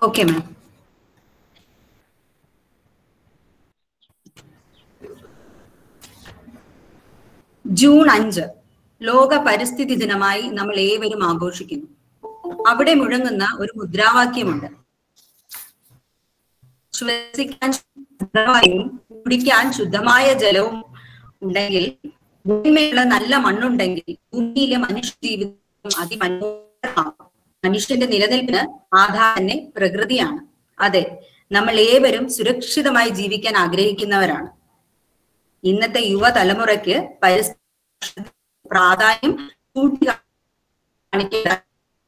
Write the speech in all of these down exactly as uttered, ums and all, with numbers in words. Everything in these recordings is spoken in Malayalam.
Okay, ma'am. ജൂൺ അഞ്ച് ലോക പരിസ്ഥിതി ദിനമായി നമ്മൾ ഏവരും ആഘോഷിക്കുന്നു. അവിടെ മുഴങ്ങുന്ന ഒരു മുദ്രാവാക്യമുണ്ട്. ശ്വസിക്കാൻ ശുദ്ധവായുവും കുടിക്കാൻ ശുദ്ധമായ ജലവും ഉണ്ടെങ്കിൽ, ഭൂമിയിലുള്ള നല്ല മണ്ണുണ്ടെങ്കിൽ ഭൂമിയിലെ മനുഷ്യ ജീവിതം അതിമനോഹരമാകും. മനുഷ്യന്റെ നിലനിൽപ്പിന് ആധാരം തന്നെ പ്രകൃതിയാണ്. അതെ, നമ്മൾ ഏവരും സുരക്ഷിതമായി ജീവിക്കാൻ ആഗ്രഹിക്കുന്നവരാണ്. ഇന്നത്തെ യുവതലമുറയ്ക്ക് പരിസ്ഥിതി പ്രാധാന്യം കൂട്ടി കാണിക്കുക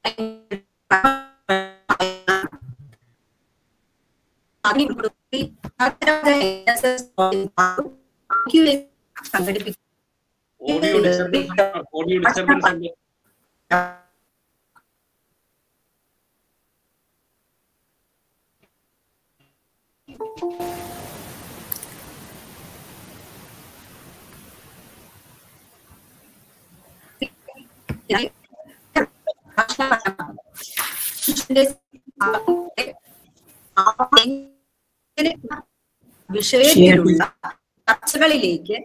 സംഘടിപ്പിക്കും. വിഷയത്തിലുള്ള ചർച്ചകളിലേക്ക്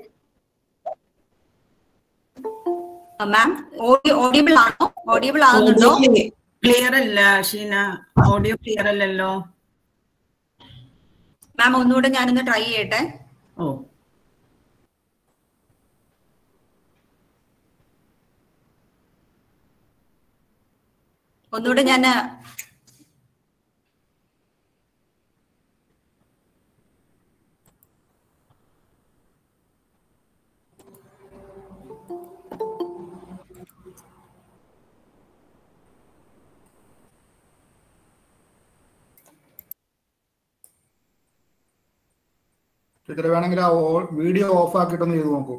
മാം ഓഡിയബിൾ ആണോ? ഓഡിയബിൾ ആകുന്നുണ്ടോ? ക്ലിയർ അല്ല ഷീന, ഓഡിയോ ക്ലിയർ അല്ലല്ലോ മാം. ഒന്നുകൂടെ ഞാനൊന്ന് ട്രൈ ചെയ്യട്ടെ. ഓ ഒന്നുകൂടെ ഞാൻ ടീച്ചർ വേണമെങ്കിൽ ആ വീഡിയോ ഓഫ് ആക്കിയിട്ടൊന്ന് ചെയ്ത് നോക്കൂ.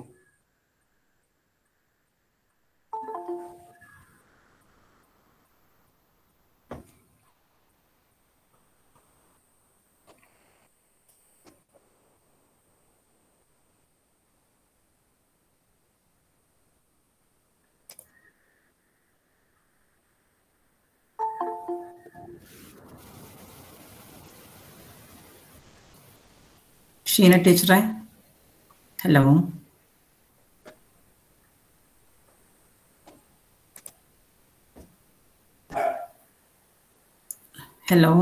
ഷീന ടീച്ചറെ, ഹലോ. ഹലോ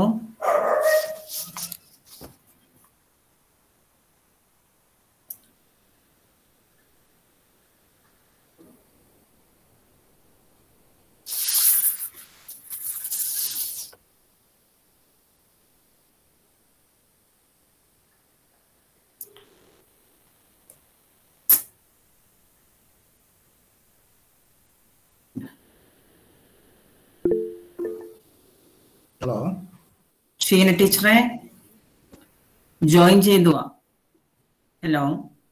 ഹലോ ഷീന ടീച്ചറെ, ജോയിൻ ചെയ്തു. ഹലോ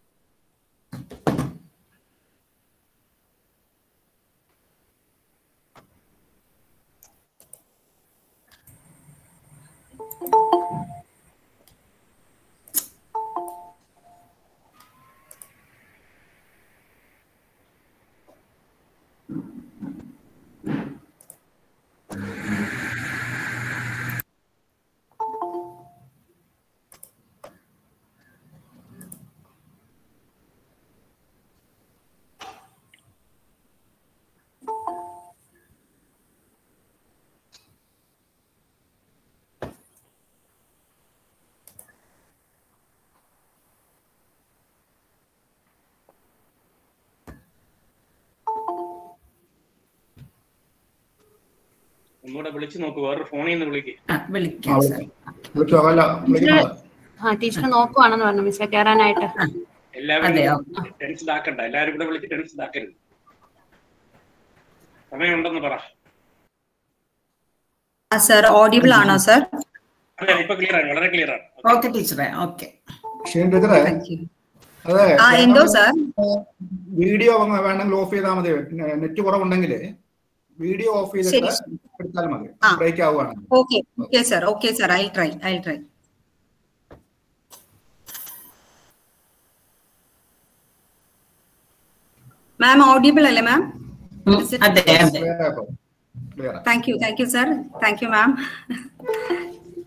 ഒന്നുകൂടെ വിളിച്ചു നോക്കൂ. വേറെ ഫോണിൽ നിന്ന് വിളിക്കും. ടീച്ചർ നോക്കുവാണെന്ന് പറഞ്ഞു മിസ്സേ കയറാനായിട്ട്. എല്ലാവരും ടെൻഷൻ ആക്കണ്ട, എല്ലാവരും കൂടെ വിളിച്ച് ടെൻഷൻ ആക്കരുത്. സമയമുണ്ടെന്ന് പറ. സർ ഓഡിയബിൾ ആണോ സർ? അതെ, ഇപ്പൊ ക്ലിയർ ആണ്, വളരെ ക്ലിയർ ആണ്. ഓക്കെ ടീച്ചറെ, ഓക്കെ. അതെ, എന്തോ സർ, വീഡിയോ വേണമെങ്കിൽ ഓഫ് ചെയ്താൽ മതി. നെറ്റ് കുറവുണ്ടെങ്കിൽ വീഡിയോ ഓഫ് ചെയ്തിട്ട് എടുത്താൽ മതി. ബ്രേക്ക് ആവുകയാണ്. Okay okay sir, okay sir, I try I try. Ma'am audible അല്ലേ മാം? അതെ അതെ. Thank you thank you sir, thank you ma'am.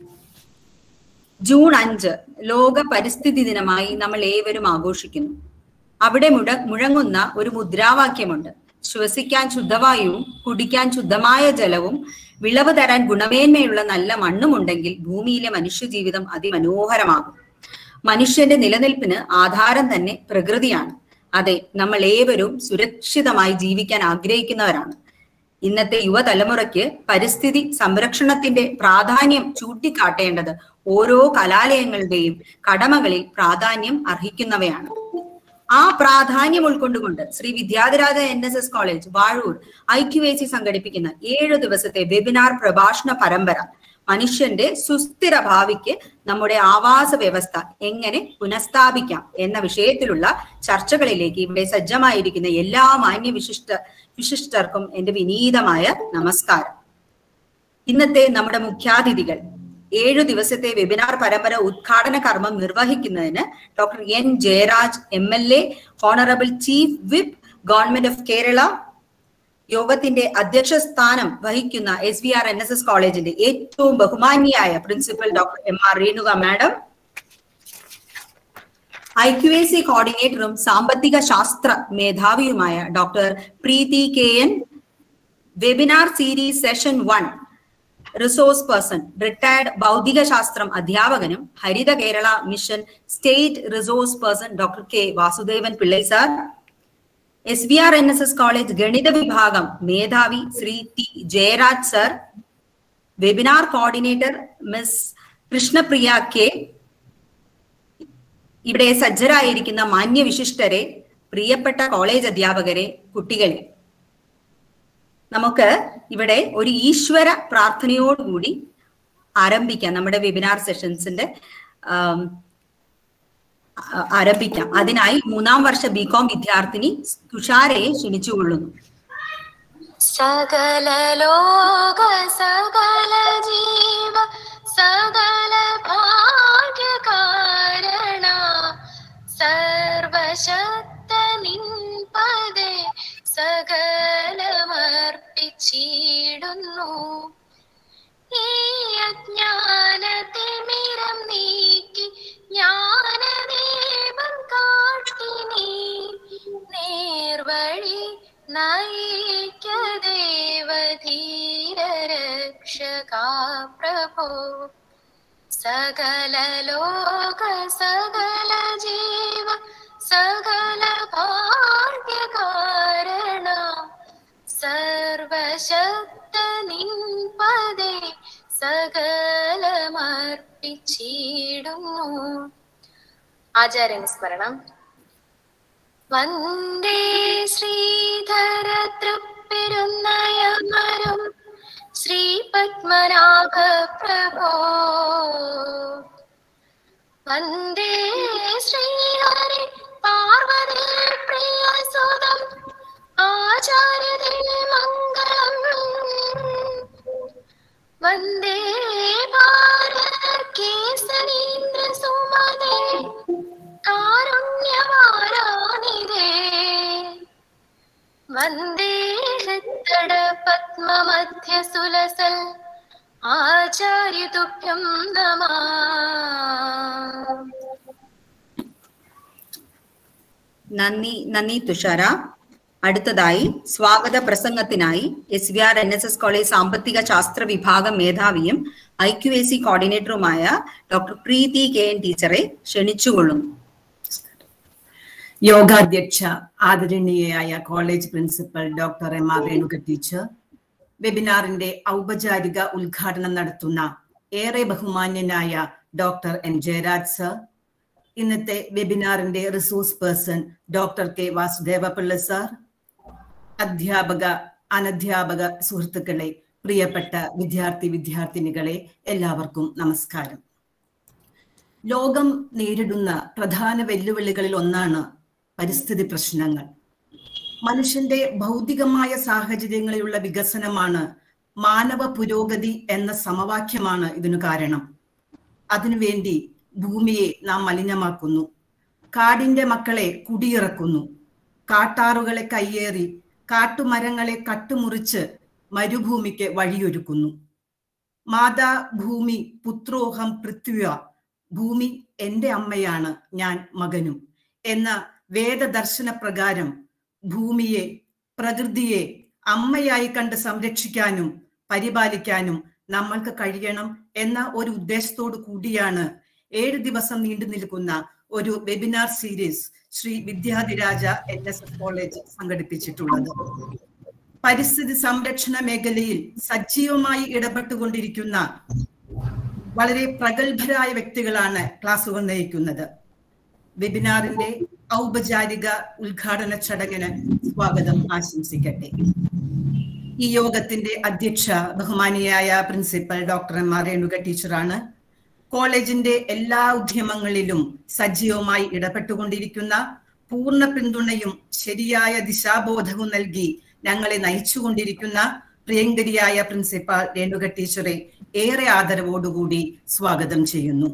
June അഞ്ച് ലോക പരിസ്ഥിതി ദിനമായി നമ്മൾ ഏവരും ആഘോഷിക്കുന്നു. അവിടെ മുഴ മുഴങ്ങുന്ന ഒരു മുദ്രാവാക്യമുണ്ട്: ശ്വസിക്കാൻ ശുദ്ധവായുവും കുടിക്കാൻ ശുദ്ധമായ ജലവും വിളവ് തരാൻ ഗുണമേന്മയുള്ള നല്ല മണ്ണുമുണ്ടെങ്കിൽ ഭൂമിയിലെ മനുഷ്യജീവിതം അതിമനോഹരമാകും. മനുഷ്യന്റെ നിലനിൽപ്പിന് ആധാരം തന്നെ പ്രകൃതിയാണ്. അതെ, നമ്മൾ ഏവരും സുരക്ഷിതമായി ജീവിക്കാൻ ആഗ്രഹിക്കുന്നവരാണ്. ഇന്നത്തെ യുവതലമുറയ്ക്ക് പരിസ്ഥിതി സംരക്ഷണത്തിന്റെ പ്രാധാന്യം ചൂണ്ടിക്കാട്ടേണ്ടത് ഓരോ കലാലയങ്ങളുടെയും കടമകളിൽ പ്രാധാന്യം അർഹിക്കുന്നവയാണ്. ആ പ്രാധാന്യം ഉൾക്കൊണ്ടുകൊണ്ട് Shri Vidyadhiraja N S S college Vazhoor I Q A C സംഘടിപ്പിക്കുന്ന ഏഴു ദിവസത്തെ വെബിനാർ പ്രഭാഷണ പരമ്പര മനുഷ്യന്റെ സുസ്ഥിര ഭാവിക്ക് നമ്മുടെ ആവാസ വ്യവസ്ഥ എങ്ങനെ പുനഃസ്ഥാപിക്കാം എന്ന വിഷയത്തിലുള്ള ചർച്ചകളിലേക്ക് ഇവിടെ സജ്ജമായിരിക്കുന്ന എല്ലാ മാന്യ വിശിഷ്ട വിശിഷ്ടർക്കും എന്റെ വിനീതമായ നമസ്കാരം. ഇന്നത്തെ നമ്മുടെ മുഖ്യാതിഥികൾ ഏഴു ദിവസത്തെ വെബിനാർ പരമ്പര ഉദ്ഘാടന കർമ്മം നിർവഹിക്കുന്നതിന് doctor N Jayaraj M L A, honourable chief whip, government of Kerala, യോഗത്തിന്റെ അധ്യക്ഷ സ്ഥാനം വഹിക്കുന്ന S V R N S S കോളേജിന്റെ ഏറ്റവും ബഹുമാന്യായ principal doctor M R Renuka madam, I Q A C കോർഡിനേറ്ററും സാമ്പത്തിക ശാസ്ത്ര മേധാവിയുമായ doctor Preethi K N, webinar series session one resource person, retired ഭൗതിക ശാസ്ത്രം അധ്യാപകനും Haritha Kerala mission state resource person doctor K Vasudevan Pillai sir, S V R N S S college ഗണിത വിഭാഗം മേധാവി Shri T Jayaraj sir, webinar coordinator miss Krishnapriya K, ഇവിടെ സജ്ജരായിരിക്കുന്ന മാന്യവിശിഷ്ടരെ, പ്രിയപ്പെട്ട കോളേജ് അധ്യാപകരെ, കുട്ടികളെ, നമുക്ക് ഇവിടെ ഒരു ഈശ്വര പ്രാർത്ഥനയോടുകൂടി ആരംഭിക്കാം. നമ്മുടെ വെബിനാർ സെഷൻസിന്റെ ആരംഭിക്കാം. അതിനായി മൂന്നാം വർഷ ബികോം വിദ്യാർത്ഥിനി തുഷാരയെ ക്ഷണിച്ചുകൊള്ളുന്നു. സകല ലോക സകല ജീവ സകല ഭാഗ്യ കാരണ സർവശക്ത നിൻപദേ സകലമർപ്പിച്ചിടുന്നു. ഈ അജ്ഞാനതിമിരം നീക്കി ജ്ഞാനദീപം കാട്ടി നീ നേർവഴി നയിക്ക ദേവധീര രക്ഷകാ പ്രഭോ. സകല ലോക സകല ജീവ സകല ഭാഗ്യ കാരണ സർവശക്ത നിൻപദേ സകലമർപ്പിച്ചിടുന്നു. ആചാര്യനുസ്മരണം. വന്ദേ ശ്രീധര തൃപ്പെരുന്നയമരും ശ്രീ പത്മനാഭ പ്രഭോ. വന്ദേ ശ്രീഹരി പാർവതി പ്രിയ സുതം ആചാര്യതേ മംഗളം. വന്ദേ ഭാരത കേസരീന്ദ്ര സുമതേ കാരുണ്യവാരാനിധേ. വന്ദേ ഹൃത്തട പത്മമധ്യ സുലസൽ ആചാര്യ തുഭ്യം നമഃ. നന്ദി നന്ദി തുഷാര. അടുത്തതായി സ്വാഗത പ്രസംഗത്തിനായി S V R N S S college സാമ്പത്തിക ശാസ്ത്ര വിഭാഗം മേധാവിയും ഐ ക്യു എ സി കോർഡിനേറ്ററുമായ ഡോക്ടർ പ്രീതി കെ എൻ ടീച്ചറെ ക്ഷണിച്ചുകൊള്ളുന്നു. യോഗാധ്യക്ഷ ആദരണീയയായ college principal doctor M R Renuka teacher, വെബിനാറിന്റെ ഔപചാരിക ഉദ്ഘാടനം നടത്തുന്ന ഏറെ ബഹുമാന്യനായ ഡോക്ടർ എൻ ജയരാജ് സർ, ഇന്നത്തെ വെബിനാറിന്റെ resource person doctor K Vasudeva Pillai sir, അധ്യാപക അനധ്യാപക സുഹൃത്തുക്കളെ, പ്രിയപ്പെട്ട വിദ്യാർത്ഥി വിദ്യാർത്ഥിനികളെ, എല്ലാവർക്കും നമസ്കാരം. ലോകം നേരിടുന്ന പ്രധാന വെല്ലുവിളികളിൽ ഒന്നാണ് പരിസ്ഥിതി പ്രശ്നങ്ങൾ. മനുഷ്യന്റെ ഭൗതികമായ സാഹചര്യങ്ങളിലുള്ള വികസനമാണ് മാനവ പുരോഗതി എന്ന സമവാക്യമാണ് ഇതിനു കാരണം. അതിനുവേണ്ടി ഭൂമിയെ നാം മലിനമാക്കുന്നു, കാടിന്റെ മക്കളെ കുടിയിറക്കുന്നു, കാട്ടാറുകളെ കയ്യേറി കാട്ടുമരങ്ങളെ കട്ടുമുറിച്ച് മരുഭൂമിക്ക് വഴിയൊരുക്കുന്നു. മാതാ ഭൂമി പുത്രോഹം പൃഥ്വ്യ ഭൂമി എൻ്റെ അമ്മയാണ്, ഞാൻ മകനും എന്ന വേദദർശന പ്രകാരം ഭൂമിയെ, പ്രകൃതിയെ അമ്മയായി കണ്ട് സംരക്ഷിക്കാനും പരിപാലിക്കാനും നമ്മൾക്ക് കഴിയണം എന്ന ഒരു ഉദ്ദേശത്തോടു കൂടിയാണ് ഏഴ് ദിവസം നീണ്ടു നിൽക്കുന്ന ഒരു webinar series Shri Vidyadhiraja N S S college സംഘടിപ്പിച്ചിട്ടുള്ളത്. പരിസ്ഥിതി സംരക്ഷണ മേഖലയിൽ സജീവമായി ഇടപെട്ടുകൊണ്ടിരിക്കുന്ന വളരെ പ്രഗത്ഭരായ വ്യക്തികളാണ് ക്ലാസുകൾ നയിക്കുന്നത്. വെബിനാറിന്റെ ഔപചാരിക ഉദ്ഘാടന ചടങ്ങിന് സ്വാഗതം ആശംസിക്കട്ടെ. ഈ യോഗത്തിന്റെ അധ്യക്ഷ ബഹുമാനിയായ principal doctor M R Renuka ടീച്ചറാണ്. കോളേജിന്റെ എല്ലാ ഉദ്യമങ്ങളിലും സജീവമായി ഇടപെട്ടുകൊണ്ടിരിക്കുന്ന, പൂർണ്ണ പിന്തുണയും ശരിയായ ദിശാബോധവും നൽകി ഞങ്ങളെ നയിച്ചുകൊണ്ടിരിക്കുന്ന പ്രിയങ്കരിയായ പ്രിൻസിപ്പാൾ രേണുക ടീച്ചറെ ഏറെ ആദരവോടുകൂടി സ്വാഗതം ചെയ്യുന്നു.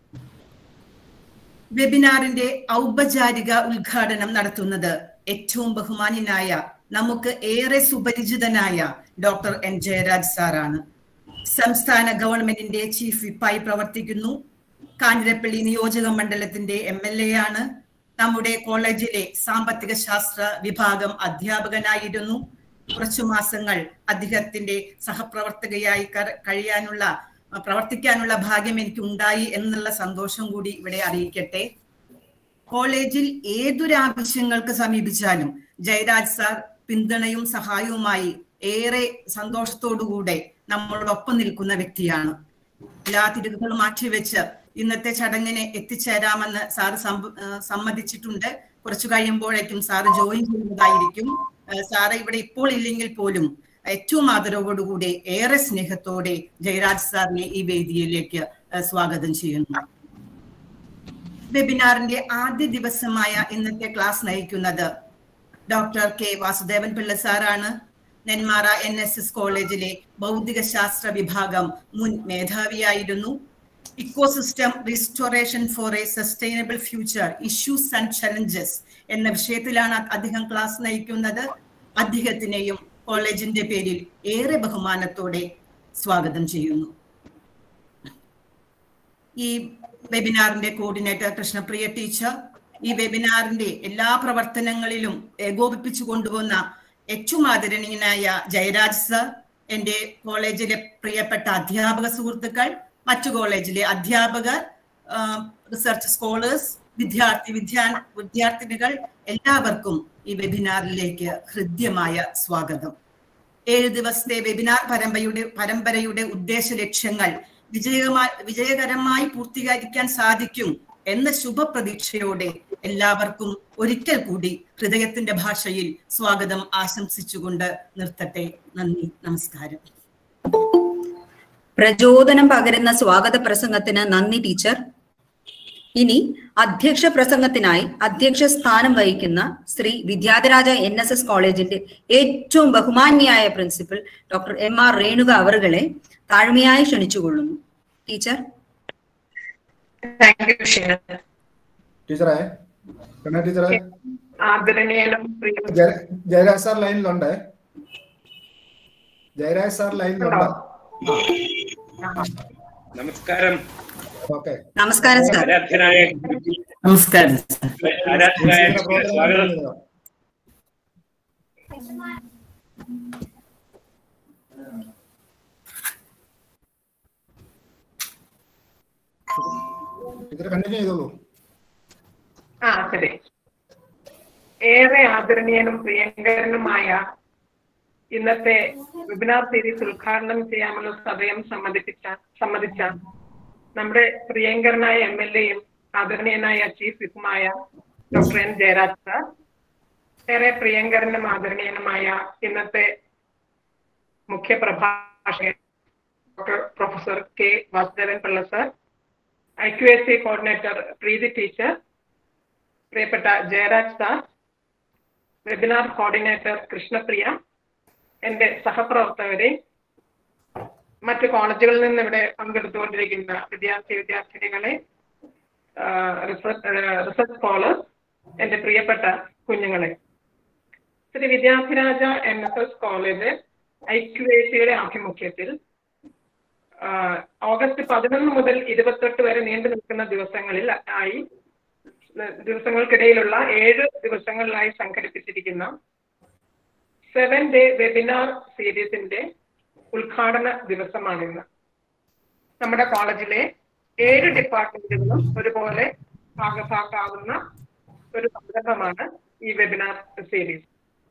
വെബിനാറിന്റെ ഔപചാരിക ഉദ്ഘാടനം നടത്തുന്നത് ഏറ്റവും ബഹുമാന്യനായ, നമുക്ക് ഏറെ സുപരിചിതനായ ഡോക്ടർ എൻ ജയരാജ് സാറാണ്. സംസ്ഥാന ഗവൺമെന്റിന്റെ ചീഫ് വിപ്പായി പ്രവർത്തിക്കുന്നു. കാഞ്ഞിരപ്പള്ളി നിയോജക മണ്ഡലത്തിന്റെ എം എൽ എ ആണ്. നമ്മുടെ കോളേജിലെ സാമ്പത്തിക ശാസ്ത്ര വിഭാഗം അധ്യാപകനായിരുന്നു. കുറച്ചു മാസങ്ങൾ അദ്ദേഹത്തിന്റെ സഹപ്രവർത്തകയായി കഴിയാനുള്ള പ്രവർത്തിക്കാനുള്ള ഭാഗ്യം എനിക്ക് ഉണ്ടായി എന്നുള്ള സന്തോഷം കൂടി ഇവിടെ അറിയിക്കട്ടെ. കോളേജിൽ ഏതൊരാവശ്യങ്ങൾക്ക് സമീപിച്ചാലും ജയരാജ് സാർ പിന്തുണയും സഹായവുമായി ഏറെ സന്തോഷത്തോടുകൂടെ നമ്മളോടൊപ്പം നിൽക്കുന്ന വ്യക്തിയാണ്. എല്ലാ തിരുക്കുകളും മാറ്റിവെച്ച് ഇന്നത്തെ ചടങ്ങിന് എത്തിച്ചേരാമെന്ന് സാറ് സമ്മതിച്ചിട്ടുണ്ട്. കുറച്ചു കഴിയുമ്പോഴേക്കും സാറ് ജോയിൻ ചെയ്യുന്നതായിരിക്കും. സാറ് ഇവിടെ ഇപ്പോൾ ഇല്ലെങ്കിൽ പോലും ഏറ്റവും ആദരവോടുകൂടി ഏറെ സ്നേഹത്തോടെ ജയരാജ് സാറിനെ ഈ വേദിയിലേക്ക് സ്വാഗതം ചെയ്യുന്നു. വെബിനാറിന്റെ ആദ്യ ദിവസമായ ഇന്നത്തെ ക്ലാസ് നയിക്കുന്നത് ഡോക്ടർ കെ വാസുദേവൻ പിള്ള സാറാണ്. നെന്മാറ എൻ എസ് എസ് കോളേജിലെ ഭൗതിക ശാസ്ത്ര വിഭാഗം മുൻ മേധാവിയായിരുന്നു. Ecosystem restoration for a sustainable future, issues and challenges എന്ന വിഷയത്തിലാണ് അദ്ദേഹം ക്ലാസ് നയിക്കുന്നത്. അദ്ദേഹത്തിനെയും കോളേജിന്റെ പേരിൽ ഏറെ ബഹുമാനത്തോടെ സ്വാഗതം ചെയ്യുന്നു. ഈ വെബിനാറിന്റെ കോർഡിനേറ്റർ കൃഷ്ണപ്രിയ ടീച്ചർ, ഈ വെബിനാറിന്റെ എല്ലാ പ്രവർത്തനങ്ങളിലും ഏകോപിപ്പിച്ചു കൊണ്ടുവന്ന ഏറ്റവും ആദരണീയനായ ജയരാജ് സർ, എൻ്റെ കോളേജിലെ പ്രിയപ്പെട്ട അധ്യാപക സുഹൃത്തുക്കൾ, മറ്റു കോളേജിലെ അധ്യാപകർ, റിസർച്ച് സ്കോളേഴ്സ്, വിദ്യാർത്ഥി വിദ്യാ വിദ്യാർത്ഥിനികൾ എല്ലാവർക്കും ഈ വെബിനാറിലേക്ക് ഹൃദ്യമായ സ്വാഗതം. ഏഴ് ദിവസത്തെ വെബിനാർ പരമ്പരയുടെ പരമ്പരയുടെ ഉദ്ദേശ ലക്ഷ്യങ്ങൾ വിജയമായി വിജയകരമായി പൂർത്തീകരിക്കാൻ സാധിക്കും എന്ന ശുഭപ്രതീക്ഷയോടെ എല്ലാവർക്കും ഒരിക്കൽ കൂടി ഹൃദയത്തിന്റെ ഭാഷയിൽ സ്വാഗതം ആശംസിച്ചുകൊണ്ട് നിർത്തട്ടെ. നന്ദി, നമസ്കാരം. പ്രചോദനം പകരുന്ന സ്വാഗത പ്രസംഗത്തിന് നന്ദി ടീച്ചർ. ഇനി അധ്യക്ഷ പ്രസംഗത്തിനായി അധ്യക്ഷ സ്ഥാനം വഹിക്കുന്ന Shri Vidyadhiraja N S S കോളേജിന്റെ ഏറ്റവും ബഹുമാന്യായ principal doctor M R Renuka അവറുകളെ താഴ്മയായി ക്ഷണിച്ചുകൊള്ളുന്നു. ടീച്ചർ. ടീച്ചറെ ടീച്ചറെ ജയരാജ് സാർ ലൈനിലുണ്ട്. ജയരാജ് സാർ ലൈനിലുണ്ട്. നമസ്കാരം. നമസ്കാരം സാർ. ആരാധ്യനായ നമസ്കാരം. ആരാധ്യനായ സ്വാഗതം. ആ ശരി. ഏറെ ആദരണീയനും പ്രിയങ്കരനുമായ ഇന്നത്തെ വെബിനാർ സീരീസ് ഉദ്ഘാടനം ചെയ്യാമെന്ന് സദയം സമ്മതിപ്പിച്ച സമ്മതിച്ച നമ്മുടെ പ്രിയങ്കരനായ എം എൽ എയും ആദരണീയനായ ചീഫ് വിപ്പുമായ ഡോക്ടർ എൻ ജയരാജ് സാർ, ഏറെ പ്രിയങ്കരനും ആദരണീയനുമായ ഇന്നത്തെ മുഖ്യ പ്രഭാഷകൻ doctor professor K Vasudevan Pillai sir, I Q S C coordinator Preethi teacher, പ്രിയപ്പെട്ട Jayaraj sir, webinar coordinator Krishnapriya, എൻ്റെ സഹപ്രവർത്തകരെ, മറ്റ് കോളേജുകളിൽ നിന്ന് ഇവിടെ പങ്കെടുത്തുകൊണ്ടിരിക്കുന്ന വിദ്യാർത്ഥി വിദ്യാർത്ഥിനികളെ, റിസർച്ച് സ്കോളേഴ്സ്, എൻ്റെ പ്രിയപ്പെട്ട കുഞ്ഞുങ്ങളെ. Shri Vidyadhiraja N S S college I Q A സിയുടെ ആഭിമുഖ്യത്തിൽ ഓഗസ്റ്റ് പതിനൊന്ന് മുതൽ ഇരുപത്തെട്ട് വരെ നീണ്ടു നിൽക്കുന്ന ദിവസങ്ങളിൽ ആയി ദിവസങ്ങൾക്കിടയിലുള്ള ഏഴ് ദിവസങ്ങളിലായി സംഘടിപ്പിച്ചിരിക്കുന്ന സെവൻ ഡേ വെബിനാർ സീരീസിന്റെ ഉദ്ഘാടന ദിവസമാണിന്ന്. നമ്മുടെ കോളേജിലെ ഏഴ് ഡിപ്പാർട്ട്മെന്റുകളും ഒരുപോലെ ഭാഗഭാക്കാവുന്ന ഒരു സംരംഭമാണ് ഈ വെബിനാർ സീരീസ്.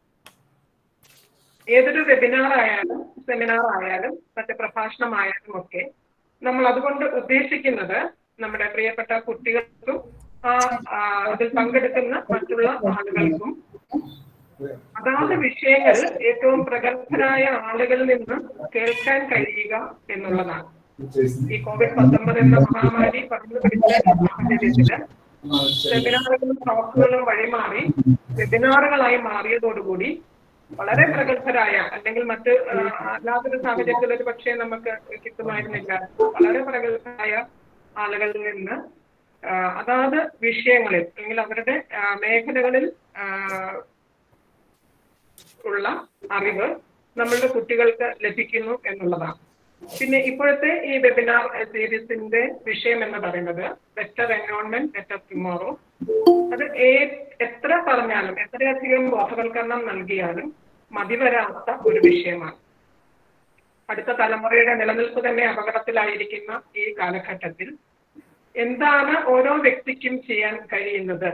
ഏതൊരു വെബിനാർ ആയാലും സെമിനാർ ആയാലും മറ്റ് പ്രഭാഷണമായാലും ഒക്കെ നമ്മൾ അതുകൊണ്ട് ഉദ്ദേശിക്കുന്നത് നമ്മുടെ പ്രിയപ്പെട്ട കുട്ടികൾക്കും ആ അതിൽ പങ്കെടുക്കുന്ന മറ്റുള്ള ആളുകൾക്കും അതാത് വിഷയങ്ങൾ ഏറ്റവും പ്രഗത്ഭരായ ആളുകളിൽ നിന്ന് കേൾക്കാൻ കഴിയുക എന്നുള്ളതാണ്. ഈ കോവിഡ് പത്തൊമ്പത് എന്ന മഹാമാരി പടർന്നു പിടിച്ച സാഹചര്യത്തില് സെമിനാറുകളും ടോക്കുകളും വഴിമാറി വെബിനാറുകളായി മാറിയതോടുകൂടി വളരെ പ്രഗത്ഭരായ അല്ലെങ്കിൽ മറ്റ് അല്ലാത്തൊരു സാഹചര്യത്തിൽ ഒരു പക്ഷേ നമുക്ക് കിട്ടുമായിരുന്നില്ല, വളരെ പ്രഗത്ഭരായ ആളുകളിൽ നിന്ന് അതാത് വിഷയങ്ങളിൽ അല്ലെങ്കിൽ അവരുടെ മേഖലകളിൽ ഉള്ള അറിവ് നമ്മളുടെ കുട്ടികൾക്ക് ലഭിക്കുന്നു എന്നുള്ളതാണ്. പിന്നെ ഇപ്പോഴത്തെ ഈ വെബിനാർ സീരീസിന്റെ വിഷയം എന്ന് പറയുന്നത് ബെറ്റർ എൻവയോൺമെന്റ് ബെറ്റർ ടുമോറോ. അത് എത്ര പറഞ്ഞാലും എത്രയധികം ബോധവൽക്കരണം നൽകിയാലും മതിവരാത്ത ഒരു വിഷയമാണ്. അടുത്ത തലമുറയുടെ നിലനിൽപ്പ് തന്നെ അപകടത്തിലായിരിക്കുന്ന ഈ കാലഘട്ടത്തിൽ എന്താണ് ഓരോ വ്യക്തിക്കും ചെയ്യാൻ കഴിയുന്നത്?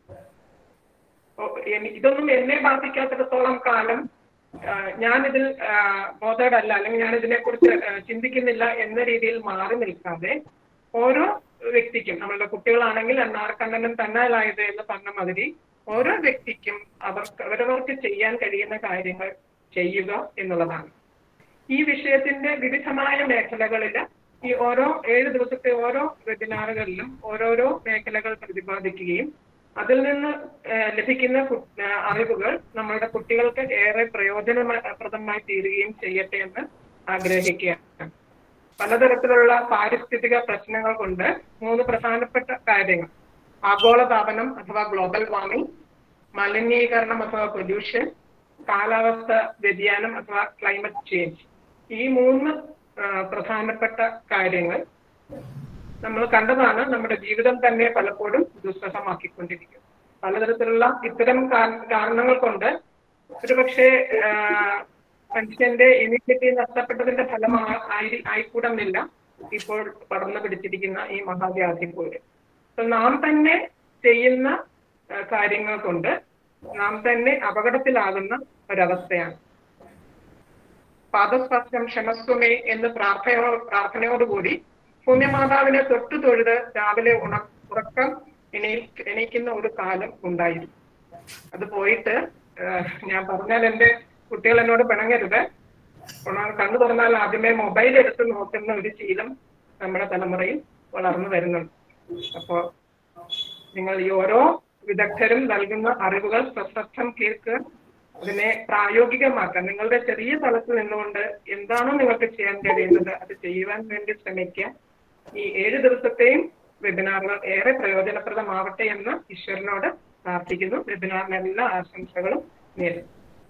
ഇതൊന്നും എന്നെ ബാധിക്കാത്തിടത്തോളം കാലം ഞാനിതിൽ ബോധേഡല്ല അല്ലെങ്കിൽ ഞാൻ ഇതിനെക്കുറിച്ച് ചിന്തിക്കുന്നില്ല എന്ന രീതിയിൽ മാറി നിൽക്കാതെ ഓരോ വ്യക്തിക്കും, നമ്മളുടെ കുട്ടികളാണെങ്കിൽ എന്നാർക്കണ്ണനും തന്നാലായത് എന്ന് പറഞ്ഞ മാതിരി ഓരോ വ്യക്തിക്കും അവർക്ക് അവരവർക്ക് ചെയ്യാൻ കഴിയുന്ന കാര്യങ്ങൾ ചെയ്യുക എന്നുള്ളതാണ്. ഈ വിഷയത്തിന്റെ വിവിധമായ മേഖലകളിൽ ഈ ഓരോ ഏഴ് ദിവസത്തെ ഓരോ വെബിനാറുകളിലും ഓരോരോ മേഖലകൾ പ്രതിപാദിക്കുകയും അതിൽ നിന്ന് ലഭിക്കുന്ന അറിവുകൾ നമ്മളുടെ കുട്ടികൾക്ക് ഏറെ പ്രയോജനപ്രദമായി തീരുകയും ചെയ്യട്ടെ എന്ന് ആഗ്രഹിക്കുകയാണ്. പലതരത്തിലുള്ള പാരിസ്ഥിതിക പ്രശ്നങ്ങൾ കൊണ്ട് മൂന്ന് പ്രധാനപ്പെട്ട കാര്യങ്ങൾ: ആഗോളതാപനം അഥവാ ഗ്ലോബൽ വാർമിംഗ്, മലിനീകരണം അഥവാ പൊല്യൂഷൻ, കാലാവസ്ഥ വ്യതിയാനം അഥവാ ക്ലൈമറ്റ് ചേഞ്ച്. ഈ മൂന്ന് പ്രധാനപ്പെട്ട കാര്യങ്ങൾ നമ്മൾ കണ്ടതാണ് നമ്മുടെ ജീവിതം തന്നെ പലപ്പോഴും ദുസ്സഹമാക്കിക്കൊണ്ടിരിക്കും. പലതരത്തിലുള്ള ഇത്തരം കാരണങ്ങൾ കൊണ്ട് ഒരുപക്ഷെ മനുഷ്യന്റെ ഇമ്മ്യൂണിറ്റി നഷ്ടപ്പെട്ടതിന്റെ ഫലമായി ആയിക്കൂടുന്നില്ല ഇപ്പോൾ പടർന്നു പിടിച്ചിരിക്കുന്ന ഈ മഹാവ്യാധി പോലെ. നാം തന്നെ ചെയ്യുന്ന കാര്യങ്ങൾ കൊണ്ട് നാം തന്നെ അപകടത്തിലാകുന്ന ഒരവസ്ഥയാണ്. പാദസ്പർശം ക്ഷമസ്വമേ എന്ന് പ്രാർത്ഥനയോ പ്രാർത്ഥനയോടുകൂടി പുണ്യമാതാവിനെ തൊട്ടു തൊഴുത് രാവിലെ ഉണ ഉറക്കം എണീ എണീക്കുന്ന ഒരു കാലം ഉണ്ടായിരുന്നു. അത് പോയിട്ട് ഞാൻ പറഞ്ഞാൽ എൻ്റെ കുട്ടികൾ എന്നോട് പിണങ്ങരുത്, കണ്ണു തുറന്നാൽ ആദ്യമേ മൊബൈൽ എടുത്ത് നോക്കുന്ന ഒരു ശീലം നമ്മുടെ തലമുറയിൽ വളർന്നു വരുന്നുണ്ട്. അപ്പോൾ നിങ്ങൾ ഈ ഓരോ വിദഗ്ധരും നൽകുന്ന അറിവുകൾ സശ്രദ്ധം കേൾക്കുക, അതിനെ പ്രായോഗികമാക്കാൻ നിങ്ങളുടെ ചെറിയ തലത്തിൽ നിന്നുകൊണ്ട് എന്താണോ നിങ്ങൾക്ക് ചെയ്യാൻ കഴിയുന്നത് അത് ചെയ്യുവാൻ വേണ്ടി ശ്രമിക്കുക. ഈ ഏഴ് ദിവസത്തെയും വെബിനാറുകൾ ഏറെ പ്രയോജനപ്രദമാവട്ടെ എന്ന് ഈശ്വരനോട് പ്രാർത്ഥിക്കുന്നു. വെബിനാറിന് എല്ലാ ആശംസകളും നേരുന്നു.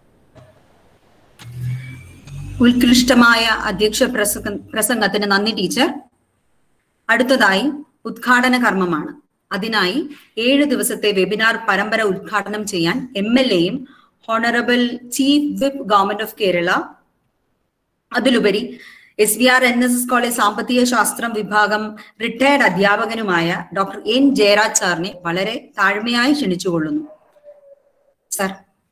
ഉത്കൃഷ്ടമായ അധ്യക്ഷ പ്രസംഗ പ്രസംഗത്തിന് നന്ദി ടീച്ചർ. അടുത്തതായി ഉദ്ഘാടന കർമ്മമാണ്. അതിനായി ഏഴ് ദിവസത്തെ വെബിനാർ പരമ്പര ഉദ്ഘാടനം ചെയ്യാൻ എം എൽ എയും honourable chief whip government of Kerala, അതിലുപരി S V R N S S college സാമ്പത്തിക ശാസ്ത്രം വിഭാഗം റിട്ടയർഡ് അധ്യാപകനുമായ ഡോക്ടർ എൻ ജയരാജ് സാറിനെ വളരെ താഴ്മയായി ക്ഷണിച്ചുകൊള്ളുന്നു. സാർ.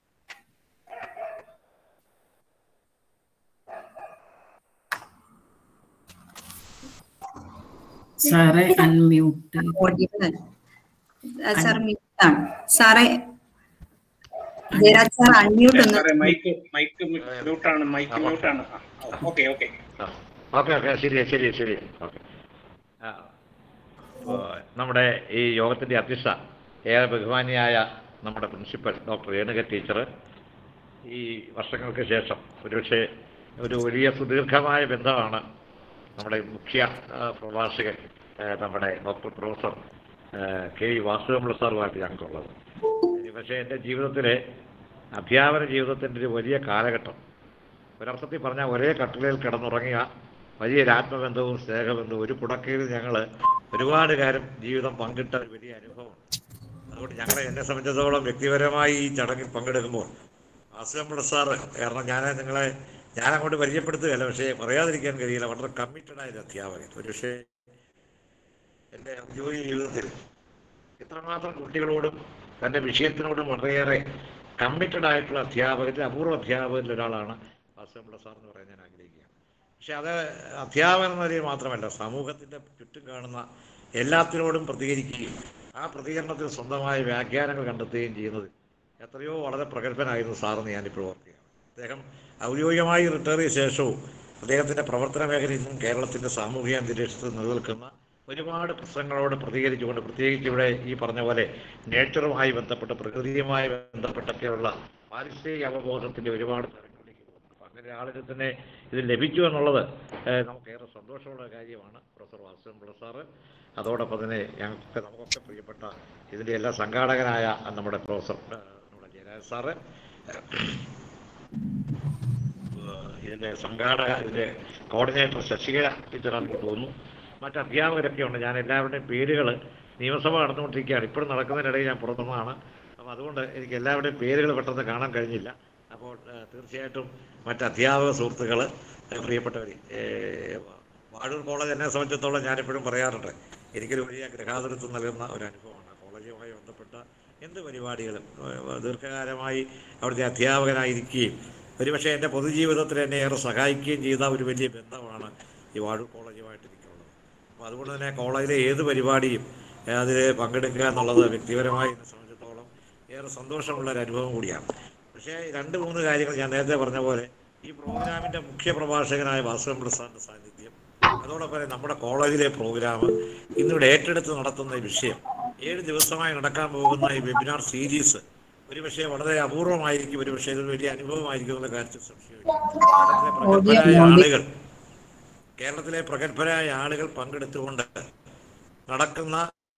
സാറേ അൺമ്യൂട്ട്. സാർ മ്യൂട്ടാണ്. സാറേ ജയരാജ് സാർ അൺമ്യൂട്ട് ഒന്ന്. മൈക്ക് മൈക്ക് മ്യൂട്ടാണ് മൈക്ക് മ്യൂട്ടാണ്. ഓക്കെ ഓക്കെ ഓക്കെ ഓക്കെ ശരി ശരി ശരി ഓക്കെ. നമ്മുടെ ഈ യോഗത്തിൻ്റെ അധ്യക്ഷ ഏറെ ബഹുമാനിയായ നമ്മുടെ പ്രിൻസിപ്പൽ ഡോക്ടർ രേണുക ടീച്ചർ, ഈ വർഷങ്ങൾക്ക് ശേഷം ഒരുപക്ഷെ ഒരു വലിയ സുദീർഘമായ ബന്ധമാണ് നമ്മുടെ മുഖ്യ പ്രഭാഷകൻ നമ്മുടെ doctor professor K V Vasudevan Pillai സാറുമായിട്ട് ഞങ്ങൾക്കുള്ളത്. പക്ഷേ എൻ്റെ ജീവിതത്തിലെ അധ്യാപന ജീവിതത്തിൻ്റെ ഒരു വലിയ കാലഘട്ടം, ഒരർത്ഥത്തിൽ പറഞ്ഞാൽ ഒരേ കട്ടിലയിൽ കിടന്നുറങ്ങിയ വലിയൊരു ആത്മബന്ധവും സ്നേഹബന്ധവും ഒരു കുടക്കീഴിൽ ഞങ്ങൾ ഒരുപാട് കാലം ജീവിതം പങ്കിട്ട ഒരു വലിയ അനുഭവമാണ്. അതുകൊണ്ട് ഞങ്ങളെ എന്നെ സംബന്ധിച്ചിടത്തോളം വ്യക്തിപരമായി ഈ ചടങ്ങിൽ പങ്കെടുക്കുമ്പോൾ വാസുദേവൻപിള്ള സാറ്, കാരണം ഞാൻ നിങ്ങളെ ഞാൻ അങ്ങോട്ട് പരിചയപ്പെടുത്തുകയല്ല, പക്ഷേ പറയാതിരിക്കാൻ കഴിയില്ല, വളരെ കമ്മിറ്റഡായൊരു അധ്യാപകൻ. ഒരു പക്ഷേ എൻ്റെ ഔദ്യോഗിക ജീവിതത്തിൽ ഇത്രമാത്രം കുട്ടികളോടും തൻ്റെ വിഷയത്തിനോടും വളരെയേറെ കമ്മിറ്റഡ് ആയിട്ടുള്ള അധ്യാപകൻ്റെ അപൂർവ അധ്യാപകരിൽ ഒരാളാണ് വാസുദേവൻപിള്ള സാർ എന്ന് പറയാൻ ഞാൻ ആഗ്രഹിക്കുകയാണ്. പക്ഷെ അത് അധ്യാപകൻ എന്ന നിലയിൽ മാത്രമല്ല, സമൂഹത്തിൻ്റെ ചുറ്റും കാണുന്ന എല്ലാത്തിനോടും പ്രതികരിക്കുകയും ആ പ്രതികരണത്തിൽ സ്വന്തമായ വ്യാഖ്യാനങ്ങൾ കണ്ടെത്തുകയും ചെയ്യുന്നത് എത്രയോ വളരെ പ്രഗത്ഭനായിരുന്നു സാറെന്ന് ഞാനിപ്പോൾ ഓർക്കുകയാണ്. അദ്ദേഹം ഔദ്യോഗികമായി റിട്ടയർ ചെയ്ത ശേഷവും അദ്ദേഹത്തിൻ്റെ പ്രവർത്തന മേഖല ഇന്നും കേരളത്തിൻ്റെ സാമൂഹിക അന്തരീക്ഷത്തിൽ നിലനിൽക്കുന്ന ഒരുപാട് പ്രശ്നങ്ങളോട് പ്രതികരിച്ചുകൊണ്ട്, പ്രത്യേകിച്ച് ഇവിടെ ഈ പറഞ്ഞ പോലെ നേച്ചറുമായി ബന്ധപ്പെട്ട് പ്രകൃതിയുമായി ബന്ധപ്പെട്ടൊക്കെയുള്ള പാരിസ്ഥിതിക അവബോധത്തിൻ്റെ ഒരുപാട് തലങ്ങളിലേക്ക് പോകുന്നു. അപ്പം അങ്ങനെ ആളുകൾ തന്നെ ഇത് ലഭിച്ചു എന്നുള്ളത് നമുക്കേറെ സന്തോഷമുള്ള കാര്യമാണ്. പ്രൊഫസർ വാസുദേവൻപിള്ള സാറ്, അതോടൊപ്പം തന്നെ ഞങ്ങൾക്ക് നമുക്കൊക്കെ പ്രിയപ്പെട്ട ഇതിൻ്റെ എല്ലാ സംഘാടകനായ നമ്മുടെ പ്രൊഫസർ നമ്മുടെ ജയരാജ് സാറ്, ഇതിൻ്റെ സംഘാടക ഇതിൻ്റെ കോർഡിനേറ്റർ ശശികല ടീച്ചറാണെന്ന് തോന്നുന്നു, മറ്റ് അധ്യാപകരൊക്കെ ഉണ്ട്. ഞാൻ എല്ലാവരുടെയും പേരുകൾ നിയമസഭ നടന്നുകൊണ്ടിരിക്കുകയാണ്, ഇപ്പോഴും നടക്കുന്നതിനിടയിൽ ഞാൻ പുറത്തുനിന്നാണ്. അപ്പോൾ അതുകൊണ്ട് എനിക്ക് എല്ലാവരുടെയും പേരുകൾ പെട്ടെന്ന് കാണാൻ കഴിഞ്ഞില്ല. അപ്പോൾ തീർച്ചയായിട്ടും മറ്റ് അധ്യാപക സുഹൃത്തുക്കൾ, പ്രിയപ്പെട്ടവർ, വാഴൂർ കോളേജ് എന്നെ സംബന്ധിച്ചിടത്തോളം ഞാനെപ്പോഴും പറയാറുണ്ട്, എനിക്കൊരു വലിയ ഗൃഹാതുരത്വം നൽകുന്ന ഒരു അനുഭവമാണ്. കോളേജുമായി ബന്ധപ്പെട്ട എന്ത് പരിപാടികളും ദീർഘകാലമായി അവിടുത്തെ അധ്യാപകനായിരിക്കുകയും ഒരുപക്ഷെ എൻ്റെ പൊതുജീവിതത്തിൽ എന്നെ ഏറെ സഹായിക്കുകയും ചെയ്ത ഒരു വലിയ ബന്ധമാണ് ഈ വാഴൂർ കോളേജുമായിട്ട് എനിക്കുള്ളത്. അപ്പോൾ അതുകൊണ്ട് തന്നെ കോളേജിലെ ഏത് പരിപാടിയും അതിൽ പങ്കെടുക്കുക എന്നുള്ളത് വ്യക്തിപരമായി എന്നെ സംബന്ധിച്ചിടത്തോളം ഏറെ സന്തോഷമുള്ളൊരു അനുഭവം കൂടിയാണ്. പക്ഷേ രണ്ട് മൂന്ന് കാര്യങ്ങൾ ഞാൻ നേരത്തെ പറഞ്ഞ പോലെ ഈ പ്രോഗ്രാമിൻ്റെ മുഖ്യ പ്രഭാഷകനായ വാസുദേവൻപിള്ള സാറിൻ്റെ സാന്നിധ്യം, അതോടൊപ്പം തന്നെ നമ്മുടെ കോളേജിലെ പ്രോഗ്രാം, ഇന്നിവിടെ ഏറ്റെടുത്ത് നടത്തുന്ന ഈ വിഷയം, ഏഴ് ദിവസമായി നടക്കാൻ പോകുന്ന ഈ വെബിനാർ സീരീസ് ഒരുപക്ഷെ വളരെ അപൂർവമായിരിക്കും, ഒരുപക്ഷെ ഇതൊരു വലിയ അനുഭവമായിരിക്കും എന്നുള്ള കാര്യത്തിൽ സംശയമില്ല. പ്രഗത്ഭരായ ആളുകൾ കേരളത്തിലെ പ്രഗത്ഭരായ ആളുകൾ പങ്കെടുത്തുകൊണ്ട് നടക്കുന്ന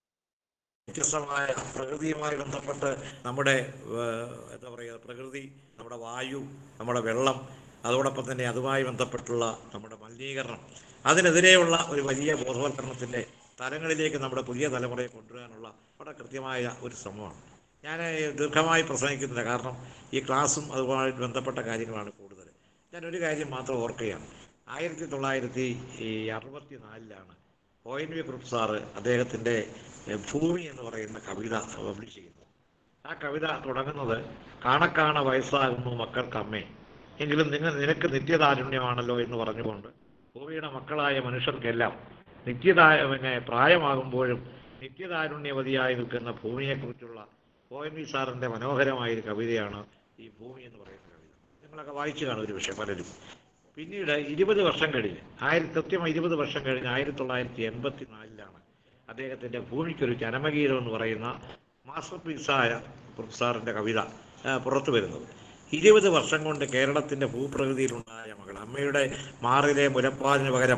വ്യത്യസ്തമായ പ്രകൃതിയുമായി ബന്ധപ്പെട്ട് നമ്മുടെ എന്താ പറയുക പ്രകൃതി, നമ്മുടെ വായു, നമ്മുടെ വെള്ളം, അതോടൊപ്പം തന്നെ അതുമായി ബന്ധപ്പെട്ടുള്ള നമ്മുടെ മലിനീകരണം, അതിനെതിരെയുള്ള ഒരു വലിയ ബോധവൽക്കരണത്തിൻ്റെ തലങ്ങളിലേക്ക് നമ്മുടെ പുതിയ തലമുറയെ കൊണ്ടുവരാനുള്ള വളരെ കൃത്യമായ ഒരു ശ്രമമാണ്. ഞാൻ ദീർഘമായി പ്രസംഗിക്കുന്നില്ല, കാരണം ഈ ക്ലാസ്സും അതുമായി ബന്ധപ്പെട്ട കാര്യങ്ങളാണ് കൂടുതൽ. ഞാനൊരു കാര്യം മാത്രം ഓർക്കുകയാണ്. ആയിരത്തി തൊള്ളായിരത്തി അറുപത്തി നാലിലാണ് O N V Kurup sir അദ്ദേഹത്തിൻ്റെ ഭൂമി എന്ന് പറയുന്ന കവിത പബ്ലിഷ് ചെയ്യുന്നത്. ആ കവിത തുടങ്ങുന്നത്, കാണക്കാണ വയസ്സാകുന്നു മക്കൾക്കമ്മേ, എങ്കിലും നിങ്ങൾ നിനക്ക് നിത്യതാരുണ്യമാണല്ലോ എന്ന് പറഞ്ഞുകൊണ്ട് ഭൂമിയുടെ മക്കളായ മനുഷ്യർക്കെല്ലാം നിത്യതാ പിന്നെ പ്രായമാകുമ്പോഴും നിത്യതാരുണ്യവതിയായി നിൽക്കുന്ന ഭൂമിയെക്കുറിച്ചുള്ള ഒ എൻ വി സാറിൻ്റെ മനോഹരമായൊരു കവിതയാണ് ഈ ഭൂമി എന്ന് പറയുന്ന കവിത. നിങ്ങളൊക്കെ വായിച്ചു കാണും ഒരു വിഷയം പലരും. പിന്നീട് ഇരുപത് വർഷം കഴിഞ്ഞ് ആയിരത്തി കൃത്യമായി ഇരുപത് വർഷം കഴിഞ്ഞ് ആയിരത്തി തൊള്ളായിരത്തി എൺപത്തി നാലിലാണ് അദ്ദേഹത്തിൻ്റെ ഭൂമിക്കൊരു ജനമഗീതം എന്ന് പറയുന്ന മാസ്റ്റർ പീസായ കുറുപ്പ് സാറിൻ്റെ കവിത പുറത്തു വരുന്നത്. ഇരുപത് വർഷം കൊണ്ട് കേരളത്തിൻ്റെ ഭൂപ്രകൃതിയിലുണ്ടായ മകൾ, അമ്മയുടെ മാറിലെ മുലപ്പാലിന് പകരം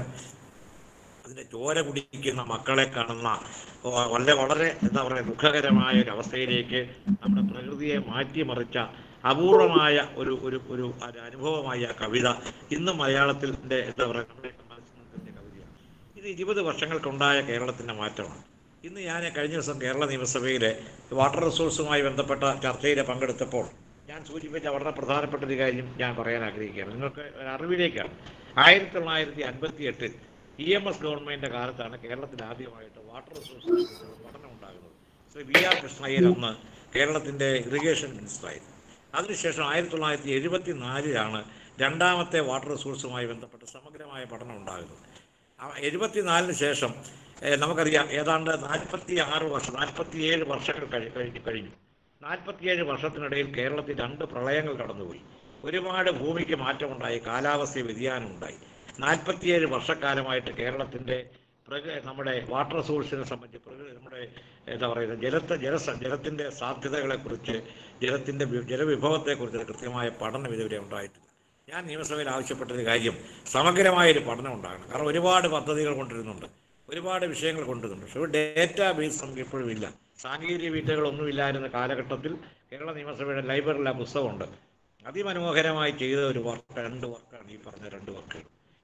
അതിൻ്റെ ചോര കുടിക്കുന്ന മക്കളെ കാണുന്ന വളരെ വളരെ എന്താ പറയുക ദുഃഖകരമായ ഒരു അവസ്ഥയിലേക്ക് നമ്മുടെ പ്രകൃതിയെ മാറ്റിമറിച്ച അപൂർവമായ ഒരു ഒരു ഒരു അനുഭവമായ കവിത ഇന്ന് മലയാളത്തിൻ്റെ എന്താ പറയുക നമ്മുടെ മനസ്സിൻ്റെ കവിതയാണ്. ഇത് ഇരുപത് വർഷങ്ങൾക്കുണ്ടായ കേരളത്തിൻ്റെ മാറ്റമാണ്. ഇന്ന് ഞാൻ കഴിഞ്ഞ ദിവസം കേരള നിയമസഭയിലെ വാട്ടർ റിസോഴ്സുമായി ബന്ധപ്പെട്ട ചർച്ചയിൽ പങ്കെടുത്തപ്പോൾ ഞാൻ സൂചിപ്പിച്ച വളരെ പ്രധാനപ്പെട്ട ഒരു കാര്യം ഞാൻ പറയാൻ ആഗ്രഹിക്കുകയാണ്. നിങ്ങൾക്ക് അറിവിലേക്കാണ്. ആയിരത്തി തൊള്ളായിരത്തി അൻപത്തി എട്ടിൽ ഇ എം എസ് ഗവൺമെൻറ്റിൻ്റെ കാലത്താണ് കേരളത്തിൽ ആദ്യമായിട്ട് വാട്ടർ റിസോഴ്സ് പഠനം ഉണ്ടാകുന്നത്. ശ്രീ വി ആർ കൃഷ്ണയ്യർ അന്ന് കേരളത്തിൻ്റെ ഇറിഗേഷൻ മിനിസ്റ്ററായിരുന്നു. അതിനുശേഷം ആയിരത്തി തൊള്ളായിരത്തി എഴുപത്തി നാലിലാണ് രണ്ടാമത്തെ വാട്ടർ റിസോഴ്സുമായി ബന്ധപ്പെട്ട് സമഗ്രമായ പഠനം ഉണ്ടാകുന്നത്. എഴുപത്തിനാലിന് ശേഷം നമുക്കറിയാം ഏതാണ്ട് നാൽപ്പത്തി ആറ് വർഷം നാൽപ്പത്തിയേഴ് വർഷങ്ങൾ കഴി കഴിഞ്ഞ് കഴിഞ്ഞു നാൽപ്പത്തിയേഴ് വർഷത്തിനിടയിൽ കേരളത്തിൽ രണ്ട് പ്രളയങ്ങൾ കടന്നുപോയി. ഒരുപാട് ഭൂമിക്ക് മാറ്റമുണ്ടായി, കാലാവസ്ഥ വ്യതിയാനം ഉണ്ടായി. നാൽപ്പത്തിയേഴ് വർഷക്കാലമായിട്ട് കേരളത്തിൻ്റെ പ്രകൃ നമ്മുടെ വാട്ടർ റിസോഴ്സിനെ സംബന്ധിച്ച് പ്രകൃതി നമ്മുടെ എന്താ പറയുക ജലത്തെ ജല ജലത്തിൻ്റെ സാധ്യതകളെക്കുറിച്ച്, ജലത്തിൻ്റെ ജലവിഭവത്തെക്കുറിച്ച് കൃത്യമായ പഠനം ഇതുവരെ ഉണ്ടായിട്ടില്ല. ഞാൻ നിയമസഭയിൽ ആവശ്യപ്പെട്ടൊരു കാര്യം സമഗ്രമായൊരു പഠനം ഉണ്ടാകണം. കാരണം ഒരുപാട് പദ്ധതികൾ കൊണ്ടുവരുന്നുണ്ട്, ഒരുപാട് വിഷയങ്ങൾ കൊണ്ടുവരുന്നുണ്ട്. പക്ഷേ ഒരു ഡേറ്റാ ബേസ് നമുക്ക് ഇപ്പോഴും ഇല്ല. സാങ്കേതിക വിദ്യകളൊന്നുമില്ലായിരുന്ന കാലഘട്ടത്തിൽ കേരള നിയമസഭയുടെ ലൈബ്രറിയിൽ ആ പുസ്തകമുണ്ട്. അതിമനോഹരമായി ചെയ്ത ഒരു വർക്ക്, രണ്ട് വർക്കാണ് ഈ പറഞ്ഞ രണ്ട് വർക്കുകൾ.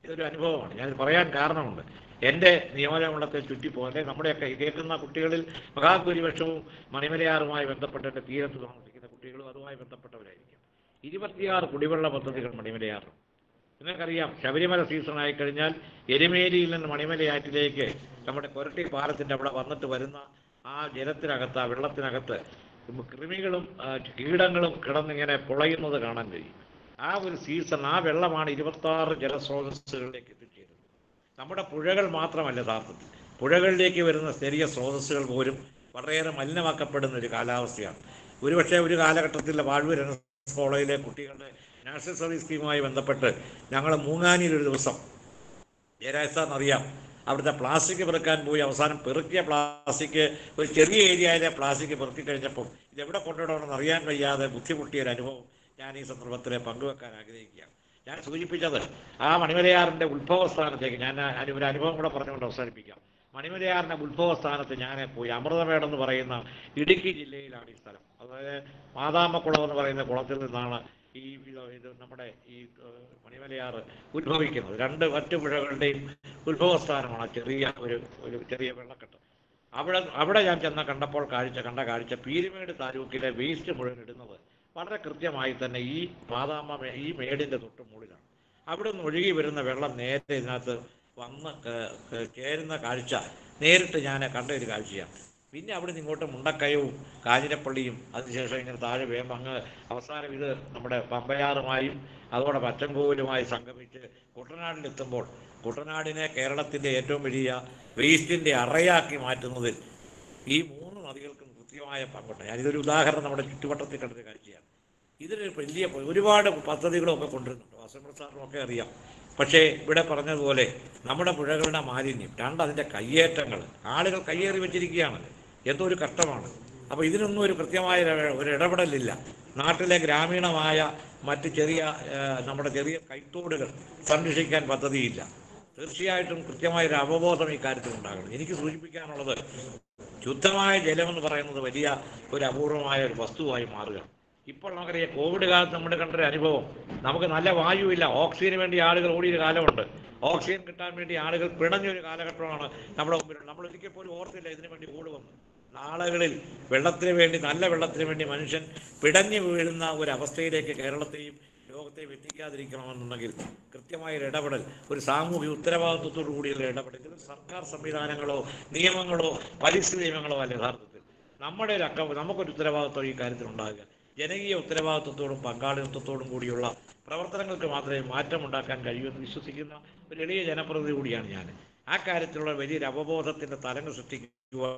ഇതൊരു അനുഭവമാണ്. ഞാൻ പറയാൻ കാരണമുണ്ട്. എൻ്റെ നിയോജകമണ്ഡലത്തെ ചുറ്റിപ്പോലെ നമ്മുടെയൊക്കെ കേൾക്കുന്ന കുട്ടികളിൽ മഹാഭൂരിപക്ഷവും മണിമലയാറുമായി ബന്ധപ്പെട്ട എൻ്റെ തീരത്ത് താമസിക്കുന്ന കുട്ടികളും അതുമായി ബന്ധപ്പെട്ടവരായിരിക്കും. ഇരുപത്തിയാറ് കുടിവെള്ള പദ്ധതികൾ മണിമലയാറും. നിങ്ങൾക്കറിയാം, ശബരിമല സീസൺ ആയിക്കഴിഞ്ഞാൽ എരുമേലിയിൽ നിന്ന് മണിമലയാറ്റിലേക്ക് നമ്മുടെ കൊരട്ടി പാലത്തിൻ്റെ അവിടെ വന്നിട്ട് വരുന്ന ആ ജലത്തിനകത്ത്, ആ വെള്ളത്തിനകത്ത് കൃമികളും കീടങ്ങളും കിടന്നിങ്ങനെ പുളയുന്നത് കാണാൻ കഴിയും. ആ ഒരു സീസൺ, ആ വെള്ളമാണ് ഇരുപത്താറ് ജലസ്രോതസ്സുകളിലേക്ക് എത്തിച്ചേരുന്നത്. നമ്മുടെ പുഴകൾ മാത്രമല്ല, യഥാർത്ഥത്തിൽ പുഴകളിലേക്ക് വരുന്ന ചെറിയ സ്രോതസ്സുകൾ പോലും വളരെയേറെ മലിനമാക്കപ്പെടുന്ന ഒരു കാലാവസ്ഥയാണ്. ഒരുപക്ഷെ ഒരു കാലഘട്ടത്തിൽ വാഴൂർ എൻ എസ് കോളേജിലെ കുട്ടികളുടെ നാഷണൽ സർവീസ് സ്കീമുമായി ബന്ധപ്പെട്ട് ഞങ്ങൾ മൂങ്ങാനിയിൽ ഒരു ദിവസം, ജയരാജസാറിനറിയാം, അവിടുത്തെ പ്ലാസ്റ്റിക് പെറുക്കാൻ പോയി അവസാനം പെറുക്കിയ പ്ലാസ്റ്റിക്, ഒരു ചെറിയ ഏരിയയിലെ പ്ലാസ്റ്റിക് പെറുക്കി കഴിഞ്ഞപ്പോൾ ഇതെവിടെ കൊണ്ടുവിടണമെന്ന് അറിയാൻ വയ്യാതെ ബുദ്ധിമുട്ടിയൊരു അനുഭവം ഞാൻ ഈ സന്ദർഭത്തിൽ പങ്കുവെക്കാൻ ആഗ്രഹിക്കുകയാണ്. ഞാൻ സൂചിപ്പിച്ചത് ആ മണിമലയാറിൻ്റെ ഉത്ഭവസ്ഥാനത്തേക്ക് ഞാൻ ഒരു അനുഭവം കൂടെ പറഞ്ഞുകൊണ്ട് അവസാനിപ്പിക്കാം. മണിമലയാറിൻ്റെ ഉത്ഭവസ്ഥാനത്ത് ഞാൻ പോയി. അമൃതമേട് എന്ന് പറയുന്ന ഇടുക്കി ജില്ലയിലാണ് ഈ സ്ഥലം. അതായത് മാതാമക്കുളം എന്ന് പറയുന്ന കുളത്തിൽ നിന്നാണ് ഈ ഇത് നമ്മുടെ ഈ മണിമലയാറ് ഉത്ഭവിക്കുന്നത്. രണ്ട് മറ്റു പുഴകളുടെയും ഉത്ഭവസ്ഥാനമാണ് ചെറിയ ഒരു ഒരു ചെറിയ വെള്ളക്കെട്ട്. അവിടെ അവിടെ ഞാൻ ചെന്ന കണ്ടപ്പോൾ കാഴ്ച കണ്ട കാഴ്ച പീരുമേട് താലൂക്കിലെ വേസ്റ്റ് മുഴുവൻ ഇടുന്നത് വളരെ കൃത്യമായി തന്നെ ഈ മാതാമ ഈ മേടിൻ്റെ തൊട്ട് മുകളിലാണ്. അവിടെ നിന്ന് ഒഴുകി വരുന്ന വെള്ളം നേരെ ഇതിനകത്ത് വന്ന് ചേരുന്ന കാഴ്ച നേരിട്ട് ഞാൻ കണ്ട ഒരു കാഴ്ചയാണ്. പിന്നെ അവിടെ നിന്ന് ഇങ്ങോട്ട് മുണ്ടക്കയവും കാഞ്ഞിരപ്പള്ളിയും അതിനുശേഷം ഇങ്ങനെ താഴെ വേമ്പ് അങ്ങ് അവസാനം ഇത് നമ്മുടെ പമ്പയാറുമായും അതോടെ പച്ചൻകോവിലുമായി സംഗമിച്ച് കുട്ടനാടിലെത്തുമ്പോൾ കുട്ടനാടിനെ കേരളത്തിൻ്റെ ഏറ്റവും വലിയ വേസ്റ്റിൻ്റെ അറയാക്കി മാറ്റുന്നതിൽ ഈ മൂന്ന് നദികൾക്കും കൃത്യമായ പങ്കുണ്ട്. ഞാനിതൊരു ഉദാഹരണം നമ്മുടെ ചുറ്റുവട്ടത്തിൽ കണ്ടൊരു കാഴ്ചയാണ്. ഇതിന് വലിയ ഒരുപാട് പദ്ധതികളൊക്കെ കൊണ്ടുവരുന്നുണ്ട്, വാസവൻ സാറിനൊക്കെ അറിയാം. പക്ഷേ ഇവിടെ പറഞ്ഞതുപോലെ നമ്മുടെ പുഴകളുടെ മാലിന്യം, രണ്ട് അതിൻ്റെ കയ്യേറ്റങ്ങൾ, ആളുകൾ കയ്യേറി വെച്ചിരിക്കുകയാണ്. എന്തോ ഒരു കഷ്ടമാണ്. അപ്പോൾ ഇതിനൊന്നും ഒരു കൃത്യമായ ഒരു ഇടപെടലില്ല. നാട്ടിലെ ഗ്രാമീണമായ മറ്റ് ചെറിയ നമ്മുടെ ചെറിയ കൈത്തോടുകൾ സംരക്ഷിക്കാൻ പദ്ധതിയില്ല. തീർച്ചയായിട്ടും കൃത്യമായൊരു അവബോധം ഈ കാര്യത്തിൽ ഉണ്ടാകണം. എനിക്ക് സൂചിപ്പിക്കാനുള്ളത്, ശുദ്ധമായ ജലമെന്ന് പറയുന്നത് വലിയ ഒരു അപൂർവമായ ഒരു വസ്തുവായി മാറുകയാണ്. ഇപ്പോൾ നമുക്കറിയാം, കോവിഡ് കാലത്ത് നമ്മൾ കണ്ടൊരു അനുഭവം, നമുക്ക് നല്ല വായുവില്ല, ഓക്സിജന് വേണ്ടി ആളുകൾ ഓടിയൊരു കാലമുണ്ട്. ഓക്സിജൻ കിട്ടാൻ വേണ്ടി ആളുകൾ പിണഞ്ഞൊരു കാലഘട്ടമാണ് നമ്മുടെ മുമ്പിലുണ്ട്. നമ്മൾ ഒരിക്കൽ പോലും ഓർത്തില്ല ഇതിനു വേണ്ടി ഓട് വന്നു. നാളുകളിൽ വെള്ളത്തിന് വേണ്ടി, നല്ല വെള്ളത്തിന് വേണ്ടി മനുഷ്യൻ പിടഞ്ഞു വീഴുന്ന ഒരവസ്ഥയിലേക്ക് കേരളത്തെയും ലോകത്തെയും എത്തിക്കാതിരിക്കണമെന്നുണ്ടെങ്കിൽ കൃത്യമായൊരു ഇടപെടൽ, ഒരു സാമൂഹിക ഉത്തരവാദിത്വത്തോടു കൂടിയുള്ള ഇടപെടൽ. ഇതിൽ സർക്കാർ സംവിധാനങ്ങളോ നിയമങ്ങളോ പരിസ്ഥിതി നിയമങ്ങളോ അല്ല. യഥാർത്ഥത്തിൽ നമ്മുടെ ഒരു അക്ക നമുക്കൊരു ഉത്തരവാദിത്വം ഈ കാര്യത്തിൽ ഉണ്ടാകുക. ജനകീയ ഉത്തരവാദിത്വത്തോടും പങ്കാളിത്തത്തോടും കൂടിയുള്ള പ്രവർത്തനങ്ങൾക്ക് മാത്രമേ മാറ്റമുണ്ടാക്കാൻ കഴിയുമെന്ന് വിശ്വസിക്കുന്ന ഒരു എളിയ ജനപ്രതിനിധി കൂടിയാണ് ഞാൻ. ആ കാര്യത്തിലുള്ള വലിയൊരു അവബോധത്തിൻ്റെ തരംഗം സൃഷ്ടിക്കുവാൻ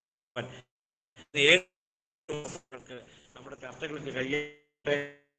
നമ്മുടെ ചർച്ചകൾക്ക് കഴിയാതെ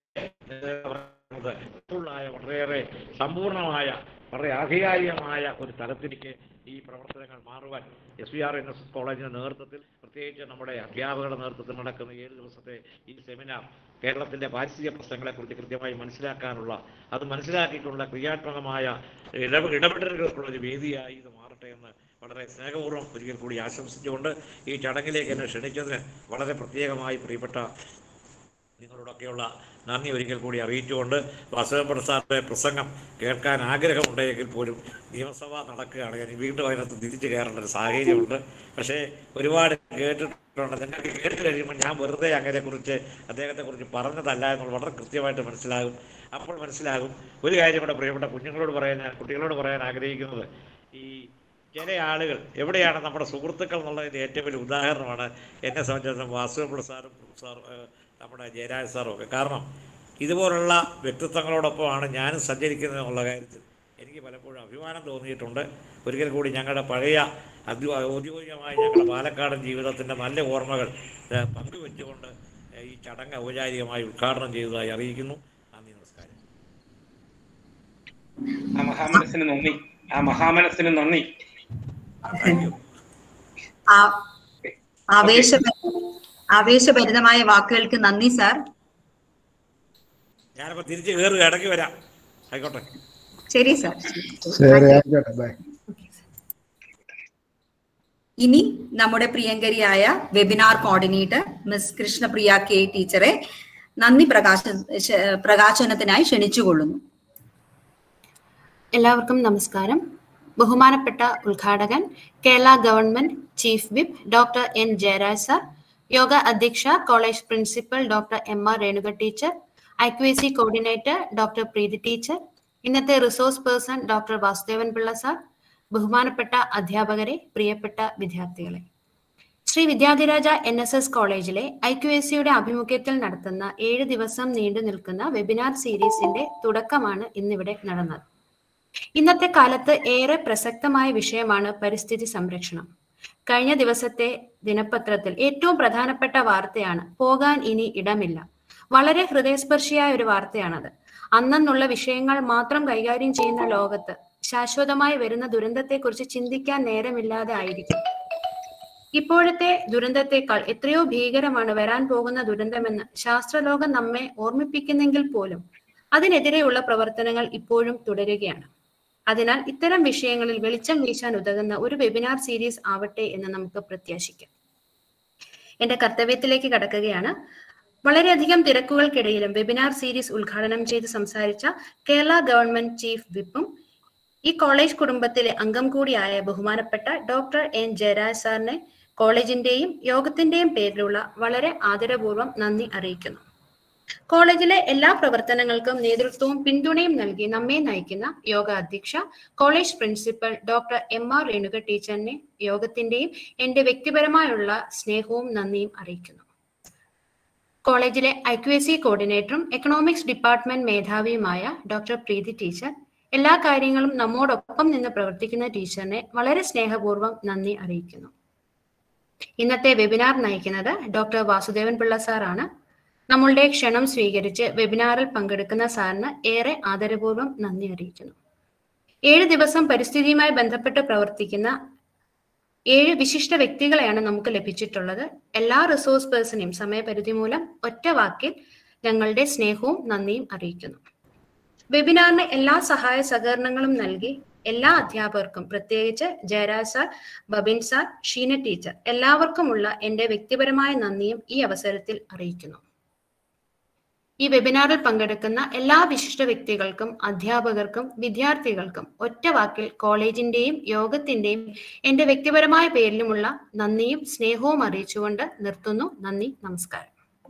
വളരെയേറെ സമ്പൂർണമായ, വളരെ ആധികാരികമായ ഒരു തലത്തിലേക്ക് ഈ പ്രവർത്തനങ്ങൾ മാറുവാൻ S V R N S S കോളേജിൻ്റെ നേതൃത്വത്തിൽ, പ്രത്യേകിച്ച് നമ്മുടെ അധ്യാപകരുടെ നേതൃത്വത്തിൽ നടക്കുന്ന ഏഴ് ദിവസത്തെ ഈ സെമിനാർ കേരളത്തിൻ്റെ പാരിസ്ഥിതിക പ്രശ്നങ്ങളെക്കുറിച്ച് കൃത്യമായി മനസ്സിലാക്കാനുള്ള, അത് മനസ്സിലാക്കിയിട്ടുള്ള ക്രിയാത്മകമായ ഇടപ ഇടപെടലുകൾക്കുള്ളൊരു വേദിയായി ഇത് മാറട്ടെ എന്ന് വളരെ സ്നേഹപൂർവ്വം ഒരിക്കൽ കൂടി ആശംസിച്ചുകൊണ്ട് ഈ ചടങ്ങിലേക്ക് എന്നെ ക്ഷണിച്ചതിന് വളരെ പ്രത്യേകമായി പ്രിയപ്പെട്ട നിങ്ങളോടൊക്കെയുള്ള നന്ദി ഒരിക്കൽ കൂടി അറിയിച്ചുകൊണ്ട്, വാസവൻ പ്രസാദിന്റെ പ്രസംഗം കേൾക്കാൻ ആഗ്രഹമുണ്ടെങ്കിൽ പോലും നിയമസഭ നടക്കുകയാണ്. ഞാൻ വീണ്ടും അതിനകത്ത് തിരിച്ചു കയറേണ്ട ഒരു സാഹചര്യമുണ്ട്. പക്ഷേ ഒരുപാട് കേട്ടിട്ടുണ്ട്. നിങ്ങൾക്ക് കേട്ട് കഴിയുമ്പോൾ ഞാൻ വെറുതെ അങ്ങനെക്കുറിച്ച് അദ്ദേഹത്തെക്കുറിച്ച് പറഞ്ഞതല്ല എന്നുള്ള വളരെ കൃത്യമായിട്ട് മനസ്സിലാകും. അപ്പോൾ മനസ്സിലാകും ഒരു കാര്യം കൂടെ പ്രിയപ്പെട്ട കുഞ്ഞുങ്ങളോട് പറയാൻ, ഞാൻ കുട്ടികളോട് പറയാൻ ആഗ്രഹിക്കുന്നത്, ഈ ചില ആളുകൾ എവിടെയാണ് നമ്മുടെ സുഹൃത്തുക്കൾ എന്നുള്ളതിൻ്റെ ഏറ്റവും വലിയ ഉദാഹരണമാണ് എന്നെ സംബന്ധിച്ചിടത്തോളം വാസുദേവൻ പിള്ള സാറും സാർ നമ്മുടെ ജയരാജ് സാറും ഒക്കെ. കാരണം ഇതുപോലുള്ള വ്യക്തിത്വങ്ങളോടൊപ്പമാണ് ഞാനും സഞ്ചരിക്കുന്നത് എന്നുള്ള കാര്യത്തിൽ എനിക്ക് പലപ്പോഴും അഭിമാനം തോന്നിയിട്ടുണ്ട്. ഒരിക്കൽ കൂടി ഞങ്ങളുടെ പഴയ അദ്വ ഔദ്യോഗികമായ ഞങ്ങളുടെ പാലക്കാടൻ ജീവിതത്തിൻ്റെ നല്ല ഓർമ്മകൾ പങ്കുവെച്ചുകൊണ്ട് ഈ ചടങ്ങ് ഔപചാരികമായി ഉദ്ഘാടനം ചെയ്തതായി അറിയിക്കുന്നു. നന്ദി, നമസ്കാരം. ആ മഹാമനസ്സിന് നന്ദി. ആ മഹാമനസ്സിന് നന്ദി. ആവേശഭരിതമായ വാക്കുകൾക്ക് നന്ദി സാർ. ഞാനിപ്പോ തിരിച്ച് കയറി ഇടയ്ക്ക് വരാം. ആയിക്കോട്ടെ, ശരി സാർ. ശരി. ഇനി നമ്മുടെ പ്രിയങ്കരിയായ webinar coordinator miss Krishnapriya K ടീച്ചറെ നന്ദി പ്രകാശ പ്രകാശനത്തിനായി ക്ഷണിച്ചുകൊള്ളുന്നു. എല്ലാവർക്കും നമസ്കാരം. ബഹുമാനപ്പെട്ട ഉദ്ഘാടകൻ Kerala government chief whip doctor N Jayaraj sir, യോഗ അധ്യക്ഷ college principal doctor M R Renuka teacher, I Q A C coordinator doctor Preethi teacher, ഇന്നത്തെ resource person doctor Vasudevan Pillai sir, ബഹുമാനപ്പെട്ട അധ്യാപകരെ, പ്രിയപ്പെട്ട വിദ്യാർത്ഥികളെ. Shri Vidyadhiraja N S S കോളേജിലെ ഐ ക്യു എ സിയുടെ ആഭിമുഖ്യത്തിൽ നടത്തുന്ന ഏഴ് ദിവസം നീണ്ടു നിൽക്കുന്ന വെബിനാർ സീരീസിന്റെ തുടക്കമാണ് ഇന്നിവിടെ നടന്നത്. ഇന്നത്തെ കാലത്ത് ഏറെ പ്രസക്തമായ വിഷയമാണ് പരിസ്ഥിതി സംരക്ഷണം. കഴിഞ്ഞ ദിവസത്തെ ദിനപത്രത്തിൽ ഏറ്റവും പ്രധാനപ്പെട്ട വാർത്തയാണ് പോകാൻ ഇനി ഇടമില്ല. വളരെ ഹൃദയസ്പർശിയായ ഒരു വാർത്തയാണത്. അന്നുള്ള വിഷയങ്ങൾ മാത്രം കൈകാര്യം ചെയ്യുന്ന ലോകത്ത് ശാശ്വതമായി വരുന്ന ദുരന്തത്തെക്കുറിച്ച് ചിന്തിക്കാൻ നേരമില്ലാതെ ആയിരിക്കും. ഇപ്പോഴത്തെ ദുരന്തത്തെക്കാൾ എത്രയോ ഭീകരമാണ് വരാൻ പോകുന്ന ദുരന്തമെന്ന് ശാസ്ത്രലോകം നമ്മെ ഓർമ്മിപ്പിക്കുന്നെങ്കിൽ പോലും അതിനെതിരെയുള്ള പ്രവർത്തനങ്ങൾ ഇപ്പോഴും തുടരുകയാണ്. അതിനാൽ ഇത്തരം വിഷയങ്ങളിൽ വെളിച്ചം വീശാൻ ഉതകുന്ന ഒരു വെബിനാർ സീരീസ് ആവട്ടെ എന്ന് നമുക്ക് പ്രത്യാശിക്കാം. എന്റെ കർത്തവ്യത്തിലേക്ക് കടക്കുകയാണ്. വളരെയധികം തിരക്കുകൾക്കിടയിലും വെബിനാർ സീരീസ് ഉദ്ഘാടനം ചെയ്ത് സംസാരിച്ച കേരള ഗവൺമെന്റ് ചീഫ് വിപ്പും ഈ കോളേജ് കുടുംബത്തിലെ അംഗം കൂടിയായ ബഹുമാനപ്പെട്ട ഡോക്ടർ എൻ ജയരാജ് സാറിനെ കോളേജിന്റെയും യോഗത്തിന്റെയും പേരിലുള്ള വളരെ ആദരപൂർവ്വം നന്ദി അറിയിക്കുന്നു. കോളേജിലെ എല്ലാ പ്രവർത്തനങ്ങൾക്കും നേതൃത്വവും പിന്തുണയും നൽകി നമ്മെ നയിക്കുന്ന യോഗ അധ്യക്ഷ college principal doctor M R Renuka ടീച്ചറിനെ യോഗത്തിന്റെയും എന്റെ വ്യക്തിപരമായുള്ള സ്നേഹവും നന്ദിയും അറിയിക്കുന്നു. കോളേജിലെ ഐ ക്യു എ സി കോർഡിനേറ്ററും എക്കണോമിക്സ് ഡിപ്പാർട്ട്മെന്റ് മേധാവിയുമായ ഡോക്ടർ പ്രീതി ടീച്ചർ, എല്ലാ കാര്യങ്ങളും നമ്മോടൊപ്പം നിന്ന് പ്രവർത്തിക്കുന്ന ടീച്ചറിനെ വളരെ സ്നേഹപൂർവ്വം നന്ദി അറിയിക്കുന്നു. ഇന്നത്തെ വെബിനാർ നയിക്കുന്നത് ഡോക്ടർ വാസുദേവൻ പിള്ള സാറാണ്. നമ്മളുടെ ക്ഷണം സ്വീകരിച്ച് വെബിനാറിൽ പങ്കെടുക്കുന്ന സാറിന് ഏറെ ആദരപൂർവ്വം നന്ദി അറിയിക്കുന്നു. ഏഴ് ദിവസം പരിസ്ഥിതിയുമായി ബന്ധപ്പെട്ട് പ്രവർത്തിക്കുന്ന ഏഴ് വിശിഷ്ട വ്യക്തികളെയാണ് നമുക്ക് ലഭിച്ചിട്ടുള്ളത്. എല്ലാ റിസോഴ്സ് പേഴ്സണെയും സമയപരിധി മൂലം ഒറ്റ വാക്കിൽ ഞങ്ങളുടെ സ്നേഹവും നന്ദിയും അറിയിക്കുന്നു. വെബിനാറിന് എല്ലാ സഹായ സഹകരണങ്ങളും നൽകി എല്ലാ അധ്യാപകർക്കും, പ്രത്യേകിച്ച് Jayaraj sir, Babin sir, Sheena teacher, എല്ലാവർക്കുമുള്ള എന്റെ വ്യക്തിപരമായ നന്ദിയും ഈ അവസരത്തിൽ അറിയിക്കുന്നു. ഈ വെബിനാറിൽ പങ്കെടുക്കുന്ന എല്ലാ വിശിഷ്ട വ്യക്തികൾക്കും, അധ്യാപകർക്കും, വിദ്യാർത്ഥികൾക്കും ഒറ്റ വാക്കിൽ കോളേജിന്റെയും യോഗത്തിന്റെയും എന്റെ വ്യക്തിപരമായ പേരിലുമുള്ള നന്ദിയും സ്നേഹവും അറിയിച്ചുകൊണ്ട് നിർത്തുന്നു. നന്ദി, നമസ്കാരം.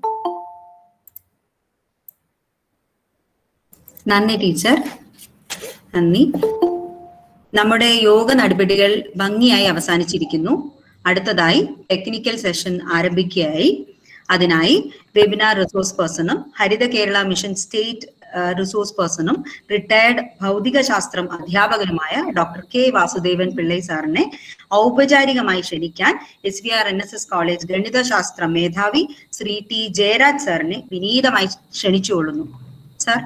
നന്ദി ടീച്ചർ, നന്ദി. നമ്മുടെ യോഗ നടപടികൾ ഭംഗിയായി അവസാനിച്ചിരിക്കുന്നു. അടുത്തതായി ടെക്നിക്കൽ സെഷൻ ആരംഭിക്കുകയായി. അതിനായി വെബിനാർ റിസോഴ്സ് പേഴ്സണും Haritha Kerala mission state resource പേഴ്സണും റിട്ടയർഡ് ഭൗതികശാസ്ത്രം അധ്യാപകനുമായ ഡോക്ടർ കെ വാസുദേവൻ പിള്ളൈ സാറിനെ ഔപചാരികമായി ക്ഷണിക്കാൻ S V R N S S college ഗണിതശാസ്ത്ര മേധാവി ശ്രീ ടി ജയരാജ് സാറിനെ വിനീതമായി ക്ഷണിച്ചുകൊള്ളുന്നു. സാർ.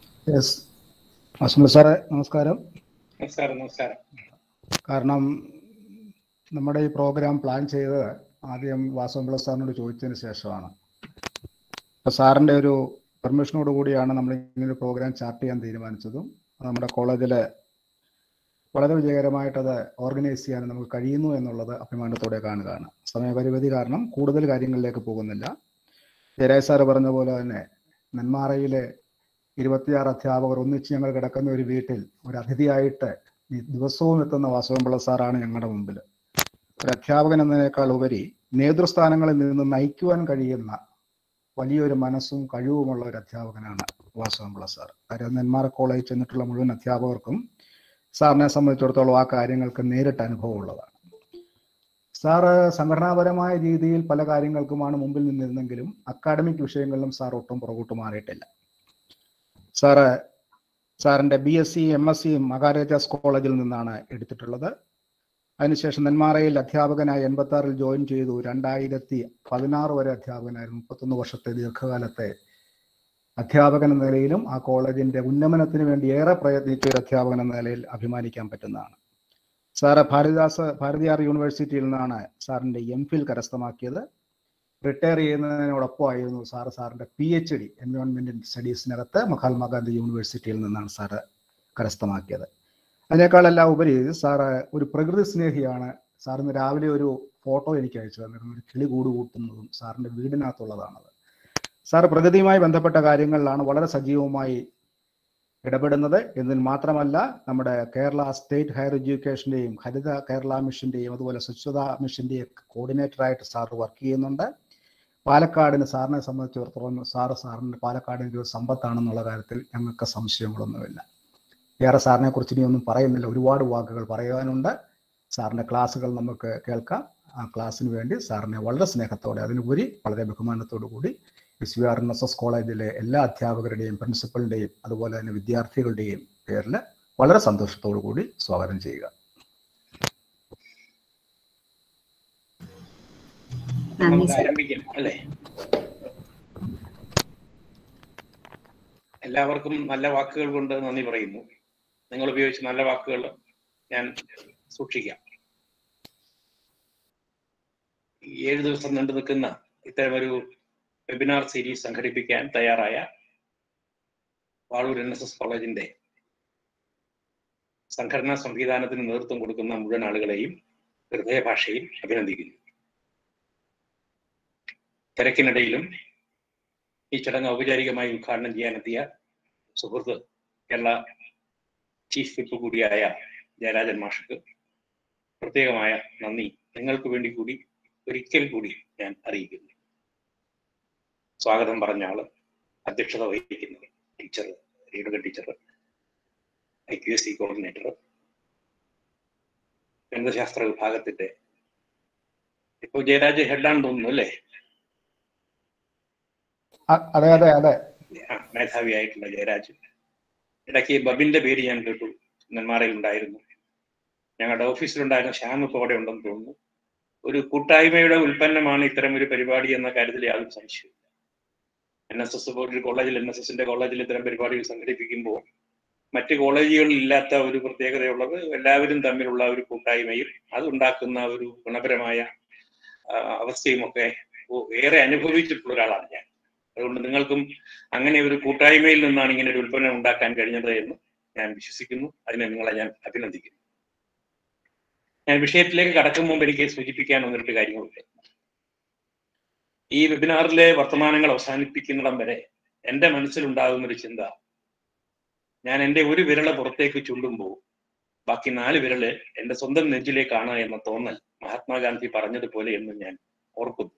സാറേ നമസ്കാരം. നമസ്കാരം. നമസ്കാരം. കാരണം നമ്മുടെ ഈ പ്രോഗ്രാം പ്ലാൻ ചെയ്ത് ആദ്യം വാസുദേവൻ സാറിനോട് ചോദിച്ചതിന് ശേഷമാണ്. അപ്പോൾ സാറിൻ്റെ ഒരു പെർമിഷനോട് കൂടിയാണ് നമ്മൾ ഇങ്ങനെ ഒരു പ്രോഗ്രാം ചാർട്ട് ചെയ്യാൻ തീരുമാനിച്ചതും നമ്മുടെ കോളേജിലെ വളരെ വിജയകരമായിട്ടത് ഓർഗനൈസ് ചെയ്യാൻ നമുക്ക് കഴിയുന്നു എന്നുള്ളത് അഭിമാനത്തോടെ കാണുകയാണ്. സമയപരിമിതി കാരണം കൂടുതൽ കാര്യങ്ങളിലേക്ക് പോകുന്നില്ല. ജയരാജ് സാറ് പറഞ്ഞ പോലെ തന്നെ നെന്മാറയിലെ ഇരുപത്തിയാറ് അധ്യാപകർ ഒന്നിച്ച് ഞങ്ങൾ കിടക്കുന്ന ഒരു വീട്ടിൽ ഒരു അതിഥിയായിട്ട് ദിവസവും എത്തുന്ന വാസുദേവൻ പിള്ള സാറാണ് ഞങ്ങളുടെ മുമ്പിൽ. ഒരു അധ്യാപകൻ എന്നതിനേക്കാൾ ഉപരി നേതൃസ്ഥാനങ്ങളിൽ നിന്ന് നയിക്കുവാൻ കഴിയുന്ന വലിയൊരു മനസ്സും കഴിവുമുള്ള ഒരു അധ്യാപകനാണ് വാസുദേവൻ പിള്ള സാർ. കാര്യം നെന്മാറ കോളേജ് ചെന്നിട്ടുള്ള മുഴുവൻ അധ്യാപകർക്കും സാറിനെ സംബന്ധിച്ചിടത്തോളം ആ കാര്യങ്ങൾക്ക് നേരിട്ട് അനുഭവമുള്ളതാണ്. സാറ് സംഘടനാപരമായ രീതിയിൽ പല കാര്യങ്ങൾക്കുമാണ് മുമ്പിൽ നിന്നിരുന്നെങ്കിലും അക്കാഡമിക് വിഷയങ്ങളിലും സാർ ഒട്ടും പുറകോട്ട് മാറിയിട്ടില്ല. സാറ് സാറിൻ്റെ B S C M S C Maharajas കോളേജിൽ നിന്നാണ് എടുത്തിട്ടുള്ളത്. അതിനുശേഷം നെന്മാറയിൽ അധ്യാപകനായി എൺപത്തി ആറിൽ ജോയിൻ ചെയ്തു. രണ്ടായിരത്തി പതിനാറ് വരെ അധ്യാപകനായിരുന്നു. മുപ്പത്തൊന്ന് വർഷത്തെ ദീർഘകാലത്തെ അധ്യാപകൻ എന്ന നിലയിലും ആ കോളേജിൻ്റെ ഉന്നമനത്തിന് വേണ്ടി ഏറെ പ്രയത്നിച്ച ഒരു അധ്യാപകൻ എന്ന നിലയിൽ അഭിമാനിക്കാൻ പറ്റുന്നതാണ്. സാറ് ഭാരതിദാസ് ഭാരതിയാർ യൂണിവേഴ്സിറ്റിയിൽ നിന്നാണ് സാറിൻ്റെ എം ഫിൽ കരസ്ഥമാക്കിയത്. റിട്ടയർ ചെയ്യുന്നതിനോടൊപ്പമായിരുന്നു സാറ് സാറിൻ്റെ പി എച്ച് ഡി എൻവയോൺമെൻറ്റൽ സ്റ്റഡീസിനകത്ത് മഹാത്മാഗാന്ധി യൂണിവേഴ്സിറ്റിയിൽ നിന്നാണ് സാറ് കരസ്ഥമാക്കിയത്. അതിനേക്കാളെല്ലാം ഉപരി സാറ് ഒരു പ്രകൃതി സ്നേഹിയാണ്. സാറിന് രാവിലെ ഒരു ഫോട്ടോ എനിക്ക് അയച്ചു തന്നിരുന്നു. ഒരു കിളി കൂട് കൂട്ടുന്നതും സാറിൻ്റെ വീടിനകത്തുള്ളതാണത്. സാറ് പ്രകൃതിയുമായി ബന്ധപ്പെട്ട കാര്യങ്ങളിലാണ് വളരെ സജീവമായി ഇടപെടുന്നത്. എന്നതിൽ മാത്രമല്ല നമ്മുടെ കേരള സ്റ്റേറ്റ് ഹയർ എഡ്യൂക്കേഷൻ്റെയും ഹരിത കേരള മിഷൻ്റെയും അതുപോലെ സ്വച്ഛതാ മിഷൻ്റെയും കോർഡിനേറ്ററായിട്ട് സാർ വർക്ക് ചെയ്യുന്നുണ്ട്. പാലക്കാടിന് സാറിനെ സംബന്ധിച്ചിടത്തോളം സാറ് സാറിന് പാലക്കാടിൻ്റെ ഒരു സമ്പത്താണെന്നുള്ള കാര്യത്തിൽ ഞങ്ങൾക്ക് സംശയങ്ങളൊന്നുമില്ല. വേറെ സാറിനെ കുറിച്ച് ഇനിയൊന്നും പറയുന്നില്ല, ഒരുപാട് വാക്കുകൾ പറയാനുണ്ട്. സാറിൻ്റെ ക്ലാസ്സുകൾ നമുക്ക് കേൾക്കാം. ആ ക്ലാസ്സിന് വേണ്ടി സാറിനെ വളരെ സ്നേഹത്തോടെ അതിനുപരി വളരെ ബഹുമാനത്തോടു കൂടി S V R N S S കോളേജിലെ എല്ലാ അധ്യാപകരുടെയും പ്രിൻസിപ്പലിൻ്റെയും അതുപോലെ തന്നെ വിദ്യാർത്ഥികളുടെയും പേരിൽ വളരെ സന്തോഷത്തോടു കൂടി സ്വാഗതം ചെയ്യുക. ആരംഭിക്കാം അല്ലേ? എല്ലാവർക്കും നല്ല വാക്കുകൾ കൊണ്ട് നന്ദി പറയുന്നു. നിങ്ങൾ ഉപയോഗിച്ച നല്ല വാക്കുകൾ ഞാൻ സൂക്ഷിക്കാം. ഏഴ് ദിവസം നീണ്ടു നിൽക്കുന്ന ഇത്തരമൊരു വെബിനാർ സീരീസ് സംഘടിപ്പിക്കാൻ തയ്യാറായ വാളൂർ എൻ എസ് എസ് കോളേജിന്റെ സംഘടനാ സംവിധാനത്തിന് നേതൃത്വം കൊടുക്കുന്ന മുഴുവൻ ആളുകളെയും ഹൃദയഭാഷയിൽ അഭിനന്ദിക്കുന്നു. തിരക്കിനിടയിലും ഈ ചടങ്ങ് ഔപചാരികമായി ഉദ്ഘാടനം ചെയ്യാനെത്തിയ സുഹൃത്ത് കേരള ചീഫ് വിപ്പ് കൂടിയായ ജയരാജൻ മാഷക്ക് പ്രത്യേകമായ നന്ദി നിങ്ങൾക്ക് വേണ്ടി കൂടി ഒരിക്കൽ കൂടി ഞാൻ അറിയിക്കുന്നു. സ്വാഗതം പറഞ്ഞ ആള്, അധ്യക്ഷത വഹിക്കുന്നത് teacher Renuka teacher, I Q S C coordinator, ഗണിതശാസ്ത്ര വിഭാഗത്തിന്റെ ഇപ്പൊ ജയരാജ് ഹെഡാണെന്ന് തോന്നുന്നു അല്ലേ? അതെ അതെ അതെ ആ മേധാവിയായിട്ടുള്ള ജയരാജ്. ഇടയ്ക്ക് ബബിന്റെ പേര് ഞാൻ കേട്ടു, നെന്മാറയിൽ ഉണ്ടായിരുന്നു. ഞങ്ങളുടെ ഓഫീസിലുണ്ടായിരുന്ന ശ്യാം ഇപ്പോൾ അവിടെ ഉണ്ടെന്ന് തോന്നുന്നു. ഒരു കൂട്ടായ്മയുടെ ഉൽപ്പന്നമാണ് ഇത്തരം ഒരു പരിപാടി എന്ന കാര്യത്തിൽ യാതൊരു സംശയമില്ല. എൻ എസ് എസ് ഒരു കോളേജിൽ എൻ എസ് എസിന്റെ കോളേജിൽ ഇത്തരം പരിപാടികൾ സംഘടിപ്പിക്കുമ്പോൾ മറ്റ് കോളേജുകളിൽ ഇല്ലാത്ത ഒരു പ്രത്യേകതയുള്ളത് എല്ലാവരും തമ്മിലുള്ള ഒരു കൂട്ടായ്മയും അതുണ്ടാക്കുന്ന ഒരു ഗുണപരമായ അവസ്ഥയും ഒക്കെ ഏറെ അനുഭവിച്ചിട്ടുള്ള ഒരാളാണ് ഞാൻ. അതുകൊണ്ട് നിങ്ങൾക്കും അങ്ങനെ ഒരു കൂട്ടായ്മയിൽ നിന്നാണ് ഇങ്ങനെ ഒരു ഉൽപ്പന്നം ഉണ്ടാക്കാൻ കഴിഞ്ഞത് എന്ന് ഞാൻ വിശ്വസിക്കുന്നു. അതിനെ നിങ്ങളെ ഞാൻ അഭിനന്ദിക്കുന്നു. ഞാൻ വിഷയത്തിലേക്ക് കടക്കും മുമ്പ് എനിക്ക് സൂചിപ്പിക്കാൻ ഒന്ന് രണ്ട് കാര്യങ്ങളുണ്ട്. ഈ വെബിനാറിലെ വർത്തമാനങ്ങൾ അവസാനിപ്പിക്കുന്നിടം വരെ എൻ്റെ മനസ്സിലുണ്ടാകുന്ന ഒരു ചിന്ത, ഞാൻ എൻ്റെ ഒരു വിരള് പുറത്തേക്ക് ചൂണ്ടുമ്പോൾ ബാക്കി നാല് വിരല് എൻ്റെ സ്വന്തം നെഞ്ചിലേക്കാണ് എന്ന തോന്നൽ മഹാത്മാഗാന്ധി പറഞ്ഞതുപോലെ എന്ന് ഞാൻ ഓർക്കുന്നു.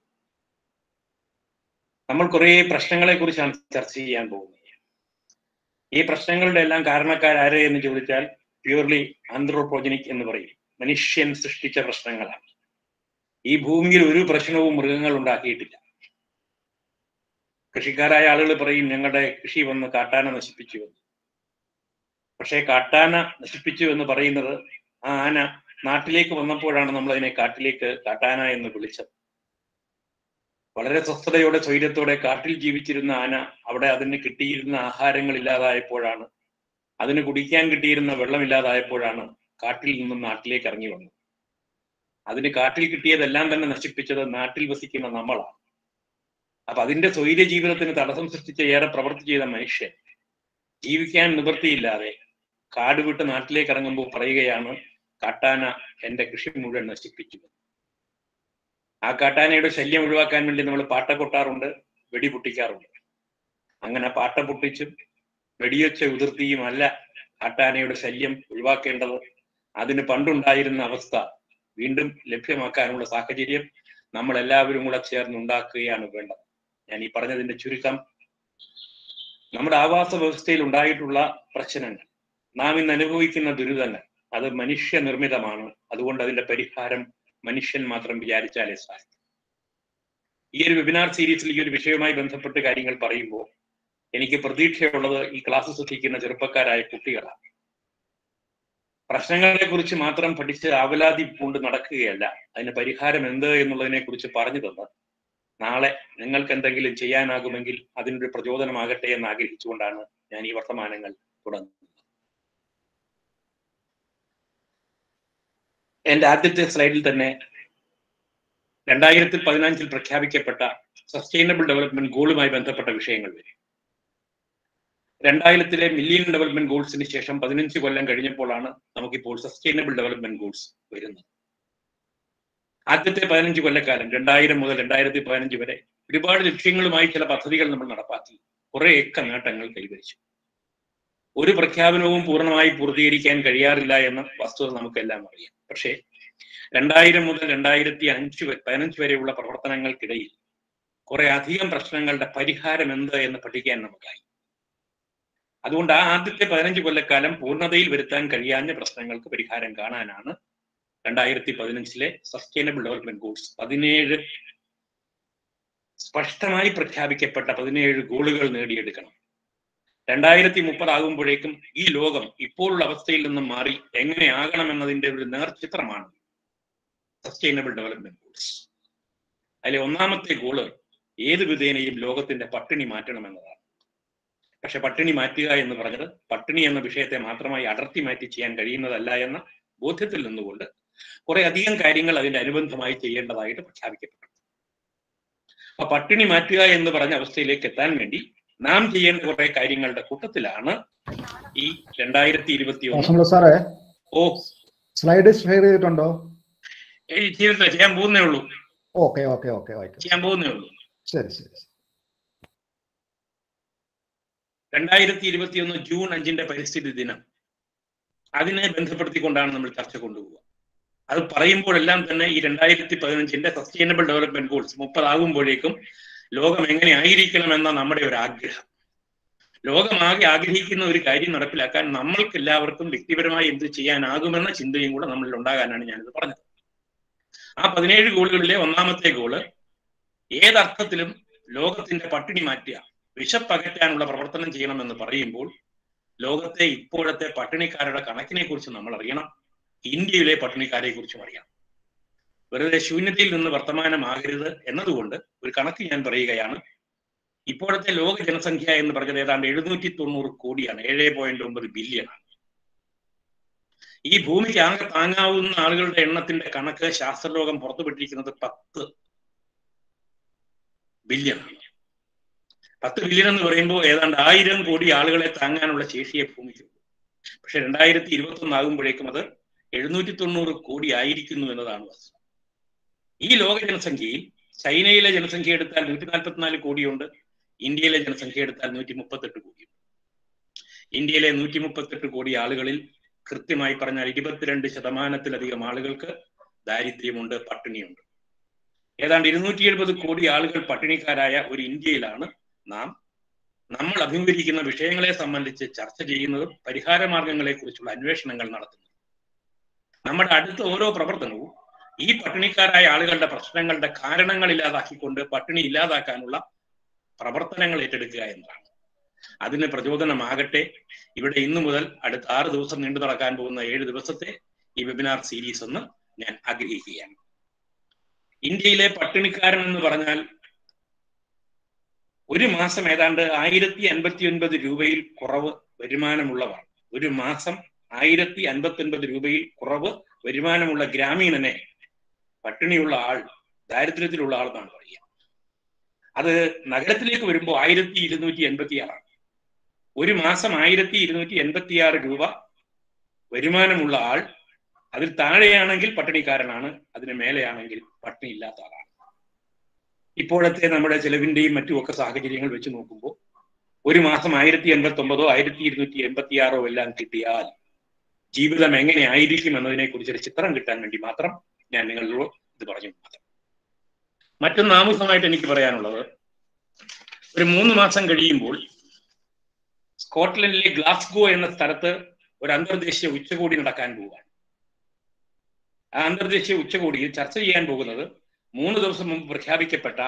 നമ്മൾ കുറേ പ്രശ്നങ്ങളെ കുറിച്ചാണ് ചർച്ച ചെയ്യാൻ പോകുന്നത്. ഈ പ്രശ്നങ്ങളുടെ എല്ലാം കാരണക്കാരാരെ എന്ന് ചോദിച്ചാൽ പ്യൂർലി ആന്ത്രോപോജനിക് എന്ന് പറയും. മനുഷ്യൻ സൃഷ്ടിച്ച പ്രശ്നങ്ങളാണ്. ഈ ഭൂമിയിൽ ഒരു പ്രശ്നവും മൃഗങ്ങൾ ഉണ്ടാക്കിയിട്ടില്ല. കൃഷിക്കാരായ ആളുകൾ പറയും ഞങ്ങളുടെ കൃഷി വന്ന് കാട്ടാന നശിപ്പിച്ചു എന്ന്. പക്ഷേ കാട്ടാന നശിപ്പിച്ചു എന്ന് പറയുന്നത് ആ ആന നാട്ടിലേക്ക് വന്നപ്പോഴാണ് നമ്മൾ അതിനെ കാട്ടിലേക്ക് കാട്ടാന എന്ന് വിളിച്ചത്. വളരെ സ്വസ്ഥതയോടെ സ്വൈര്യത്തോടെ കാട്ടിൽ ജീവിച്ചിരുന്ന ആന അവിടെ അതിന് കിട്ടിയിരുന്ന ആഹാരങ്ങൾ ഇല്ലാതായപ്പോഴാണ്, അതിന് കുടിക്കാൻ കിട്ടിയിരുന്ന വെള്ളമില്ലാതായപ്പോഴാണ് കാട്ടിൽ നിന്നും നാട്ടിലേക്ക് ഇറങ്ങി വന്നത്. അതിന് കാട്ടിൽ കിട്ടിയതെല്ലാം തന്നെ നശിപ്പിച്ചത് നാട്ടിൽ വസിക്കുന്ന നമ്മളാണ്. അപ്പൊ അതിന്റെ സ്വൈര്യ ജീവിതത്തിന് തടസ്സം സൃഷ്ടിച്ച ഏറെ പ്രവൃത്തി ചെയ്ത മനുഷ്യൻ ജീവിക്കാൻ നിവൃത്തിയില്ലാതെ കാട് വിട്ട് നാട്ടിലേക്ക് ഇറങ്ങുമ്പോൾ പറയുകയാണ് കാട്ടാന എന്റെ കൃഷി മുഴുവൻ നശിപ്പിച്ചു. ആ കാട്ടാനയുടെ ശല്യം ഒഴിവാക്കാൻ വേണ്ടി നമ്മൾ പാട്ട കൊട്ടാറുണ്ട്, വെടി പൊട്ടിക്കാറുണ്ട്. അങ്ങനെ പാട്ട പൊട്ടിച്ചും വെടിയൊച്ച ഉതിർത്തിയും അല്ല കാട്ടാനയുടെ ശല്യം ഒഴിവാക്കേണ്ടത്. അതിന് പണ്ടുണ്ടായിരുന്ന അവസ്ഥ വീണ്ടും ലഭ്യമാക്കാനുള്ള സാഹചര്യം നമ്മൾ എല്ലാവരും കൂടെ ചേർന്ന് ഉണ്ടാക്കുകയാണ് വേണ്ടത്. ഞാൻ ഈ പറഞ്ഞതിന്റെ ചുരുക്കം, നമ്മുടെ ആവാസ വ്യവസ്ഥയിൽ ഉണ്ടായിട്ടുള്ള പ്രശ്നങ്ങൾ, നാം ഇന്ന് അനുഭവിക്കുന്ന ദുരിതങ്ങൾ, അത് മനുഷ്യനിർമ്മിതമാണ്. അതുകൊണ്ട് അതിന്റെ പരിഹാരം മനുഷ്യൻ മാത്രം വിചാരിച്ചാലേ സാധിക്കും. ഈ ഒരു വെബിനാർ സീരീസിൽ ഈ ഒരു വിഷയവുമായി ബന്ധപ്പെട്ട് കാര്യങ്ങൾ പറയുമ്പോൾ എനിക്ക് പ്രതീക്ഷയുള്ളത് ഈ ക്ലാസ് ശ്രദ്ധിക്കുന്ന ചെറുപ്പക്കാരായ കുട്ടികളാണ്. പ്രശ്നങ്ങളെ കുറിച്ച് മാത്രം പഠിച്ച് ആവലാതി കൊണ്ട് നടക്കുകയല്ല, അതിന് പരിഹാരം എന്ത് എന്നുള്ളതിനെ കുറിച്ച് പറഞ്ഞു തന്ന് നാളെ നിങ്ങൾക്ക് എന്തെങ്കിലും ചെയ്യാനാകുമെങ്കിൽ അതിനൊരു പ്രചോദനമാകട്ടെ എന്ന് ആഗ്രഹിച്ചുകൊണ്ടാണ് ഞാൻ ഈ വർത്തമാനങ്ങൾ തുടങ്ങുന്നത്. എന്റെ ആദ്യത്തെ സ്ലൈഡിൽ തന്നെ രണ്ടായിരത്തി പതിനഞ്ചിൽ പ്രഖ്യാപിക്കപ്പെട്ട സസ്റ്റൈനബിൾ ഡെവലപ്മെന്റ് ഗോളുമായി ബന്ധപ്പെട്ട വിഷയങ്ങൾ വരും. രണ്ടായിരത്തിലെ മില്യൺ ഡെവലപ്മെന്റ് ഗോൾസിന് ശേഷം പതിനഞ്ച് കൊല്ലം കഴിഞ്ഞപ്പോഴാണ് നമുക്കിപ്പോൾ സസ്റ്റൈനബിൾ ഡെവലപ്മെന്റ് ഗോൾസ് വരുന്നത്. ആദ്യത്തെ പതിനഞ്ച് കൊല്ലക്കാലം രണ്ടായിരം മുതൽ രണ്ടായിരത്തി പതിനഞ്ച് വരെ ഒരുപാട് ലക്ഷ്യങ്ങളുമായി ചില പദ്ധതികൾ നമ്മൾ നടപ്പാക്കി, കുറേയൊക്കെ നേട്ടങ്ങൾ കൈവരിച്ചു. ഒരു പ്രഖ്യാപനവും പൂർണ്ണമായി പൂർത്തീകരിക്കാൻ കഴിയാറില്ല എന്ന വസ്തുത നമുക്കെല്ലാം അറിയാം. പക്ഷേ രണ്ടായിരം മുതൽ രണ്ടായിരത്തി അഞ്ച് പതിനഞ്ച് വരെയുള്ള പ്രവർത്തനങ്ങൾക്കിടയിൽ കുറെ അധികം പ്രശ്നങ്ങളുടെ പരിഹാരം എന്ത് എന്ന് പഠിക്കാൻ നമുക്കായി. അതുകൊണ്ട് ആ ആദ്യത്തെ പതിനഞ്ച് കൊല്ലക്കാലം പൂർണ്ണതയിൽ വരുത്താൻ കഴിയാഞ്ഞ പ്രശ്നങ്ങൾക്ക് പരിഹാരം കാണാനാണ് രണ്ടായിരത്തി പതിനഞ്ചിലെ സസ്റ്റൈനബിൾ ഡെവലപ്മെന്റ് ഗോൾസ് പതിനേഴ് സ്പഷ്ടമായി പ്രഖ്യാപിക്കപ്പെട്ട പതിനേഴ് ഗോളുകൾ നേടിയെടുക്കണം. രണ്ടായിരത്തി മുപ്പതാകുമ്പോഴേക്കും ഈ ലോകം ഇപ്പോഴുള്ള അവസ്ഥയിൽ നിന്നും മാറി എങ്ങനെയാകണമെന്നതിന്റെ ഒരു നേർചിത്രമാണ് സസ്റ്റൈനബിൾ ഡെവലപ്മെന്റ് ഗോൾസ്. അതിലെ ഒന്നാമത്തെ ഗോള് ഏത് വിധേനയും ലോകത്തിന്റെ പട്ടിണി മാറ്റണമെന്നതാണ്. പക്ഷെ പട്ടിണി മാറ്റുക എന്ന് പറഞ്ഞത് പട്ടിണി എന്ന വിഷയത്തെ മാത്രമായി അടർത്തി മാറ്റി ചെയ്യാൻ കഴിയുന്നതല്ല എന്ന ബോധ്യത്തിൽ നിന്നുകൊണ്ട് കുറെ അധികം കാര്യങ്ങൾ അതിന്റെ അനുബന്ധമായി ചെയ്യേണ്ടതായിട്ട് പ്രഖ്യാപിക്കപ്പെട്ടു. അപ്പൊ പട്ടിണി മാറ്റുക എന്ന് പറഞ്ഞ അവസ്ഥയിലേക്ക് എത്താൻ വേണ്ടി നാം ചെയ്യേണ്ട കുറെ കാര്യങ്ങളുടെ കൂട്ടത്തിലാണ് ഈ രണ്ടായിരത്തി ഇരുപത്തി ഒന്ന് സാറേ ഓ സ്ലൈഡ് ഷെയർ ചെയ്തിട്ടുണ്ടോ? ചെയ്തിട്ടില്ല, ചെയ്യാൻ പോകുന്നേ ഉള്ളൂ. ഓക്കെ ഓക്കെ ഓക്കെ ചെയ്യാൻ പോകുന്നേ ഉള്ളൂ. ശരി ശരി. രണ്ടായിരത്തി ഇരുപത്തി ഒന്ന് ജൂൺ അഞ്ചിന്റെ പരിസ്ഥിതി ദിനം, അതിനെ ബന്ധപ്പെടുത്തിക്കൊണ്ടാണ് നമ്മൾ ചർച്ച കൊണ്ടുപോവുക. അത് പറയുമ്പോഴെല്ലാം തന്നെ ഈ രണ്ടായിരത്തി പതിനഞ്ചിന്റെ സസ്റ്റൈനബിൾ ഡെവലപ്മെന്റ് ഗോൾസ് മുപ്പതാകുമ്പോഴേക്കും ലോകം എങ്ങനെ ആയിരിക്കണം എന്ന നമ്മുടെ ഒരു ആഗ്രഹം, ലോകമാകെ ആഗ്രഹിക്കുന്ന ഒരു കാര്യം നടപ്പിലാക്കാൻ നമ്മൾക്ക് എല്ലാവർക്കും വ്യക്തിപരമായി എന്ത് ചെയ്യാനാകുമെന്ന ചിന്തയും കൂടെ നമ്മളിൽ ഉണ്ടാകാനാണ് ഞാനിത് പറഞ്ഞത്. ആ പതിനേഴ് ഗോളുകളിലെ ഒന്നാമത്തെ ഗോള് ഏതർത്ഥത്തിലും ലോകത്തിന്റെ പട്ടിണി മാറ്റുക, വിശപ്പകറ്റാനുള്ള പ്രവർത്തനം ചെയ്യണമെന്ന് പറയുമ്പോൾ ലോകത്തെ ഇപ്പോഴത്തെ പട്ടിണിക്കാരുടെ കണക്കിനെ കുറിച്ച് നമ്മൾ അറിയണം, ഇന്ത്യയിലെ പട്ടിണിക്കാരെ കുറിച്ചും അറിയണം. വെറുതെ ശൂന്യതയിൽ നിന്ന് വർത്തമാനമാകരുത് എന്നതുകൊണ്ട് ഒരു കണക്ക് ഞാൻ പറയുകയാണ്. ഇപ്പോഴത്തെ ലോക ജനസംഖ്യ എന്ന് പറഞ്ഞത് ഏതാണ്ട് എഴുന്നൂറ്റി തൊണ്ണൂറ് കോടിയാണ്, ഏഴ് പോയിന്റ് ഒമ്പത് ബില്യണാണ്. ഈ ഭൂമിക്ക് ആകെ താങ്ങാവുന്ന ആളുകളുടെ എണ്ണത്തിന്റെ കണക്ക് ശാസ്ത്രലോകം പുറത്തുവിട്ടിരിക്കുന്നത് പത്ത് ബില്യണാണ്. പത്ത് ബില്യൺ എന്ന് പറയുമ്പോൾ ഏതാണ്ട് ആയിരം കോടി ആളുകളെ താങ്ങാനുള്ള ശേഷിയെ ഭൂമിക്കുള്ളൂ. പക്ഷെ രണ്ടായിരത്തി ഇരുപത്തി ഒന്ന് ആകുമ്പോഴേക്കും അത് എഴുന്നൂറ്റി തൊണ്ണൂറ് കോടി ആയിരിക്കുന്നു എന്നതാണ് വസ്തുത. ഈ ലോക ജനസംഖ്യയിൽ ചൈനയിലെ ജനസംഖ്യ എടുത്താൽ നൂറ്റി നാൽപ്പത്തിനാല് കോടിയുണ്ട്, ഇന്ത്യയിലെ ജനസംഖ്യ എടുത്താൽ നൂറ്റി മുപ്പത്തെട്ട് കോടിയുണ്ട്. ഇന്ത്യയിലെ നൂറ്റി മുപ്പത്തെട്ട് കോടി ആളുകളിൽ കൃത്യമായി പറഞ്ഞാൽ ഇരുപത്തിരണ്ട് ശതമാനത്തിലധികം ആളുകൾക്ക് ദാരിദ്ര്യമുണ്ട്, പട്ടിണിയുണ്ട്. ഏതാണ്ട് ഇരുന്നൂറ്റി എഴുപത് കോടി ആളുകൾ പട്ടിണിക്കാരായ ഒരു ഇന്ത്യയിലാണ് നാം നമ്മൾ അഭിമുഖീകരിക്കുന്ന വിഷയങ്ങളെ സംബന്ധിച്ച് ചർച്ച ചെയ്യുന്നതും പരിഹാര മാർഗങ്ങളെ കുറിച്ചുള്ള അന്വേഷണങ്ങൾ നടത്തുന്നത്. നമ്മുടെ അടുത്ത ഓരോ പ്രവർത്തനവും ഈ പട്ടിണിക്കാരായ ആളുകളുടെ പ്രശ്നങ്ങളുടെ കാരണങ്ങൾ ഇല്ലാതാക്കിക്കൊണ്ട് പട്ടിണി ഇല്ലാതാക്കാനുള്ള പ്രവർത്തനങ്ങൾ ഏറ്റെടുക്കുക എന്നതാണ്. അതിന് പ്രചോദനമാകട്ടെ ഇവിടെ ഇന്നു മുതൽ അടുത്ത ആറ് ദിവസം നീണ്ടു നടക്കാൻ പോകുന്ന ഏഴ് ദിവസത്തെ ഈ വെബിനാർ സീരീസ് എന്ന് ഞാൻ ആഗ്രഹിക്കുകയാണ്. ഇന്ത്യയിലെ പട്ടിണിക്കാരൻ എന്ന് പറഞ്ഞാൽ ഒരു മാസം ഏതാണ്ട് ആയിരത്തി അൻപത്തി ഒൻപത് രൂപയിൽ കുറവ് വരുമാനമുള്ളവർ, ഒരു മാസം ആയിരത്തി അൻപത്തി ഒൻപത് രൂപയിൽ കുറവ് വരുമാനമുള്ള ഗ്രാമീണനെ പട്ടിണിയുള്ള ആൾ, ദാരിദ്ര്യത്തിലുള്ള ആൾ എന്നാണ് പറയുക. അത് നഗരത്തിലേക്ക് വരുമ്പോൾ ആയിരത്തി ഇരുന്നൂറ്റി എൺപത്തി ആറാണ്. ഒരു മാസം ആയിരത്തി ഇരുന്നൂറ്റി എൺപത്തി ആറ് രൂപ വരുമാനമുള്ള ആൾ, അതിൽ താഴെയാണെങ്കിൽ പട്ടിണിക്കാരനാണ്, അതിന് മേലെയാണെങ്കിൽ പട്ടിണി ഇല്ലാത്ത ആളാണ്. ഇപ്പോഴത്തെ നമ്മുടെ ചെലവിന്റെയും മറ്റുമൊക്കെ സാഹചര്യങ്ങൾ വെച്ച് നോക്കുമ്പോൾ ഒരു മാസം ആയിരത്തി എൺപത്തി ഒമ്പതോ ആയിരത്തി ഇരുന്നൂറ്റി എൺപത്തി ആറോ എല്ലാം കിട്ടിയാൽ ജീവിതം എങ്ങനെ ആയിരിക്കും എന്നതിനെ കുറിച്ചൊരു ചിത്രം കിട്ടാൻ വേണ്ടി മാത്രം ഞാൻ നിങ്ങളോട് ഇത് പറഞ്ഞു മാത്രം. മറ്റൊന്ന് ആമുഖമായിട്ട് എനിക്ക് പറയാനുള്ളത്, ഒരു മൂന്ന് മാസം കഴിയുമ്പോൾ സ്കോട്ട്ലൻഡിലെ ഗ്ലാസ്ഗോ എന്ന സ്ഥലത്ത് ഒരു അന്തർദേശീയ ഉച്ചകോടി നടക്കാൻ പോവുകയാണ്. ആ അന്തർദേശീയ ഉച്ചകോടിയിൽ ചർച്ച ചെയ്യാൻ പോകുന്നത് മൂന്ന് ദിവസം മുമ്പ് പ്രഖ്യാപിക്കപ്പെട്ട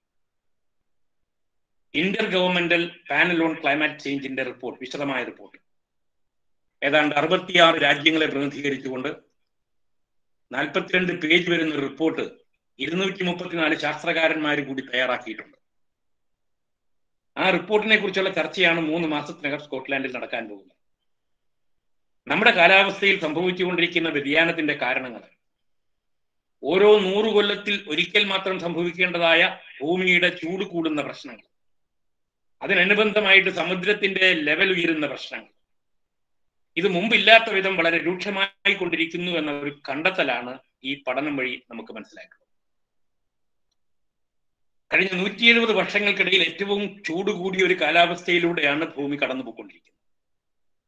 inter governmental panel on climate ചേഞ്ചിന്റെ റിപ്പോർട്ട്, വിശദമായ റിപ്പോർട്ട്. ഏതാണ്ട് അറുപത്തിയാറ് രാജ്യങ്ങളെ പ്രതിനിധീകരിച്ചുകൊണ്ട് നാൽപ്പത്തിരണ്ട് പേജ് വരുന്ന റിപ്പോർട്ട് ഇരുന്നൂറ്റി മുപ്പത്തിനാല് ശാസ്ത്രകാരന്മാർ കൂടി തയ്യാറാക്കിയിട്ടുണ്ട്. ആ റിപ്പോർട്ടിനെ കുറിച്ചുള്ള ചർച്ചയാണ് മൂന്ന് മാസത്തിനകം സ്കോട്ട്ലാൻഡിൽ നടക്കാൻ പോകുന്നത്. നമ്മുടെ കാലാവസ്ഥയിൽ സംഭവിച്ചുകൊണ്ടിരിക്കുന്ന വ്യതിയാനത്തിന്റെ കാരണങ്ങൾ, ഓരോ നൂറു കൊല്ലത്തിൽ ഒരിക്കൽ മാത്രം സംഭവിക്കേണ്ടതായ ഭൂമിയുടെ ചൂട് കൂടുന്ന പ്രശ്നങ്ങൾ, അതിനനുബന്ധമായിട്ട് സമുദ്രത്തിന്റെ ലെവൽ ഉയരുന്ന പ്രശ്നങ്ങൾ, ഇത് മുമ്പില്ലാത്ത വിധം വളരെ രൂക്ഷമായി കൊണ്ടിരിക്കുന്നു എന്ന ഒരു കണ്ടെത്തലാണ് ഈ പഠനം വഴി നമുക്ക് മനസ്സിലാക്കുന്നത്. കഴിഞ്ഞ നൂറ്റി എഴുപത് വർഷങ്ങൾക്കിടയിൽ ഏറ്റവും ചൂട് കൂടിയ ഒരു കാലാവസ്ഥയിലൂടെയാണ് ഭൂമി കടന്നുപോയിക്കൊണ്ടിരിക്കുന്നത്.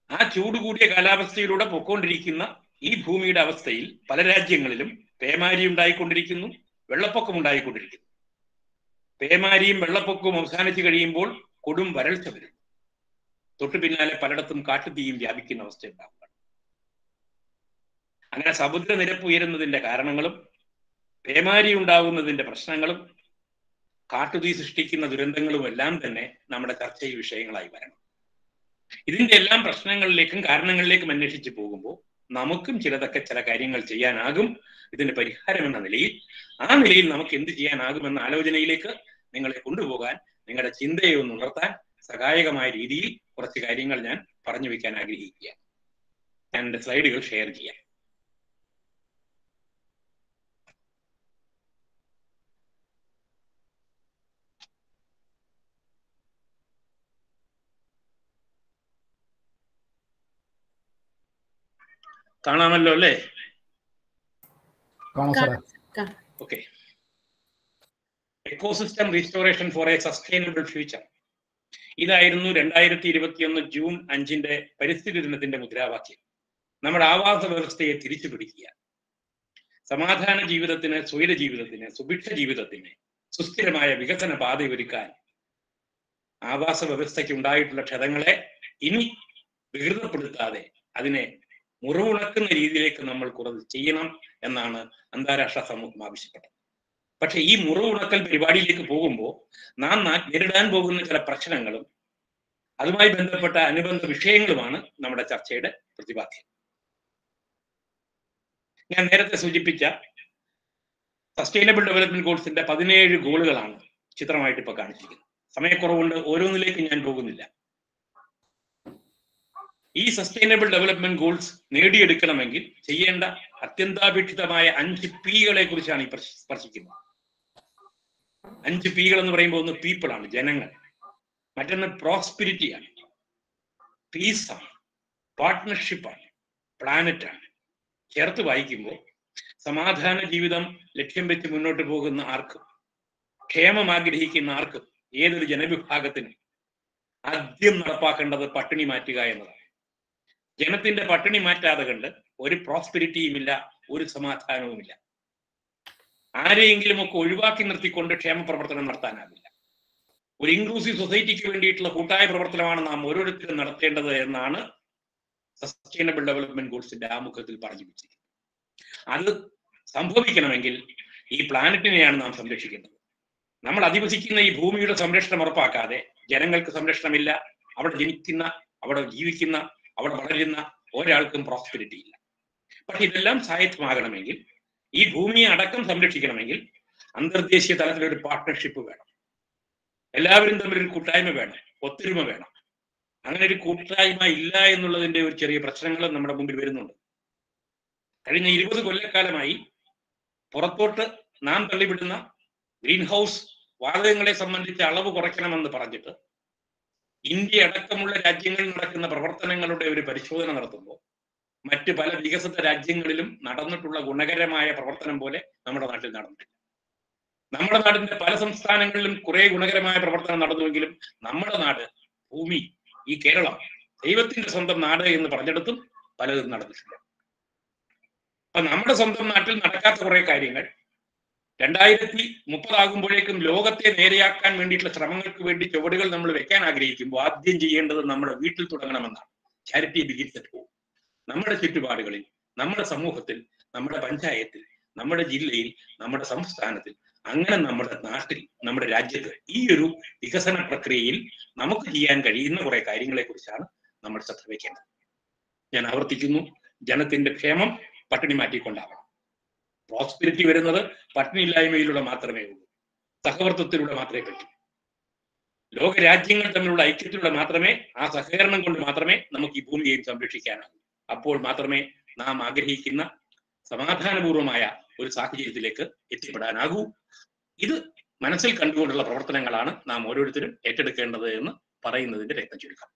ആ ചൂട് കൂടിയ കാലാവസ്ഥയിലൂടെ പൊക്കോണ്ടിരിക്കുന്ന ഈ ഭൂമിയുടെ അവസ്ഥയിൽ പല രാജ്യങ്ങളിലും പേമാരി ഉണ്ടായിക്കൊണ്ടിരിക്കുന്നു, വെള്ളപ്പൊക്കം ഉണ്ടായിക്കൊണ്ടിരിക്കുന്നു. പേമാരിയും വെള്ളപ്പൊക്കവും അവസാനിച്ചു കഴിയുമ്പോൾ കൊടും വരൾച്ച വരും. തൊട്ടു പിന്നാലെ പലയിടത്തും കാട്ടുതീയും വ്യാപിക്കുന്ന അവസ്ഥ ഉണ്ടാവുക. അങ്ങനെ സമുദ്രനിരപ്പ് ഉയരുന്നതിന്റെ കാരണങ്ങളും പേമാരി ഉണ്ടാകുന്നതിന്റെ പ്രശ്നങ്ങളും കാട്ടുതീ സൃഷ്ടിക്കുന്ന ദുരന്തങ്ങളും എല്ലാം തന്നെ നമ്മുടെ ചർച്ചയിൽ വിഷയങ്ങളായി വരണം. ഇതിന്റെ എല്ലാം പ്രശ്നങ്ങളിലേക്കും കാരണങ്ങളിലേക്കും അന്വേഷിച്ച് പോകുമ്പോൾ നമുക്കും ചിലതൊക്കെ ചില കാര്യങ്ങൾ ചെയ്യാനാകും. ഇതിന് പരിഹാരം എന്ന നിലയിൽ ആ നിലയിൽ നമുക്ക് എന്ത് ചെയ്യാനാകുമെന്ന ആലോചനയിലേക്ക് നിങ്ങളെ കൊണ്ടുപോകാൻ, നിങ്ങളുടെ ചിന്തയെ ഒന്ന് ഉണർത്താൻ സഹായകമായ രീതിയിൽ കുറച്ച് കാര്യങ്ങൾ ഞാൻ പറഞ്ഞു വെക്കാൻ ആഗ്രഹിക്കുകയാണ്. ഞാൻ എൻ്റെ സ്ലൈഡുകൾ ഷെയർ ചെയ്യാം. കാണാമല്ലോ അല്ലേ? Okay. Ecosystem restoration for a sustainable future. ഇതായിരുന്നു രണ്ടായിരത്തി ഇരുപത്തിയൊന്ന് ജൂൺ അഞ്ചിന്റെ പരിസ്ഥിതി ദിനത്തിന്റെ മുദ്രാവാക്യം. നമ്മുടെ ആവാസ വ്യവസ്ഥയെ തിരിച്ചു പിടിക്കുക, സമാധാന ജീവിതത്തിന്, സ്വൈര ജീവിതത്തിന്, സുഭിക്ഷ ജീവിതത്തിന് സുസ്ഥിരമായ വികസന പാതയൊരുക്കാൻ ആവാസ വ്യവസ്ഥയ്ക്ക് ഉണ്ടായിട്ടുള്ള ക്ഷതങ്ങളെ ഇനി വികൃതപ്പെടുത്താതെ അതിനെ മുറിവുണക്കുന്ന രീതിയിലേക്ക് നമ്മൾ കുറവ് ചെയ്യണം എന്നാണ് അന്താരാഷ്ട്ര സമൂഹം ആവശ്യപ്പെട്ടത്. പക്ഷെ ഈ മുറിവുണക്കൽ പരിപാടിയിലേക്ക് പോകുമ്പോൾ നാം നേരിടാൻ പോകുന്ന ചില പ്രശ്നങ്ങളും അതുമായി ബന്ധപ്പെട്ട അനുബന്ധ വിഷയങ്ങളുമാണ് നമ്മുടെ ചർച്ചയുടെ പ്രതിപാദ്യം. ഞാൻ നേരത്തെ സൂചിപ്പിച്ച സസ്റ്റൈനബിൾ ഡെവലപ്മെന്റ് ഗോൾസിന്റെ പതിനേഴ് ഗോളുകളാണ് ചിത്രമായിട്ട് ഇപ്പൊ കാണിച്ചിരിക്കുന്നത്. സമയക്കുറവുകൊണ്ട് ഓരോന്നിലേക്ക് ഞാൻ പോകുന്നില്ല. ഈ സസ്റ്റൈനബിൾ ഡെവലപ്മെന്റ് ഗോൾസ് നേടിയെടുക്കണമെങ്കിൽ ചെയ്യേണ്ട അത്യന്താപേക്ഷിതമായ അഞ്ച് പീകളെ കുറിച്ചാണ് ഈ സ്പർശിക്കുന്നത്. അഞ്ച് പീകൾ എന്ന് പറയുമ്പോൾ ഒന്ന് പീപ്പിൾ ആണ്, ജനങ്ങൾ. മറ്റൊന്ന് പ്രോസ്പിരിറ്റിയാണ്, പീസാണ്, പാർട്ട്ണർഷിപ്പാണ്, പ്ലാനറ്റ് ആണ്. ചേർത്ത് വായിക്കുമ്പോൾ സമാധാന ജീവിതം ലക്ഷ്യം വെച്ച് മുന്നോട്ട് പോകുന്ന ആർക്കും, ക്ഷേമം ആഗ്രഹിക്കുന്ന ആർക്കും, ഏതൊരു ജനവിഭാഗത്തിനും ആദ്യം നടപ്പാക്കേണ്ടത് പട്ടിണി മാറ്റുക എന്നതാണ്. ജനത്തിന്റെ പട്ടിണി മാറ്റാതെ കണ്ട് ഒരു പ്രോസ്പെരിറ്റിയുമില്ല, ഒരു സമാധാനവുമില്ല. ആരെയെങ്കിലും ഒക്കെ ഒഴിവാക്കി നിർത്തിക്കൊണ്ട് ക്ഷേമ പ്രവർത്തനം നടത്താനാവില്ല. ഒരു ഇൻക്ലൂസീവ് സൊസൈറ്റിക്ക് വേണ്ടിയിട്ടുള്ള കൂട്ടായ പ്രവർത്തനമാണ് നാം ഓരോരുത്തരും നടത്തേണ്ടത് എന്നാണ് സസ്റ്റൈനബിൾ ഡെവലപ്മെന്റ് ഗോൾസിന്റെ ആമുഖത്തിൽ പറഞ്ഞു വെച്ചിരിക്കുന്നത്. അത് സംഭവിക്കണമെങ്കിൽ ഈ പ്ലാനറ്റിനെയാണ് നാം സംരക്ഷിക്കേണ്ടത്. നമ്മൾ അധിവസിക്കുന്ന ഈ ഭൂമിയുടെ സംരക്ഷണം ഉറപ്പാക്കാതെ ജനങ്ങൾക്ക് സംരക്ഷണമില്ല. അവിടെ ജനിക്കുന്ന, അവിടെ ജീവിക്കുന്ന, അവിടെ വളരുന്ന ഒരാൾക്കും പ്രോസ്പെരിറ്റി ഇല്ല. പക്ഷെ ഇതെല്ലാം സായത്തമാകണമെങ്കിൽ, ഈ ഭൂമിയെ അടക്കം സംരക്ഷിക്കണമെങ്കിൽ അന്തർദേശീയ തലത്തിലൊരു പാർട്ട്ണർഷിപ്പ് വേണം. എല്ലാവരും തമ്മിലൊരു കൂട്ടായ്മ വേണം, ഒത്തൊരുമ വേണം. അങ്ങനെ ഒരു കൂട്ടായ്മ ഇല്ല എന്നുള്ളതിന്റെ ഒരു ചെറിയ പ്രശ്നങ്ങൾ നമ്മുടെ മുമ്പിൽ വരുന്നുണ്ട്. കഴിഞ്ഞ ഇരുപത് കൊല്ലക്കാലമായി പുറത്തോട്ട് നാം തള്ളിവിടുന്ന ഗ്രീൻ ഹൗസ് വാതകങ്ങളെ സംബന്ധിച്ച അളവ് കുറയ്ക്കണമെന്ന് പറഞ്ഞിട്ട് ഇന്ത്യ അടക്കമുള്ള രാജ്യങ്ങളിൽ നടക്കുന്ന പ്രവർത്തനങ്ങളുടെ ഒരു പരിശോധന നടത്തുമ്പോൾ മറ്റ് പല വികസിത രാജ്യങ്ങളിലും നടന്നിട്ടുള്ള ഗുണകരമായ പ്രവർത്തനം പോലെ നമ്മുടെ നാട്ടിൽ നടന്നിട്ടില്ല. നമ്മുടെ നാടിന്റെ പല സംസ്ഥാനങ്ങളിലും കുറെ ഗുണകരമായ പ്രവർത്തനം നടന്നുവെങ്കിലും നമ്മുടെ നാട്, ഭൂമി, ഈ കേരളം ദൈവത്തിന്റെ സ്വന്തം നാട് എന്ന് പറഞ്ഞെടുത്തും പലതും നടന്നിട്ടില്ല. അപ്പൊ നമ്മുടെ സ്വന്തം നാട്ടിൽ നടക്കാത്ത കുറെ കാര്യങ്ങൾ രണ്ടായിരത്തി മുപ്പതാകുമ്പോഴേക്കും ലോകത്തെ നേരെയാക്കാൻ വേണ്ടിയിട്ടുള്ള ശ്രമങ്ങൾക്ക് വേണ്ടി ചുവടുകൾ നമ്മൾ വെക്കാൻ ആഗ്രഹിക്കുമ്പോൾ ആദ്യം ചെയ്യേണ്ടത് നമ്മുടെ വീട്ടിൽ തുടങ്ങണമെന്നാണ്. Charity begins at home. നമ്മുടെ ചുറ്റുപാടുകളിൽ, നമ്മുടെ സമൂഹത്തിൽ, നമ്മുടെ പഞ്ചായത്തിൽ, നമ്മുടെ ജില്ലയിൽ, നമ്മുടെ സംസ്ഥാനത്തിൽ, അങ്ങനെ നമ്മുടെ നാട്ടിൽ, നമ്മുടെ രാജ്യത്ത് ഈ ഒരു വികസന പ്രക്രിയയിൽ നമുക്ക് ചെയ്യാൻ കഴിയുന്ന കുറെ കാര്യങ്ങളെ കുറിച്ചാണ് നമ്മൾ ശ്രദ്ധ വയ്ക്കേണ്ടത്. ഞാൻ ആവർത്തിക്കുന്നു, ജനത്തിന്റെ ക്ഷേമം പട്ടിണി മാറ്റിക്കൊണ്ടാവണം. പ്രോസ്പെരിറ്റി വരുന്നത് പട്ടിണിയില്ലായ്മയിലൂടെ മാത്രമേ ഉള്ളൂ, സഹവർത്തത്തിലൂടെ മാത്രമേ പറ്റൂ. ലോകരാജ്യങ്ങൾ തമ്മിലുള്ള ഐക്യത്തിലൂടെ മാത്രമേ, ആ സഹകരണം കൊണ്ട് മാത്രമേ നമുക്ക് ഈ ഭൂമിയെയും സംരക്ഷിക്കാനാകൂ. അപ്പോൾ മാത്രമേ നാം ആഗ്രഹിക്കുന്ന സമാധാനപൂർവമായ ഒരു സാഹചര്യത്തിലേക്ക് എത്തിപ്പെടാനാകൂ. ഇത് മനസ്സിൽ കണ്ടുകൊണ്ടുള്ള പ്രവർത്തനങ്ങളാണ് നാം ഓരോരുത്തരും ഏറ്റെടുക്കേണ്ടത് എന്ന് പറയുന്നതിന്റെ രത്നം ചുരുക്കം.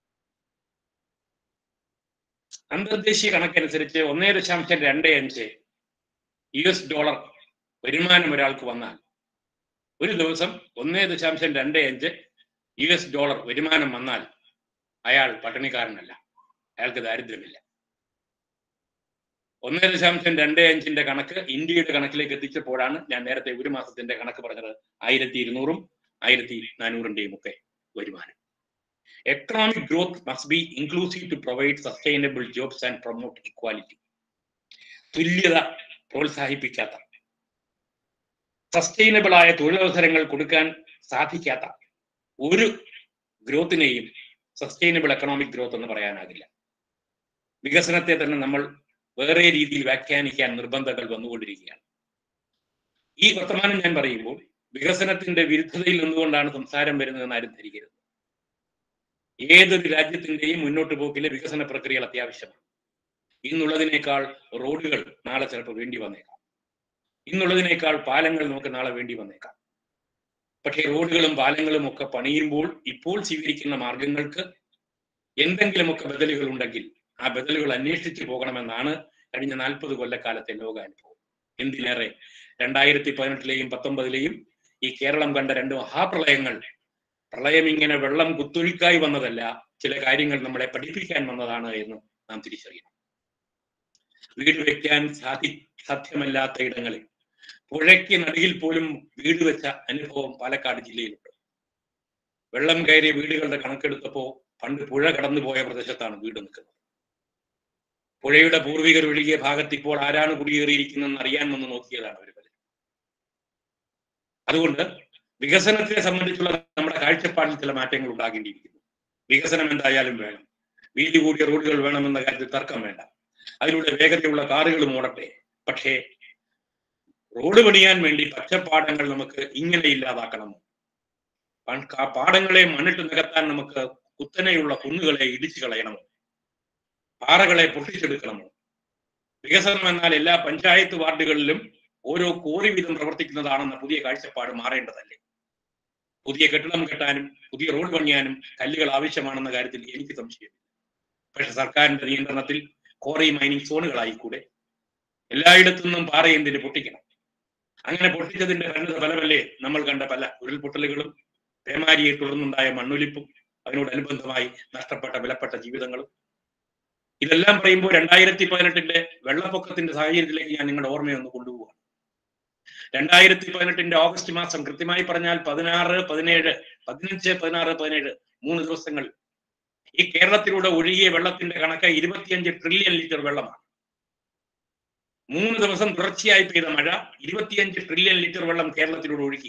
അന്തർദേശീയ കണക്കനുസരിച്ച് ഒന്നേ ദശാംശം രണ്ട് അഞ്ച് യു എസ് ഡോളർ വരുമാനം ഒരാൾക്ക് വന്നാൽ ഒരു ദിവസം ഒന്നേ ദശാംശം രണ്ട് അഞ്ച് യു എസ് ഡോളർ വരുമാനം വന്നാൽ അയാൾ പട്ടിണിക്കാരനല്ല. അയാൾക്ക് ദാരിദ്ര്യമില്ല. ഒന്നേ ദശാംശം രണ്ട് അഞ്ചിന്റെ കണക്ക് ഇന്ത്യയുടെ കണക്കിലേക്ക് എത്തിച്ചപ്പോഴാണ് ഞാൻ നേരത്തെ ഒരു മാസത്തിന്റെ കണക്ക് പറഞ്ഞത് ആയിരത്തി ഇരുന്നൂറും ആയിരത്തി നാനൂറിന്റെയും ഒക്കെ വരുമാനം. Economic growth must be inclusive to provide sustainable jobs and promote equality. തുല്യത പ്രോത്സാഹിപ്പിക്കാത്ത, സസ്റ്റൈനബിൾ ആയ തൊഴിലവസരങ്ങൾ കൊടുക്കാൻ സാധിക്കാത്ത ഒരു ഗ്രോത്തിനെയും സസ്റ്റൈനബിൾ എക്കണോമിക് ഗ്രോത്ത് എന്ന് പറയാനാകില്ല. വികസനത്തെ തന്നെ നമ്മൾ വേറെ രീതിയിൽ വ്യാഖ്യാനിക്കാൻ നിർബന്ധങ്ങൾ വന്നുകൊണ്ടിരിക്കുകയാണ്. ഈ വർത്തമാനം ഞാൻ പറയുമ്പോൾ വികസനത്തിന്റെ വിരുദ്ധതയിൽ നിന്നുകൊണ്ടാണ് സംസാരം വരുന്നതെന്ന് ആരും ധരിക്കരുത്. ഏതൊരു രാജ്യത്തിന്റെയും മുന്നോട്ട് പോക്കിലെ വികസന പ്രക്രിയകൾ അത്യാവശ്യമാണ്. ഇന്നുള്ളതിനേക്കാൾ റോഡുകൾ നാളെ ചിലപ്പോൾ വേണ്ടി വന്നേക്കാം. ഇന്നുള്ളതിനേക്കാൾ പാലങ്ങൾ നമുക്ക് നാളെ വേണ്ടി വന്നേക്കാം. പക്ഷേ റോഡുകളും പാലങ്ങളും ഒക്കെ പണിയുമ്പോൾ ഇപ്പോൾ സ്വീകരിക്കുന്ന മാർഗങ്ങൾക്ക് എന്തെങ്കിലുമൊക്കെ ബദലുകൾ ഉണ്ടെങ്കിൽ ആ ബദലുകൾ അന്വേഷിച്ചു പോകണമെന്നാണ് കഴിഞ്ഞ നാൽപ്പത് കൊല്ലക്കാലത്തെ ലോകാനുഭവം. എന്തിനേറെ രണ്ടായിരത്തി പതിനെട്ടിലെയും പത്തൊമ്പതിലെയും ഈ കേരളം കണ്ട രണ്ട് മഹാപ്രളയങ്ങൾ പ്രളയം ഇങ്ങനെ വെള്ളം കുത്തൊഴുക്കായി വന്നതല്ല, ചില കാര്യങ്ങൾ നമ്മളെ പഠിപ്പിക്കാൻ വന്നതാണ് എന്ന് നാം തിരിച്ചറിയണം. വീട് വെക്കാൻ സാധി സാധ്യമല്ലാത്ത ഇടങ്ങളിൽ പുഴയ്ക്ക് നടുവിൽ പോലും വീട് വെച്ച അനുഭവം പാലക്കാട് ജില്ലയിലുണ്ട്. വെള്ളം കയറിയ വീടുകളുടെ കണക്കെടുത്തപ്പോ പണ്ട് പുഴ കടന്നുപോയ പ്രദേശത്താണ് വീട് നിൽക്കുന്നത്. പുഴയുടെ പൂർവികർ ഒഴുകിയ ഭാഗത്ത് ഇപ്പോൾ ആരാണ് കുടിയേറിയിരിക്കുന്നതെന്ന് അറിയാൻ വന്ന് നോക്കിയതാണ് അവർ പലരും. അതുകൊണ്ട് വികസനത്തെ സംബന്ധിച്ചുള്ള നമ്മുടെ കാഴ്ചപ്പാടിൽ ചില മാറ്റങ്ങൾ ഉണ്ടാകേണ്ടിയിരിക്കുന്നു. വികസനം എന്തായാലും വേണം, വീതി കൂടിയ റോഡുകൾ വേണമെന്ന കാര്യത്തിൽ തർക്കം വേണ്ട, അതിലൂടെ വേഗതയുള്ള കാറുകളും ഓടട്ടെ. പക്ഷേ റോഡ് പണിയാൻ വേണ്ടി പച്ചപ്പാടങ്ങൾ നമുക്ക് ഇങ്ങനെ ഇല്ലാതാക്കണമോ? പാടങ്ങളെ മണ്ണിട്ട് നികത്താൻ നമുക്ക് കുത്തനെയുള്ള കുന്നുകളെ ഇടിച്ചു കളയണമോ? പാറകളെ പൊട്ടിച്ചെടുക്കണമോ? വികസനം എന്നാൽ എല്ലാ പഞ്ചായത്ത് വാർഡുകളിലും ഓരോ കോറി വീതം പ്രവർത്തിക്കുന്നതാണെന്ന പുതിയ കാഴ്ചപ്പാട് മാറേണ്ടതല്ലേ? പുതിയ കെട്ടിടം കെട്ടാനും പുതിയ റോഡ് പണിയാനും കല്ലുകൾ ആവശ്യമാണെന്ന കാര്യത്തിൽ എനിക്ക് സംശയമില്ല. പക്ഷെ സർക്കാരിന്റെ നിയന്ത്രണത്തിൽ കോറി മൈനിങ് സോണുകളായിക്കൂടെ? എല്ലായിടത്തു നിന്നും പാറ എന്തിന് പൊട്ടിക്കണം? അങ്ങനെ പൊട്ടിച്ചതിന്റെ പരിണിത ഫലമല്ലേ നമ്മൾ കണ്ട പല ഉരുൾപൊട്ടലുകളും പേമാരിയെ തുടർന്നുണ്ടായ മണ്ണൊലിപ്പും അതിനോടനുബന്ധമായി നഷ്ടപ്പെട്ട വിലപ്പെട്ട ജീവിതങ്ങളും. ഇതെല്ലാം പറയുമ്പോൾ രണ്ടായിരത്തി പതിനെട്ടിന്റെ വെള്ളപ്പൊക്കത്തിന്റെ സാഹചര്യത്തിലേക്ക് ഞാൻ നിങ്ങളുടെ ഓർമ്മയൊന്ന് കൊണ്ടുപോവാണ്. രണ്ടായിരത്തി പതിനെട്ടിന്റെ ഓഗസ്റ്റ് മാസം, കൃത്യമായി പറഞ്ഞാൽ പതിനാറ് പതിനേഴ് പതിനഞ്ച് പതിനാറ് പതിനേഴ് മൂന്ന് ദിവസങ്ങൾ ഈ കേരളത്തിലൂടെ ഒഴുകിയ വെള്ളത്തിന്റെ കണക്ക് ഇരുപത്തിയഞ്ച് ട്രില്യൺ ലിറ്റർ വെള്ളമാണ്. മൂന്ന് ദിവസം തുടർച്ചയായി പെയ്ത മഴ ഇരുപത്തിയഞ്ച് ട്രില്യൺ ലിറ്റർ വെള്ളം കേരളത്തിലൂടെ ഒഴുകി.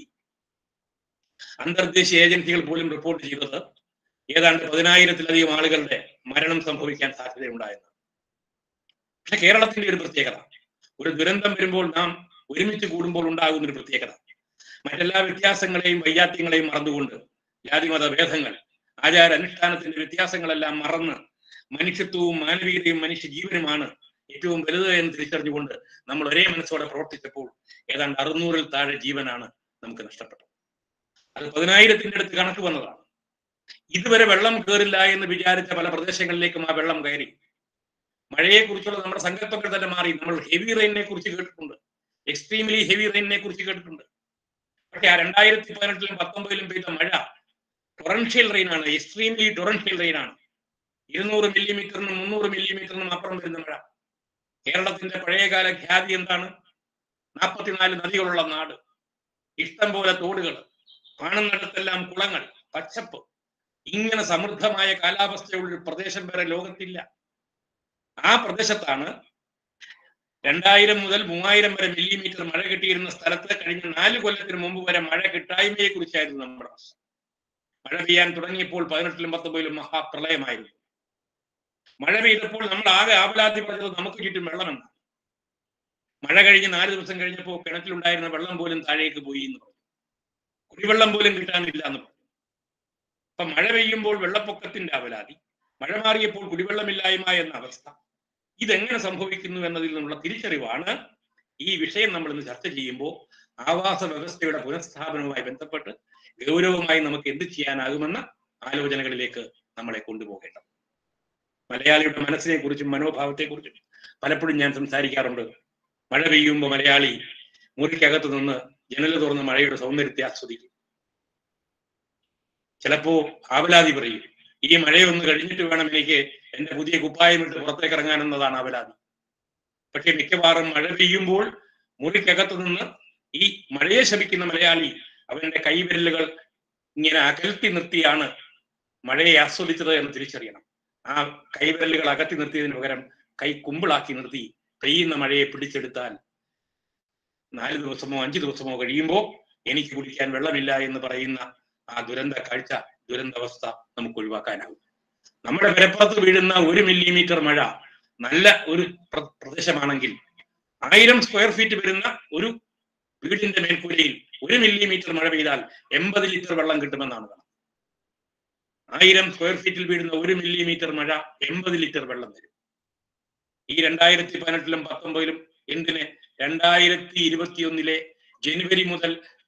അന്തർദേശീയ ഏജൻസികൾ പോലും റിപ്പോർട്ട് ചെയ്തത് ഏതാണ്ട് പതിനായിരത്തിലധികം ആളുകളുടെ മരണം സംഭവിക്കാൻ സാധ്യതയുണ്ടായെന്ന്. പക്ഷെ കേരളത്തിന്റെ ഒരു പ്രത്യേകത, ഒരു ദുരന്തം വരുമ്പോൾ നാം ഒരുമിച്ച് കൂടുമ്പോൾ ഉണ്ടാകുന്ന ഒരു പ്രത്യേകത, മറ്റെല്ലാ വ്യത്യാസങ്ങളെയും വൈജാത്യങ്ങളെയും മറന്നുകൊണ്ട് ജാതിമത ഭേദങ്ങൾ ആചാര അനുഷ്ഠാനത്തിന്റെ വ്യത്യാസങ്ങളെല്ലാം മറന്ന് മനുഷ്യത്വവും മാനവീയതയും മനുഷ്യ ജീവനുമാണ് ഏറ്റവും വലുത് എന്ന് തിരിച്ചറിഞ്ഞുകൊണ്ട് നമ്മൾ ഒരേ മനസ്സോടെ പ്രവർത്തിച്ചപ്പോൾ ഏതാണ്ട് അറുന്നൂറിൽ താഴെ ജീവനാണ് നമുക്ക് നഷ്ടപ്പെട്ടത്. അത് പതിനായിരത്തിന്റെ അടുത്ത് കണക്ക് വന്നതാണ്. ഇതുവരെ വെള്ളം കയറില്ല എന്ന് വിചാരിച്ച പല പ്രദേശങ്ങളിലേക്കും ആ വെള്ളം കയറി. മഴയെ കുറിച്ചുള്ള നമ്മുടെ സങ്കല്പങ്ങൾ തന്നെ മാറി. നമ്മൾ ഹെവി റെയിനെ കുറിച്ച് കേട്ടിട്ടുണ്ട്, എക്സ്ട്രീംലി ഹെവി റെയിനെ കുറിച്ച് കേട്ടിട്ടുണ്ട്. പക്ഷെ ആ രണ്ടായിരത്തി പതിനെട്ടിലും പത്തൊമ്പതിലും പെയ്ത മഴ ടൊറൻഷ്യൽ റെയിനാണ്, എക്സ്ട്രീംലി ടൊറൻഷ്യൽ റെയിനാണ്. ഇരുന്നൂറ് മില്ലിമീറ്ററിനും മുന്നൂറ് മില്ലിമീറ്ററിനും അപ്പുറം വരുന്ന മഴ. കേരളത്തിന്റെ പഴയകാല ഖ്യാതി എന്താണ്? നാൽപ്പത്തിനാല് നദികളുള്ള നാട്, ഇഷ്ടം പോലെ തോടുകൾ, കാണുന്നിടത്തെല്ലാം കുളങ്ങൾ, പച്ചപ്പ്, ഇങ്ങനെ സമൃദ്ധമായ കാലാവസ്ഥയുള്ള ഒരു പ്രദേശം വരെ ലോകത്തില്ല. ആ പ്രദേശത്താണ് രണ്ടായിരം മുതൽ മൂവായിരം വരെ മില്ലിമീറ്റർ മഴ കിട്ടിയിരുന്ന സ്ഥലത്ത് കഴിഞ്ഞ നാല് കൊല്ലത്തിന് മുമ്പ് വരെ മഴ കിട്ടായ്മയെ കുറിച്ചായിരുന്നു നമ്മുടെ പ്രശ്നം. മഴ പെയ്യാൻ തുടങ്ങിയപ്പോൾ പതിനെട്ടിലും പത്തൊമ്പതിലും മഹാപ്രളയമായിരുന്നു. മഴ പെയ്തപ്പോൾ നമ്മൾ ആകെ ആവലാതി പറഞ്ഞത് നമുക്ക് ചുറ്റും വെള്ളമെന്നാണ്. മഴ കഴിഞ്ഞ് നാല് ദിവസം കഴിഞ്ഞപ്പോൾ കിണറ്റിലുണ്ടായിരുന്ന വെള്ളം പോലും താഴേക്ക് പോയി എന്ന് പറഞ്ഞു. കുടിവെള്ളം പോലും കിട്ടാനില്ല എന്ന് പറഞ്ഞു. അപ്പൊ മഴ പെയ്യുമ്പോൾ വെള്ളപ്പൊക്കത്തിന്റെ അവലാതി, മഴ മാറിയപ്പോൾ കുടിവെള്ളമില്ലായ്മ എന്ന അവസ്ഥ, ഇതെങ്ങനെ സംഭവിക്കുന്നു എന്നതിൽ നിന്നുള്ള തിരിച്ചറിവാണ് ഈ വിഷയം നമ്മൾ ഇന്ന് ചർച്ച ചെയ്യുമ്പോൾ ആവാസ വ്യവസ്ഥയുടെ പുനഃസ്ഥാപനവുമായി ബന്ധപ്പെട്ട് ഗൗരവമായി നമുക്ക് എന്ത് ചെയ്യാനാകുമെന്ന ആലോചനകളിലേക്ക് നമ്മളെ കൊണ്ടുപോകേണ്ടത്. മലയാളിയുടെ മനസ്സിനെ കുറിച്ചും മനോഭാവത്തെ കുറിച്ചും പലപ്പോഴും ഞാൻ സംസാരിക്കാറുണ്ട്. മഴ പെയ്യുമ്പോൾ മലയാളി മുറിക്കകത്ത് നിന്ന് ജനൽ തുറന്ന് മഴയുടെ സൗന്ദര്യത്തെ ആസ്വദിക്കും. ചിലപ്പോ ആവലാതി പറയും, ഈ മഴയൊന്ന് കഴിഞ്ഞിട്ട് വേണം എനിക്ക് എന്റെ പുതിയ കുപ്പായം ഇട്ട് പുറത്തേക്ക് ഇറങ്ങാനെന്നതാണ് അവലാതി. പക്ഷെ മിക്കവാറും മഴ പെയ്യുമ്പോൾ മുറിക്കകത്ത് നിന്ന് ഈ മഴയെ ശപിക്കുന്ന മലയാളി അവന്റെ കൈവിരലുകൾ ഇങ്ങനെ അകൽത്തി നിർത്തിയാണ് മഴയെ ആസ്വദിച്ചത് എന്ന് തിരിച്ചറിയണം. ആ കൈവിരലുകൾ അകറ്റി നിർത്തിയതിന് പകരം കൈ കുമ്പിളാക്കി നിർത്തി പെയ്യുന്ന മഴയെ പിടിച്ചെടുത്താൽ നാല് ദിവസമോ അഞ്ചു ദിവസമോ കഴിയുമ്പോൾ എനിക്ക് കുടിക്കാൻ വെള്ളമില്ല എന്ന് പറയുന്ന ആ ദുരന്ത കാഴ്ച, ദുരന്താവസ്ഥ നമുക്ക് ഒഴിവാക്കാനാവും. നമ്മുടെ പെരപ്പുറത്ത് വീഴുന്ന ഒരു മില്ലിമീറ്റർ മഴ നല്ല ഒരു പ്രദേശമാണെങ്കിൽ ആയിരം സ്ക്വയർ ഫീറ്റ് വരുന്ന ഒരു വീടിന്റെ മേൽക്കൂരയിൽ ഒരു മില്ലിമീറ്റർ മഴ പെയ്താൽ എൺപത് ലിറ്റർ വെള്ളം കിട്ടുമെന്നാണ് കാണുന്നത്. ആയിരം സ്ക്വയർ ഫീറ്റിൽ വീഴുന്ന ഒരു മില്ലിമീറ്റർ മഴ എൺപത് ലിറ്റർ വെള്ളം തരും. ഈ രണ്ടായിരത്തി പതിനെട്ടിലും പത്തൊമ്പതിലും എന്തിന് രണ്ടായിരത്തി ഇരുപത്തിയൊന്നിലെ ജനുവരി മുതൽ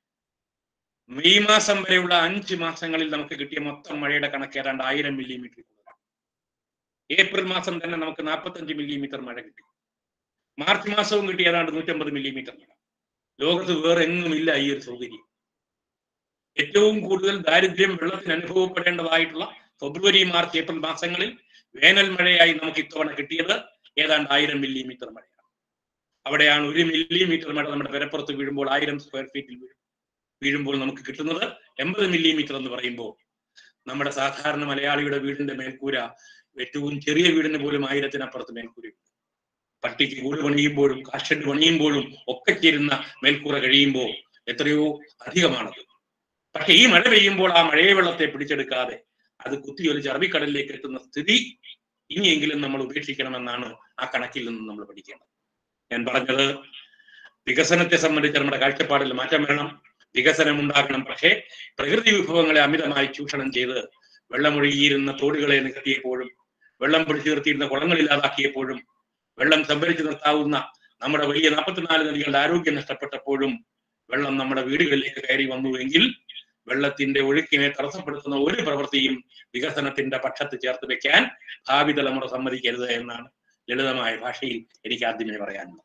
മെയ് മാസം വരെയുള്ള അഞ്ച് മാസങ്ങളിൽ നമുക്ക് കിട്ടിയ മൊത്തം മഴയുടെ കണക്ക് ഏതാണ്ട് ആയിരം മില്ലിമീറ്റർ കൂടുതലാണ്. ഏപ്രിൽ മാസം തന്നെ നമുക്ക് നാൽപ്പത്തഞ്ച് മില്ലിമീറ്റർ മഴ കിട്ടി. മാർച്ച് മാസവും കിട്ടി ഏതാണ്ട് നൂറ്റമ്പത് മില്ലിമീറ്റർ മഴ. ലോകത്ത് വേറെ എങ്ങുമില്ല ഈ ഒരു സൗകര്യം. ഏറ്റവും കൂടുതൽ ദാരിദ്ര്യം വെള്ളത്തിന് അനുഭവപ്പെടേണ്ടതായിട്ടുള്ള ഫെബ്രുവരി മാർച്ച് ഏപ്രിൽ മാസങ്ങളിൽ വേനൽ മഴയായി നമുക്ക് ഇത്തവണ കിട്ടിയത് ഏതാണ്ട് ആയിരം മില്ലിമീറ്റർ മഴയാണ്. അവിടെയാണ് ഒരു മില്ലിമീറ്റർ മഴ നമ്മുടെ പെരപ്പുറത്ത് വീഴുമ്പോൾ ആയിരം സ്ക്വയർ ഫീറ്റിൽ വീഴും വീഴുമ്പോൾ നമുക്ക് കിട്ടുന്നത് എൺപത് മില്ലിമീറ്റർ എന്ന് പറയുമ്പോൾ നമ്മുടെ സാധാരണ മലയാളിയുടെ വീടിന്റെ മേൽക്കൂര ഏറ്റവും ചെറിയ വീടിന് പോലും ആയിരത്തിനപ്പുറത്ത് മേൽക്കൂരയുണ്ട്. പട്ടിക്ക് കൂട് പണിയുമ്പോഴും കാഷഡ് പണിയുമ്പോഴും ഒക്കെ ചേരുന്ന മേൽക്കൂര കഴിയുമ്പോൾ എത്രയോ അധികമാണത്. പക്ഷെ ഈ മഴ പെയ്യുമ്പോൾ ആ മഴയെ വെള്ളത്തെ പിടിച്ചെടുക്കാതെ അത് കുത്തിയൊലിച്ച് അറബിക്കടലിലേക്ക് എത്തുന്ന സ്ഥിതി ഇനിയെങ്കിലും നമ്മൾ ഉപേക്ഷിക്കണമെന്നാണ് ആ കണക്കിൽ നിന്ന് നമ്മൾ പഠിക്കേണ്ടത്. ഞാൻ പറഞ്ഞത് വികസനത്തെ സംബന്ധിച്ച് നമ്മുടെ കാഴ്ചപ്പാടിൽ മാറ്റം വരണം, വികസനം ഉണ്ടാകണം. പക്ഷേ പ്രകൃതി വിഭവങ്ങളെ അമിതമായി ചൂഷണം ചെയ്ത് വെള്ളമൊഴുകിയിരുന്ന തോടുകളെ നികത്തിയപ്പോഴും വെള്ളം പിടിച്ചു നിർത്തിയിരുന്ന കുളങ്ങളില്ലാതാക്കിയപ്പോഴും വെള്ളം സംഭരിച്ചു നിർത്താവുന്ന നമ്മുടെ വലിയ നാൽപ്പത്തിനാല് നദികളുടെ ആരോഗ്യം നഷ്ടപ്പെട്ടപ്പോഴും വെള്ളം നമ്മുടെ വീടുകളിലേക്ക് കയറി വന്നുവെങ്കിൽ വെള്ളത്തിന്റെ ഒഴുക്കിനെ തടസ്സപ്പെടുത്തുന്ന ഒരു പ്രവൃത്തിയും വികസനത്തിന്റെ പക്ഷത്ത് ചേർത്ത് വെക്കാൻ ഭാവി തലമുറ സമ്മതിക്കരുത് എന്നാണ് ലളിതമായ ഭാഷയിൽ എനിക്ക് ആദ്യമേ പറയാനുള്ളത്.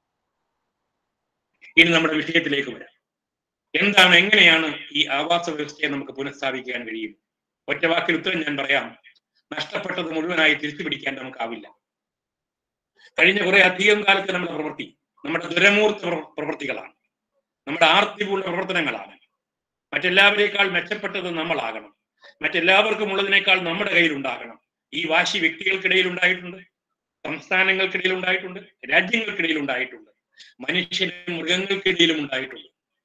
ഇനി നമ്മുടെ വിഷയത്തിലേക്ക് വരാം. എന്താണ്, എങ്ങനെയാണ് ഈ ആവാസ വ്യവസ്ഥയെ നമുക്ക് പുനഃസ്ഥാപിക്കാൻ കഴിയും? ഒറ്റ വാക്കിൽ ഉത്തരം ഞാൻ പറയാം. നഷ്ടപ്പെട്ടത് മുഴുവനായി തിരിച്ചു പിടിക്കാൻ നമുക്കാവില്ല. കഴിഞ്ഞ കുറെ അധികം കാലത്തെ നമ്മുടെ പ്രവൃത്തി നമ്മുടെ ദുരമൂർത്ത പ്രവൃത്തികളാണ്, നമ്മുടെ ആർത്തിപൂർണ്ണ പ്രവർത്തനങ്ങളാണ്. മറ്റെല്ലാവരേക്കാൾ മെച്ചപ്പെട്ടത് നമ്മളാകണം, മറ്റെല്ലാവർക്കും ഉള്ളതിനേക്കാൾ നമ്മുടെ കയ്യിൽ ഉണ്ടാകണം. ഈ വാശി വ്യക്തികൾക്കിടയിൽ ഉണ്ടായിട്ടുണ്ട്, സംസ്ഥാനങ്ങൾക്കിടയിൽ ഉണ്ടായിട്ടുണ്ട്, രാജ്യങ്ങൾക്കിടയിൽ ഉണ്ടായിട്ടുണ്ട്, മനുഷ്യനും മൃഗങ്ങൾക്കിടയിലും ഉണ്ടായിട്ടുണ്ട്.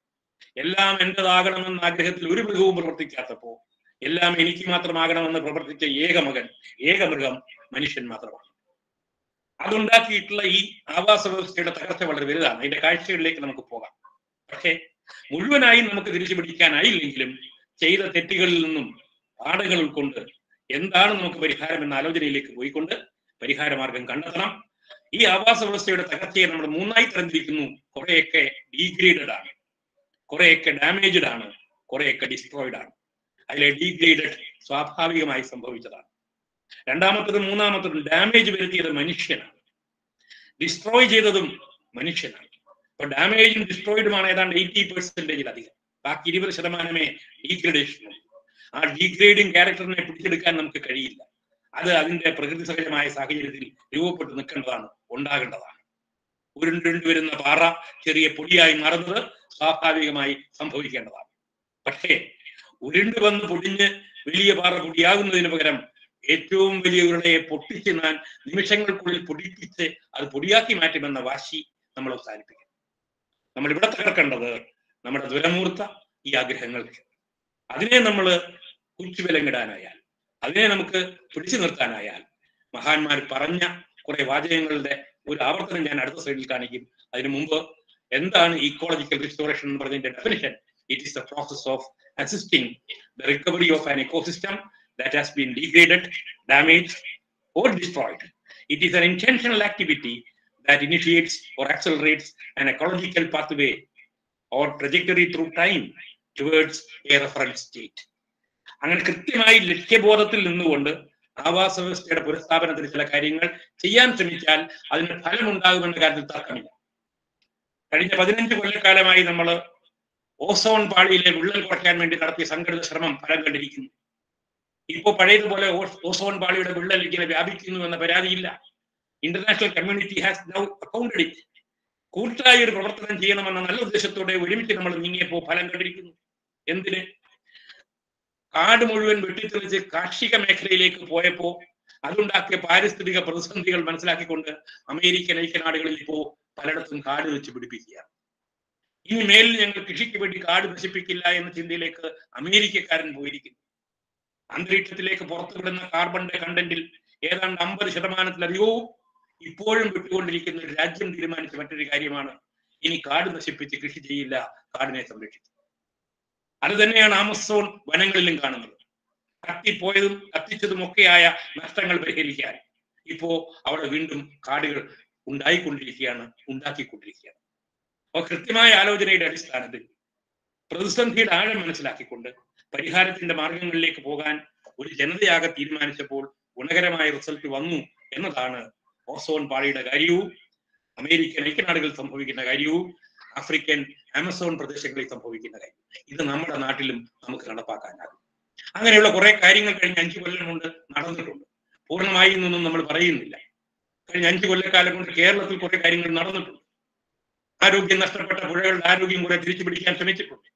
എല്ലാം എന്റേതാകണമെന്ന ആഗ്രഹത്തിൽ ഒരു മൃഗവും പ്രവർത്തിക്കാത്തപ്പോ എല്ലാം എനിക്ക് മാത്രമാകണമെന്ന് പ്രവർത്തിച്ച ഏക മകൻ, ഏക മൃഗം മനുഷ്യൻ മാത്രമാണ്. അതുണ്ടാക്കിയിട്ടുള്ള ഈ ആവാസ വ്യവസ്ഥയുടെ തകർച്ച വളരെ വലുതാണ്. അതിന്റെ കാഴ്ചകളിലേക്ക് നമുക്ക് പോകാം. പക്ഷേ മുഴുവനായും നമുക്ക് തിരിച്ചു പിടിക്കാനായില്ലെങ്കിലും ചെയ്ത തെറ്റുകളിൽ നിന്നും പാഠങ്ങൾ ഉൾക്കൊണ്ട് എന്താണ് നമുക്ക് പരിഹാരം എന്ന ആലോചനയിലേക്ക് പോയിക്കൊണ്ട് പരിഹാരമാർഗം കണ്ടെത്തണം. ഈ ആവാസ വ്യവസ്ഥയുടെ തകർച്ചയെ നമ്മൾ മൂന്നായി തരംതിരിക്കുന്നു. കുറെയൊക്കെ ഡീഗ്രേഡഡ് ആണ്, കുറെയൊക്കെ ഡാമേജ്ഡ് ആണ്, കുറെയൊക്കെ ഡിസ്ട്രോയിഡ് ആണ്. അതിലെ ഡീഗ്രേഡഡ് സ്വാഭാവികമായി സംഭവിച്ചതാണ്. രണ്ടാമത്തതും മൂന്നാമത്തതും ഡാമേജ് വരുത്തിയത് മനുഷ്യനാണ്, ഡിസ്ട്രോയ് ചെയ്തതും മനുഷ്യനാണ്. അപ്പൊ ഡാമേജും ഡിസ്ട്രോയിഡുമാണ് ഏതാണ്ട് എയ്റ്റി പെർസെന്റേജിലധികം. ബാക്കി ഇരുപത് ശതമാനമേ ഡീഗ്രേഡേഷനുള്ളൂ. ആ ഡീഗ്രേഡിങ് ക്യാരക്ടറിനെ പിടിച്ചെടുക്കാൻ നമുക്ക് കഴിയില്ല. അത് അതിന്റെ പ്രകൃതി സഹജമായ സാഹചര്യത്തിൽ രൂപപ്പെട്ട് നിൽക്കേണ്ടതാണ്, ഉണ്ടാകേണ്ടതാണ്. ഉരുണ്ടുരുണ്ടു വരുന്ന പാറ ചെറിയ പൊടിയായി മാറുന്നത് സ്വാഭാവികമായി സംഭവിക്കേണ്ടതാണ്. പക്ഷേ ഉരുണ്ടു വന്ന് പൊടിഞ്ഞ് വലിയ പാറ പൊടിയാകുന്നതിന് പകരം ഏറ്റവും വലിയ ഉരുളയെ പൊട്ടിച്ച് ഞാൻ നിമിഷങ്ങൾക്കുള്ളിൽ പൊടിപ്പിച്ച് അത് പൊടിയാക്കി മാറ്റുമെന്ന വാശി നമ്മൾ അവസാനിപ്പിക്കണം. നമ്മൾ ഇവിടെ തകർക്കേണ്ടത് നമ്മുടെ ദുരമൂർത്ത ഈ ആഗ്രഹങ്ങൾക്ക്. അതിനെ നമ്മൾ കുച്ചുവിലങ്ങിടാനായാൽ, അതിനെ നമുക്ക് പിടിച്ചു നിർത്താനായാൽ, മഹാന്മാർ പറഞ്ഞ കുറെ വാചകങ്ങളുടെ ഒരു ആവർത്തനം ഞാൻ അടുത്ത സൈഡിൽ കാണിക്കും. അതിനു മുമ്പ് എന്താണ് ഇക്കോളജിക്കൽ റിസ്റ്റോറേഷൻ എന്ന് പറഞ്ഞതിന്റെ definition? It is the process of assisting the recovery of an ecosystem that has been degraded, damaged or destroyed. It is an intentional activity that initiates or accelerates an ecological pathway or trajectory through time towards a reference state. അങ്ങനെ കൃത്യമായി ലക്ഷ്യബോധത്തിൽ നിന്നുകൊണ്ട് ആവാസ വ്യവസ്ഥയുടെ പുനഃസ്ഥാപനത്തിന് ചില കാര്യങ്ങൾ ചെയ്യാൻ ശ്രമിച്ചാൽ അതിന് ഫലമുണ്ടാകുമെന്ന കാര്യത്തിൽ തർക്കമില്ല. കഴിഞ്ഞ പതിനഞ്ച് കൊല്ലക്കാലമായി നമ്മൾ ഓസോൺ പാളിയിലെ വിള്ളൽ കുറയ്ക്കാൻ വേണ്ടി നടത്തിയ സംഘടിത ശ്രമം ഫലം കണ്ടിരിക്കുന്നു. ഇപ്പോ പഴയതുപോലെ ഓസോൺ പാളിയുടെ വിള്ളൽ ഇങ്ങനെ വ്യാപിക്കുന്നു എന്ന പരാതിയില്ല. International community has now accounted it. കൂട്ടായ ഒരു പ്രവർത്തനം ചെയ്യണമെന്ന നല്ല ഉദ്ദേശത്തോടെ ഒരുമിച്ച് നമ്മൾ നീങ്ങിയപ്പോൾ ഫലം കണ്ടിരിക്കുന്നു. എന്തിന്? കാട് മുഴുവൻ വെട്ടിത്തെളിച്ച് കാർഷിക മേഖലയിലേക്ക് പോയപ്പോ അതുണ്ടാക്കിയ പാരിസ്ഥിതിക പ്രതിസന്ധികൾ മനസ്സിലാക്കിക്കൊണ്ട് അമേരിക്കൻ ഐക്യനാടുകളിൽ ഇപ്പോ പലയിടത്തും കാട് വെച്ച് പിടിപ്പിക്കുകയാണ്. ഇനി മേലിൽ ഞങ്ങൾ കൃഷിക്ക് വേണ്ടി കാട് നശിപ്പിക്കില്ല എന്ന ചിന്തയിലേക്ക് അമേരിക്കക്കാരൻ പോയിരിക്കുന്നു. അന്തരീക്ഷത്തിലേക്ക് പുറത്തുവിടുന്ന കാർബണിന്റെ കണ്ടന്റിൽ ഏതാണ്ട് അമ്പത് ശതമാനത്തിലധികവും ഇപ്പോഴും വിട്ടുകൊണ്ടിരിക്കുന്ന ഒരു രാജ്യം തീരുമാനിച്ച മറ്റൊരു കാര്യമാണ് ഇനി കാട് നശിപ്പിച്ച് കൃഷി ചെയ്യില്ല, കാടിനെ സംരക്ഷിക്കും. അത് തന്നെയാണ് ആമസോൺ വനങ്ങളിലും കാണുന്നത്. കത്തിപ്പോയതും കത്തിച്ചതും ഒക്കെയായ നഷ്ടങ്ങൾ പരിഹരിക്കാൻ ഇപ്പോ അവിടെ വീണ്ടും കാടുകൾ ഉണ്ടായിക്കൊണ്ടിരിക്കുകയാണ്, ഉണ്ടാക്കിക്കൊണ്ടിരിക്കുകയാണ്. അപ്പൊ കൃത്യമായ ആലോചനയുടെ അടിസ്ഥാനത്തിൽ പ്രതിസന്ധിയുടെ ആഴം മനസ്സിലാക്കിക്കൊണ്ട് പരിഹാരത്തിന്റെ മാർഗങ്ങളിലേക്ക് പോകാൻ ഒരു ജനതയാകെ തീരുമാനിച്ചപ്പോൾ ഗുണകരമായ റിസൾട്ട് വന്നു എന്നതാണ് ഓസോൺ പാളിയുടെ കാര്യവും അമേരിക്കൻ ഐക്യനാടുകളിൽ സംഭവിക്കുന്ന കാര്യവും ആഫ്രിക്കൻ ആമസോൺ പ്രദേശങ്ങളിൽ സംഭവിക്കുന്ന കാര്യം. ഇത് നമ്മുടെ നാട്ടിലും നമുക്ക് നടപ്പാക്കാനാകും. അങ്ങനെയുള്ള കുറെ കാര്യങ്ങൾ കഴിഞ്ഞ അഞ്ചു കൊല്ലം കൊണ്ട് നടന്നിട്ടുണ്ട്. പൂർണ്ണമായി എന്നൊന്നും നമ്മൾ പറയുന്നില്ല. കഴിഞ്ഞ അഞ്ചു കൊല്ലക്കാലം കൊണ്ട് കേരളത്തിൽ കുറെ കാര്യങ്ങൾ നടന്നിട്ടുണ്ട്. ആരോഗ്യം നഷ്ടപ്പെട്ട പുഴകളുടെ ആരോഗ്യം കുറെ തിരിച്ചു പിടിക്കാൻ ശ്രമിച്ചിട്ടുണ്ട്.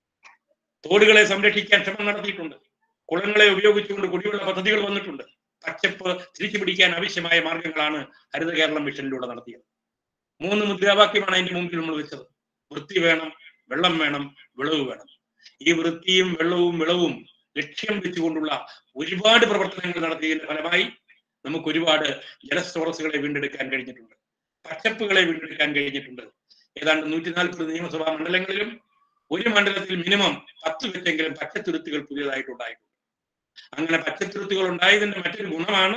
തോടുകളെ സംരക്ഷിക്കാൻ ശ്രമം നടത്തിയിട്ടുണ്ട്. കുളങ്ങളെ ഉപയോഗിച്ചുകൊണ്ട് കുടിവെള്ള പദ്ധതികൾ വന്നിട്ടുണ്ട്. പച്ചപ്പ് തിരിച്ചു പിടിക്കാൻ ആവശ്യമായ മാർഗങ്ങളാണ് ഹരിത കേരളം മിഷനിലൂടെ നടത്തിയത്. മൂന്ന് മുദ്രാവാക്യമാണ് അതിന്റെ മുമ്പിൽ നമ്മൾ വെച്ചത്. വൃത്തി വേണം, വെള്ളം വേണം, വിളവ് വേണം. ഈ വൃത്തിയും വെള്ളവും വിളവും ലക്ഷ്യം വെച്ചുകൊണ്ടുള്ള ഒരുപാട് പ്രവർത്തനങ്ങൾ നടത്തിയതിന്റെ ഫലമായി നമുക്ക് ഒരുപാട് ജലസ്രോതസ്സുകളെ വീണ്ടെടുക്കാൻ കഴിഞ്ഞിട്ടുണ്ട്. പച്ചപ്പുകളെ വീണ്ടെടുക്കാൻ കഴിഞ്ഞിട്ടുണ്ട്. ഏതാണ്ട് നൂറ്റി നാൽപ്പത് നിയമസഭാ മണ്ഡലങ്ങളിലും ഒരു മണ്ഡലത്തിൽ മിനിമം പത്ത് വെച്ചെങ്കിലും പച്ചത്തുരുത്തുകൾ പുതിയതായിട്ടുണ്ടായിട്ടുണ്ട്. അങ്ങനെ പച്ചത്തുരുത്തുകൾ ഉണ്ടായതിന്റെ മറ്റൊരു ഗുണമാണ്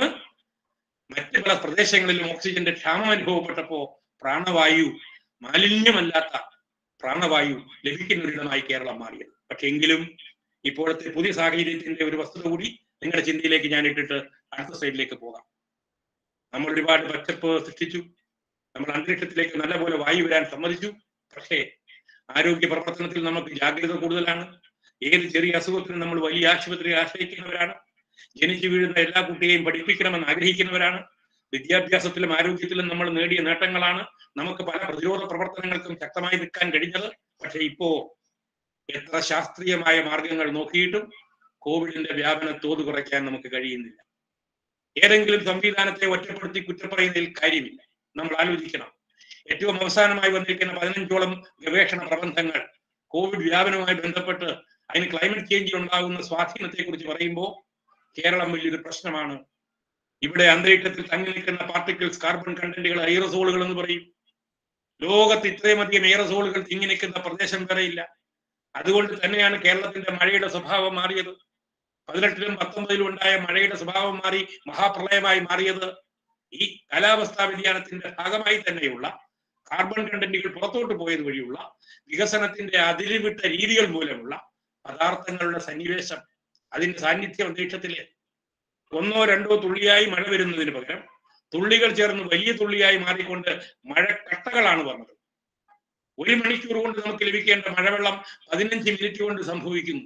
മറ്റ് പല പ്രദേശങ്ങളിലും ഓക്സിജന്റെ ക്ഷാമം അനുഭവപ്പെട്ടപ്പോ പ്രാണവായു, മാലിന്യമല്ലാത്ത പ്രാണവായു ലഭിക്കുന്ന ഒരിടമായി കേരളം മാറിയത്. പക്ഷെ എങ്കിലും ഇപ്പോഴത്തെ പുതിയ സാഹചര്യത്തിന്റെ ഒരു വസ്തുത കൂടി നിങ്ങളുടെ ചിന്തയിലേക്ക് ഞാൻ ഇട്ടിട്ട് അടുത്ത സൈഡിലേക്ക് പോകാം. നമ്മൾ ഒരുപാട് പച്ചപ്പ് സൃഷ്ടിച്ചു, നമ്മൾ അന്തരീക്ഷത്തിലേക്ക് നല്ലപോലെ വായു വരാൻ സമ്മതിച്ചു. പക്ഷേ ആരോഗ്യ പ്രവർത്തനത്തിൽ നമുക്ക് ജാഗ്രത കൂടുതലാണ്. ഏത് ചെറിയ അസുഖത്തിനും നമ്മൾ വലിയ ആശുപത്രിയെ ആശ്രയിക്കുന്നവരാണ്. ജനിച്ചു വീഴുന്ന എല്ലാ കുട്ടിയെയും പഠിപ്പിക്കണമെന്ന് ആഗ്രഹിക്കുന്നവരാണ്. വിദ്യാഭ്യാസത്തിലും ആരോഗ്യത്തിലും നമ്മൾ നേടിയ നേട്ടങ്ങളാണ് നമുക്ക് പല പ്രതിരോധ പ്രവർത്തനങ്ങൾക്കും ശക്തമായി നിൽക്കാൻ കഴിഞ്ഞത്. പക്ഷെ ഇപ്പോ എത്ര ശാസ്ത്രീയമായ മാർഗങ്ങൾ നോക്കിയിട്ടും കോവിഡിന്റെ വ്യാപന തോത് കുറയ്ക്കാൻ നമുക്ക് കഴിയുന്നില്ല. ഏതെങ്കിലും സംവിധാനത്തെ ഒറ്റപ്പെടുത്തി കുറ്റപ്പറയുന്നതിൽ കാര്യമില്ല. നമ്മൾ ആലോചിക്കണം. ഏറ്റവും അവസാനമായി വന്നിരിക്കുന്ന പതിനഞ്ചോളം ഗവേഷണ പ്രബന്ധങ്ങൾ കോവിഡ് വ്യാപനവുമായി ബന്ധപ്പെട്ട് അതിന് ക്ലൈമറ്റ് ചേഞ്ചിൽ ഉണ്ടാകുന്ന സ്വാധീനത്തെ കുറിച്ച് പറയുമ്പോൾ കേരളം വലിയൊരു പ്രശ്നമാണ്. ഇവിടെ അന്തരീക്ഷത്തിൽ തങ്ങി നിൽക്കുന്ന പാർട്ടിക്കിൾസ്, കാർബൺ കണ്ടന്റുകൾ, എയറസോളുകൾ എന്ന് പറയും. ലോകത്ത് ഇത്രയും അധികം എയറസോളുകൾ തിങ്ങി നിൽക്കുന്ന പ്രദേശം വരെയില്ല. അതുകൊണ്ട് തന്നെയാണ് കേരളത്തിന്റെ മഴയുടെ സ്വഭാവം മാറിയത്. പതിനെട്ടിലും പത്തൊമ്പതിലും ഉണ്ടായ മഴയുടെ സ്വഭാവം മാറി മഹാപ്രളയമായി മാറിയത് ഈ കാലാവസ്ഥാ വ്യതിയാനത്തിന്റെ ഭാഗമായി തന്നെയുള്ള കാർബൺ കണ്ടന്റുകൾ പുറത്തോട്ട് പോയത് വഴിയുള്ള വികസനത്തിന്റെ അതിരുവിട്ട രീതികൾ മൂലമുള്ള പദാർത്ഥങ്ങളുടെ സന്നിവേശം, അതിന്റെ സാന്നിധ്യം അന്തരീക്ഷത്തിലെ ഒന്നോ രണ്ടോ തുള്ളിയായി മഴ വരുന്നതിന് പകരം തുള്ളികൾ ചേർന്ന് വലിയ തുള്ളിയായി മാറിക്കൊണ്ട് മഴക്കട്ടകളാണ് വന്നത്. ഒരു മണിക്കൂർ കൊണ്ട് നമുക്ക് ലഭിക്കേണ്ട മഴവെള്ളം പതിനഞ്ച് മിനിറ്റ് കൊണ്ട് സംഭവിക്കുന്നു.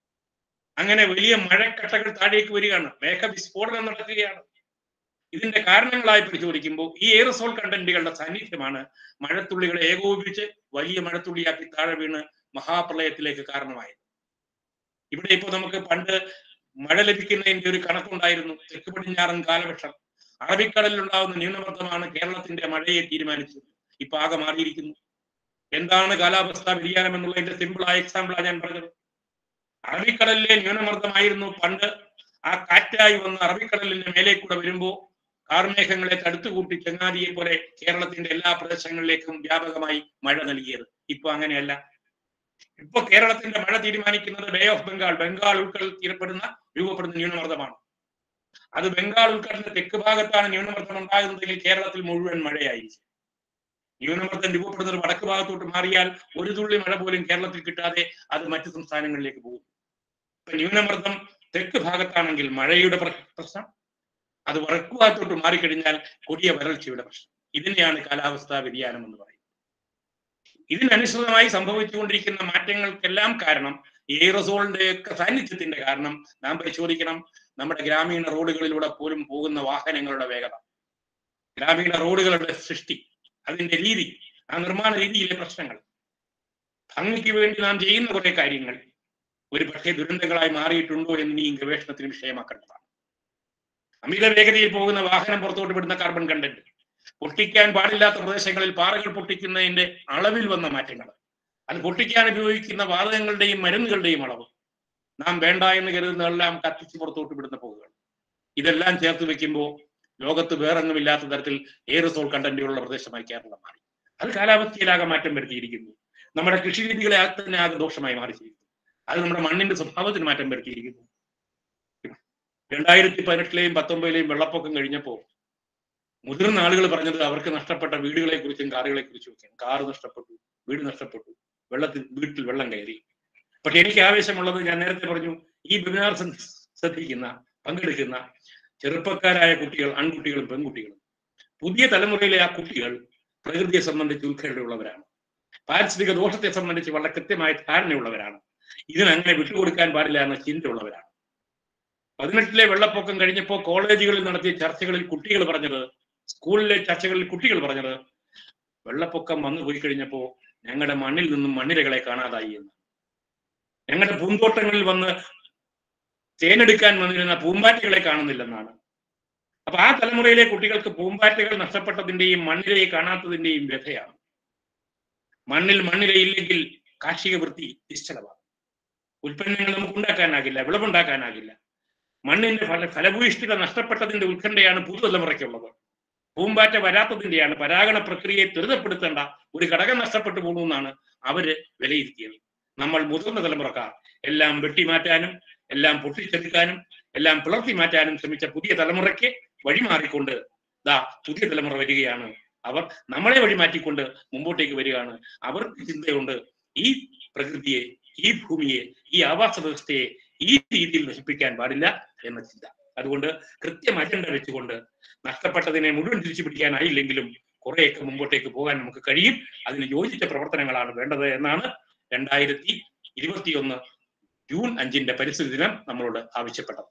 അങ്ങനെ വലിയ മഴക്കട്ടകൾ താഴേക്ക് വരികയാണ്, മേഘവിസ്ഫോടനം നടക്കുകയാണ്. ഇതിന്റെ കാരണങ്ങളായി പരിശോധിക്കുമ്പോൾ ഈ എയറസോൾ കണ്ടന്റുകളുടെ സാന്നിധ്യമാണ് മഴത്തുള്ളികളെ ഏകോപിപ്പിച്ച് വലിയ മഴത്തുള്ളിയാക്കി താഴെ വീണ് മഹാപ്രളയത്തിലേക്ക് കാരണമായത്. ഇവിടെ ഇപ്പോൾ നമുക്ക് പണ്ട് മഴ ലഭിക്കുന്നതിന്റെ ഒരു കണക്കുണ്ടായിരുന്നു. തെക്ക് പടിഞ്ഞാറൻ കാലവർഷം, അറബിക്കടലിൽ ഉണ്ടാകുന്ന ന്യൂനമർദ്ദമാണ് കേരളത്തിന്റെ മഴയെ തീരുമാനിച്ചത്. ഇപ്പൊ ആകെ മാറിയിരിക്കുന്നു. എന്താണ് കാലാവസ്ഥാ വ്യതിയാനം എന്നുള്ളതിന്റെ സിമ്പിളായ എക്സാമ്പിളാണ് ഞാൻ പറഞ്ഞത്. അറബിക്കടലിലെ ന്യൂനമർദ്ദമായിരുന്നു പണ്ട് ആ കാറ്റായി വന്ന് അറബിക്കടലിന്റെ മേലെ കൂടെ വരുമ്പോ കാർമേഘങ്ങളെ തടുത്തുകൂട്ടി ചങ്ങാതിയെ പോലെ കേരളത്തിന്റെ എല്ലാ പ്രദേശങ്ങളിലേക്കും വ്യാപകമായി മഴ നൽകിയത്. ഇപ്പൊ അങ്ങനെയല്ല. ഇപ്പൊ കേരളത്തിന്റെ മഴ തീരുമാനിക്കുന്നത് ബേ ഓഫ് ബംഗാൾ, ബംഗാൾ ഉൾക്കടലിൽ തീരപ്പെടുന്ന രൂപപ്പെടുന്ന ന്യൂനമർദ്ദമാണ്. അത് ബംഗാൾ ഉൾക്കടലിന്റെ തെക്ക് ഭാഗത്താണ് ന്യൂനമർദ്ദം ഉണ്ടാകുന്നതെങ്കിൽ കേരളത്തിൽ മുഴുവൻ മഴയായിരിക്കും. ന്യൂനമർദ്ദം രൂപപ്പെടുന്നത് വടക്ക് ഭാഗത്തോട്ട് മാറിയാൽ ഒരു തുള്ളി മഴ പോലും കേരളത്തിൽ കിട്ടാതെ അത് മറ്റു സംസ്ഥാനങ്ങളിലേക്ക് പോകും. ഇപ്പൊ ന്യൂനമർദ്ദം തെക്ക് ഭാഗത്താണെങ്കിൽ മഴയുടെ പ്രശ്നം, അത് വടക്ക് ഭാഗത്തോട്ട് മാറിക്കഴിഞ്ഞാൽ കൊടിയ വരൾച്ചയുടെ പ്രശ്നം. ഇതിനെയാണ് കാലാവസ്ഥാ വ്യതിയാനം എന്ന് പറയുന്നത്. ഇതിനനുസൃതമായി സംഭവിച്ചുകൊണ്ടിരിക്കുന്ന മാറ്റങ്ങൾക്കെല്ലാം കാരണം എയറോസോളിന്റെ ഒക്കെ സാന്നിധ്യത്തിന്റെ കാരണം നാം പരിശോധിക്കണം. നമ്മുടെ ഗ്രാമീണ റോഡുകളിലൂടെ പോലും പോകുന്ന വാഹനങ്ങളുടെ വേഗത, ഗ്രാമീണ റോഡുകളുടെ സൃഷ്ടി, അതിന്റെ രീതി, ആ നിർമ്മാണ രീതിയിലെ പ്രശ്നങ്ങൾ, ഭംഗിക്ക് വേണ്ടി നാം ചെയ്യുന്ന കുറെ കാര്യങ്ങൾ ഒരു പക്ഷേ ദുരന്തങ്ങളായി മാറിയിട്ടുണ്ടോ എന്ന് ഈ ഗവേഷണത്തിന് വിഷയമാക്കേണ്ടതാണ്. അമിത വേഗതയിൽ പോകുന്ന വാഹനം പുറത്തോട്ട് വിടുന്ന കാർബൺ കണ്ടന്റ്, പൊട്ടിക്കാൻ പാടില്ലാത്ത പ്രദേശങ്ങളിൽ പാറകൾ പൊട്ടിക്കുന്നതിന്റെ അളവിൽ വന്ന മാറ്റങ്ങൾ, അത് പൊട്ടിക്കാൻ ഉപയോഗിക്കുന്ന വാതകങ്ങളുടെയും മരുന്നുകളുടെയും അളവ്, നാം വേണ്ട എന്ന് കരുതുന്നതെല്ലാം കത്തിച്ച് പുറത്തോട്ട് വിടുന്ന പോകുകൾ, ഇതെല്ലാം ചേർത്ത് വെക്കുമ്പോൾ ലോകത്ത് വേറൊന്നുമില്ലാത്ത തരത്തിൽ എയറോസോൾ കണ്ടന്റുകളുള്ള പ്രദേശമായി കേരളം മാറി. അത് കാലാവസ്ഥയിലാകെ മാറ്റം വരുത്തിയിരിക്കുന്നു. നമ്മുടെ കൃഷി രീതികളെ തന്നെ ആകെ ദോഷമായി മാറിയിരിക്കുന്നു. അത് നമ്മുടെ മണ്ണിന്റെ സ്വഭാവത്തിന് മാറ്റം വരുത്തിയിരിക്കുന്നു. രണ്ടായിരത്തി പതിനെട്ടിലെയും പത്തൊമ്പതിലെയും വെള്ളപ്പൊക്കം കഴിഞ്ഞപ്പോൾ മുതിർന്ന ആളുകൾ പറഞ്ഞത് അവർക്ക് നഷ്ടപ്പെട്ട വീടുകളെ കുറിച്ചും കാറുകളെ കുറിച്ചും ഒക്കെയാണ്. കാറ് നഷ്ടപ്പെട്ടു, വീട് നഷ്ടപ്പെട്ടു, വെള്ളത്തിൽ വീട്ടിൽ വെള്ളം കയറി. പക്ഷെ എനിക്ക് ആവേശമുള്ളത്, ഞാൻ നേരത്തെ പറഞ്ഞു, ഈ വെബിനാർ ശ്രദ്ധിക്കുന്ന പങ്കെടുക്കുന്ന ചെറുപ്പക്കാരായ കുട്ടികൾ, ആൺകുട്ടികളും പെൺകുട്ടികളും, പുതിയ തലമുറയിലെ ആ കുട്ടികൾ പ്രകൃതിയെ സംബന്ധിച്ച് ഉത്കണ്ഠയുള്ളവരാണ്. പാരിസ്ഥിതിക ദോഷത്തെ സംബന്ധിച്ച് വളരെ കൃത്യമായ ധാരണയുള്ളവരാണ്. ഇതിനങ്ങനെ വിട്ടുകൊടുക്കാൻ പാടില്ല എന്ന ചിന്തയുള്ളവരാണ്. പതിനെട്ടിലെ വെള്ളപ്പൊക്കം കഴിഞ്ഞപ്പോൾ കോളേജുകളിൽ നടത്തിയ ചർച്ചകളിൽ കുട്ടികൾ പറഞ്ഞത്, സ്കൂളിലെ ചർച്ചകളിൽ കുട്ടികൾ പറഞ്ഞത്, വെള്ളപ്പൊക്കം വന്നു പോയി കഴിഞ്ഞപ്പോൾ ഞങ്ങളുടെ മണ്ണിൽ നിന്നും മണ്ണിരകളെ കാണാതായി എന്ന്. ഞങ്ങളുടെ പൂന്തോട്ടങ്ങളിൽ വന്ന് തേനെടുക്കാൻ വന്നിരുന്ന പൂമ്പാറ്റകളെ കാണുന്നില്ലെന്നാണ്. അപ്പൊ ആ തലമുറയിലെ കുട്ടികൾക്ക് പൂമ്പാറ്റകൾ നഷ്ടപ്പെട്ടതിന്റെയും മണ്ണിരയെ കാണാത്തതിന്റെയും വ്യഥയാണ്. മണ്ണിൽ മണ്ണിരയില്ലെങ്കിൽ കാർഷിക വൃത്തി നിശ്ചലമാണ്. ഉൽപ്പന്നങ്ങൾ നമുക്ക് ഉണ്ടാക്കാനാകില്ല, വിളവുണ്ടാക്കാനാകില്ല. മണ്ണിന്റെ ഫല ഫലഭൂയിഷ്ഠിത നഷ്ടപ്പെട്ടതിന്റെ ഉത്കണ്ഠയാണ് പുതുതലമുറയ്ക്കുള്ളത്. പൂമ്പാറ്റ വരാത്തതിന്റെയാണ്. പരാഗണ പ്രക്രിയയെ ത്വരിതപ്പെടുത്തേണ്ട ഒരു ഘടകം നഷ്ടപ്പെട്ടു പോകുമെന്നാണ് അവര് വിലയിരുത്തിയത്. നമ്മൾ മുതിർന്ന തലമുറക്കാർ എല്ലാം വെട്ടിമാറ്റാനും എല്ലാം പൊട്ടിച്ചെടുക്കാനും എല്ലാം പിളർത്തി മാറ്റാനും ശ്രമിച്ച പുതിയ തലമുറയ്ക്ക് വഴിമാറിക്കൊണ്ട് ദാ പുതിയ തലമുറ വരികയാണ്. അവർ നമ്മളെ വഴിമാറ്റിക്കൊണ്ട് മുമ്പോട്ടേക്ക് വരികയാണ്. അവർക്ക് ചിന്തയുണ്ട്, ഈ പ്രകൃതിയെ, ഈ ഭൂമിയെ, ഈ ആവാസ വ്യവസ്ഥയെ ഈ രീതിയിൽ നശിപ്പിക്കാൻ പാടില്ല എന്ന ചിന്ത. അതുകൊണ്ട് കൃത്യം അജണ്ട വെച്ചുകൊണ്ട് നഷ്ടപ്പെട്ടതിനെ മുഴുവൻ തിരിച്ചു പിടിക്കാനായില്ലെങ്കിലും കുറേയൊക്കെ മുമ്പോട്ടേക്ക് പോകാൻ നമുക്ക് കഴിയും. അതിന് യോജിച്ച പ്രവർത്തനങ്ങളാണ് വേണ്ടത് എന്നാണ് രണ്ടായിരത്തി ഇരുപത്തിയൊന്ന് ജൂൺ അഞ്ചിന്റെ പരിസ്ഥിതി ദിനം നമ്മളോട് ആവശ്യപ്പെട്ടത്.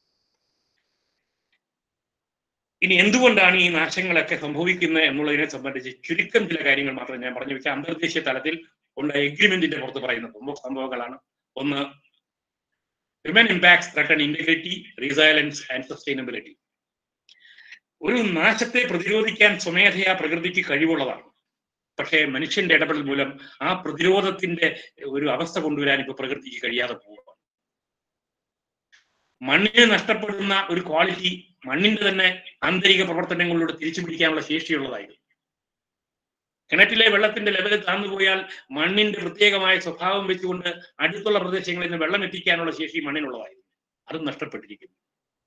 ഇനി എന്തുകൊണ്ടാണ് ഈ നാശങ്ങളൊക്കെ സംഭവിക്കുന്നത് എന്നുള്ളതിനെ സംബന്ധിച്ച് ചുരുക്കം ചില കാര്യങ്ങൾ മാത്രം ഞാൻ പറഞ്ഞു വെച്ചാൽ, അന്തർദേശീയ തലത്തിൽ ഉണ്ടായ എഗ്രിമെന്റിന്റെ പുറത്ത് പറയുന്ന സംഭവങ്ങളാണ്. ഒന്ന്, human impacts threaten integrity, resilience and sustainability. ഒരു നാശത്തെ പ്രതിരോധിക്കാൻ സ്വമേധയാ പ്രകൃതിക്ക് കഴിവുള്ളതാണ്. പക്ഷേ മനുഷ്യന്റെ ഇടപെടൽ മൂലം ആ പ്രതിരോധത്തിന്റെ ഒരു അവസ്ഥ കൊണ്ടുവരാൻ ഇപ്പൊ പ്രകൃതിക്ക് കഴിയാതെ പോവുക. മണ്ണിന് നഷ്ടപ്പെടുന്ന ഒരു ക്വാളിറ്റി മണ്ണിന്റെ തന്നെ ആന്തരിക പ്രവർത്തനങ്ങളിലൂടെ തിരിച്ചു പിടിക്കാനുള്ള ശേഷിയുള്ളതായിരുന്നു. കിണറ്റിലെ വെള്ളത്തിന്റെ ലെവൽ താഴ്ന്നുപോയാൽ മണ്ണിന്റെ പ്രത്യേകമായ സ്വഭാവം വെച്ചുകൊണ്ട് അടുത്തുള്ള പ്രദേശങ്ങളിൽ നിന്ന് വെള്ളം എത്തിക്കാനുള്ള ശേഷി മണ്ണിനുള്ളതായിരുന്നു. അതും നഷ്ടപ്പെട്ടിരിക്കുന്നു.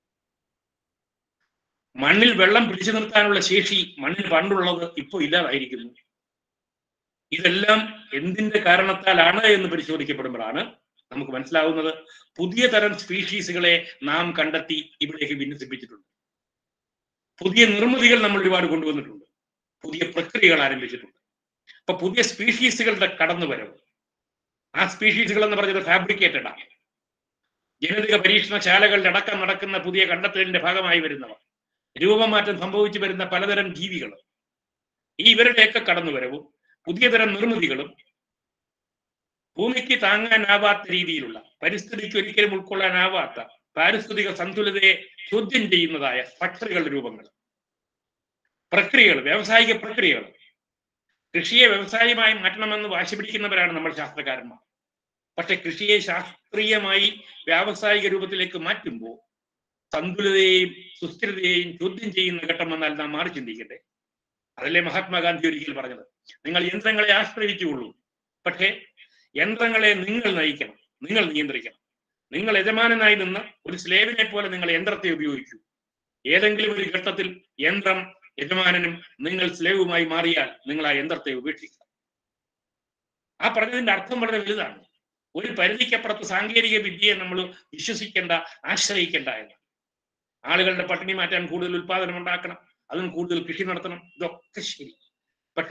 മണ്ണിൽ വെള്ളം പിടിച്ചു നിർത്താനുള്ള ശേഷി മണ്ണിന് പണ്ടുള്ളത് ഇപ്പോൾ ഇല്ലാതായിരിക്കുന്നു. ഇതെല്ലാം എന്തിന്റെ കാരണത്താലാണ് എന്ന് പരിശോധിക്കപ്പെടുമ്പോഴാണ് നമുക്ക് മനസ്സിലാവുന്നത്, പുതിയ തരം സ്പീഷീസുകളെ നാം കണ്ടെത്തി ഇവിടേക്ക് വിന്യസിപ്പിച്ചിട്ടുണ്ട്. പുതിയ നിർമ്മിതികൾ നമ്മൾ ഒരുപാട് കൊണ്ടുവന്നിട്ടുണ്ട്. പുതിയ പ്രക്രിയകൾ ആരംഭിച്ചിട്ടുണ്ട്. അപ്പൊ പുതിയ സ്പീഷീസുകളുടെ കടന്നുവരവ്, ആ സ്പീഷീസുകൾ എന്ന് പറഞ്ഞത് ഫാബ്രിക്കേറ്റഡ് ആണ്. ജനിതക പരീക്ഷണശാലകളുടെ അടക്കം നടക്കുന്ന പുതിയ കണ്ടെത്തലിന്റെ ഭാഗമായി വരുന്നവ, രൂപമാറ്റം സംഭവിച്ചു വരുന്ന പലതരം ജീവികൾ, ഈ ഇവരുടെയൊക്കെ കടന്നുവരവും പുതിയ തരം നിർമ്മിതികളും ഭൂമിക്ക് താങ്ങാനാവാത്ത രീതിയിലുള്ള, പരിസ്ഥിതിക്ക് ഒരിക്കലും ഉൾക്കൊള്ളാനാവാത്ത പാരിസ്ഥിതിക സന്തുലിതയെ ചോദ്യം ചെയ്യുന്നതായ സ്ട്രക്ചറുകളുടെ രൂപങ്ങൾ, പ്രക്രിയകൾ, വ്യാവസായിക പ്രക്രിയകൾ. കൃഷിയെ വ്യവസായമായി മാറ്റണമെന്ന് വാശി പിടിക്കുന്നവരാണ് നമ്മൾ ശാസ്ത്രകാരന്മാർ. പക്ഷെ കൃഷിയെ ശാസ്ത്രീയമായി വ്യാവസായിക രൂപത്തിലേക്ക് മാറ്റുമ്പോൾ സന്തുലിതയെയും സുസ്ഥിരതയെയും ചോദ്യം ചെയ്യുന്ന ഘട്ടം വന്നാൽ നാം മാറി ചിന്തിക്കട്ടെ. അതല്ലേ മഹാത്മാഗാന്ധി ഒരിക്കൽ പറഞ്ഞത്, നിങ്ങൾ യന്ത്രങ്ങളെ ആശ്രയിച്ചുകൊള്ളൂ, പക്ഷേ യന്ത്രങ്ങളെ നിങ്ങൾ നയിക്കണം, നിങ്ങൾ നിയന്ത്രിക്കണം. നിങ്ങൾ യജമാനനായി നിന്ന് ഒരു സ്ലേവിനെ പോലെ നിങ്ങൾ യന്ത്രത്തെ ഉപയോഗിക്കൂ. ഏതെങ്കിലും ഒരു ഘട്ടത്തിൽ യന്ത്രം യജമാനനും നിങ്ങൾ സ്ലേവുമായി മാറിയാൽ നിങ്ങൾ ആ യന്ത്രത്തെ ഉപേക്ഷിക്കുക. ആ പറഞ്ഞതിന്റെ അർത്ഥം വളരെ വലുതാണ്. ഒരു പരിധിക്കപ്പുറത്ത് സാങ്കേതിക വിദ്യയെ നമ്മൾ വിശ്വസിക്കേണ്ട, ആശ്രയിക്കേണ്ട എന്ന്. ആളുകളുടെ പട്ടിണി മാറ്റാൻ കൂടുതൽ ഉത്പാദനം ഉണ്ടാക്കണം, അതിന് കൂടുതൽ കൃഷി നടത്തണം, ഇതൊക്കെ ശരി. പക്ഷേ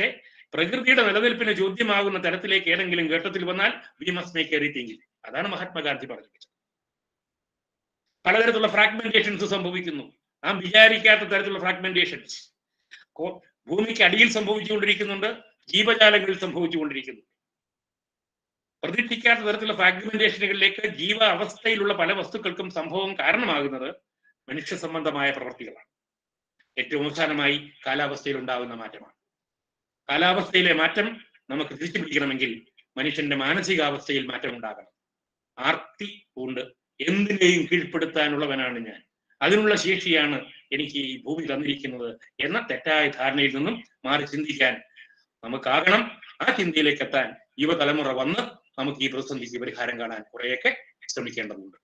പ്രകൃതിയുടെ നിലനിൽപ്പിന് ചോദ്യമാകുന്ന തരത്തിലേക്ക് ഏതെങ്കിലും ഘട്ടത്തിൽ വന്നാൽ we must make a rethinking. അതാണ് മഹാത്മാഗാന്ധി പറഞ്ഞത്. പലതരത്തിലുള്ള ഫ്രാഗ്മെന്റേഷൻസ് സംഭവിക്കുന്നു. നാം വിചാരിക്കാത്ത തരത്തിലുള്ള ഫ്രാഗ്മെന്റേഷൻസ് ഭൂമിക്ക് അടിയിൽ സംഭവിച്ചുകൊണ്ടിരിക്കുന്നുണ്ട്, ജീവജാലങ്ങളിൽ സംഭവിച്ചുകൊണ്ടിരിക്കുന്നു. പ്രതീക്ഷിക്കാത്ത തരത്തിലുള്ള ഫ്രാഗ്മെന്റേഷനുകളിലേക്ക് ജീവ അവസ്ഥയിലുള്ള പല വസ്തുക്കൾക്കും സംഭവം കാരണമാകുന്നത് മനുഷ്യ സംബന്ധമായ പ്രവൃത്തികളാണ്. ഏറ്റവും അവസാനമായി കാലാവസ്ഥയിൽ ഉണ്ടാകുന്ന മാറ്റമാണ്. കാലാവസ്ഥയിലെ മാറ്റം നമുക്ക് തിരിച്ചു പിടിക്കണമെങ്കിൽ മനുഷ്യന്റെ മാനസികാവസ്ഥയിൽ മാറ്റം ഉണ്ടാകണം. ആർത്തി കൊണ്ട് എന്തിനേയും കീഴ്പ്പെടുത്താനുള്ളവനാണ് ഞാൻ, അതിനുള്ള ശേഷിയാണ് എനിക്ക് ഈ ഭൂമി തന്നിരിക്കുന്നത് എന്ന തെറ്റായ ധാരണയിൽ നിന്നും മാറി ചിന്തിക്കാൻ നമുക്കാകണം. ആ ചിന്തയിലേക്ക് എത്താൻ യുവതലമുറ വന്ന് നമുക്ക് ഈ പ്രതിസന്ധിക്ക് പരിഹാരം കാണാൻ കുറേയൊക്കെ ശ്രമിക്കേണ്ടതുണ്ട്.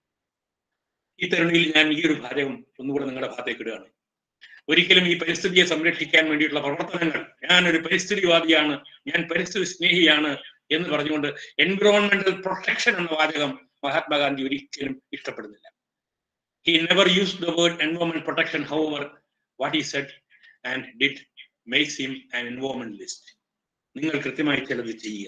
ഈ തരുണിയിൽ ഞാൻ ഈ ഒരു ഭാഗം ഒന്നുകൂടെ നിങ്ങളുടെ ഭാഗത്തേക്ക് ഇടുകയാണ്. ഒരിക്കലും ഈ പരിസ്ഥിതിയെ സംരക്ഷിക്കാൻ വേണ്ടിയിട്ടുള്ള പ്രവർത്തനങ്ങൾ, ഞാനൊരു പരിസ്ഥിതിവാദിയാണ്, ഞാൻ പരിസ്ഥിതി സ്നേഹിയാണ് എന്ന് പറഞ്ഞുകൊണ്ട് എൻവിറോൺമെന്റൽ പ്രൊട്ടക്ഷൻ എന്ന വാചകം മഹാത്മാഗാന്ധി ഒരിക്കലും ഇഷ്ടപ്പെടുന്നില്ല. He never used the word environment protection. However, what he said and did makes him an environmentalist. നിങ്ങൾ കൃത്യമായി ചിലത് ചെയ്യുക.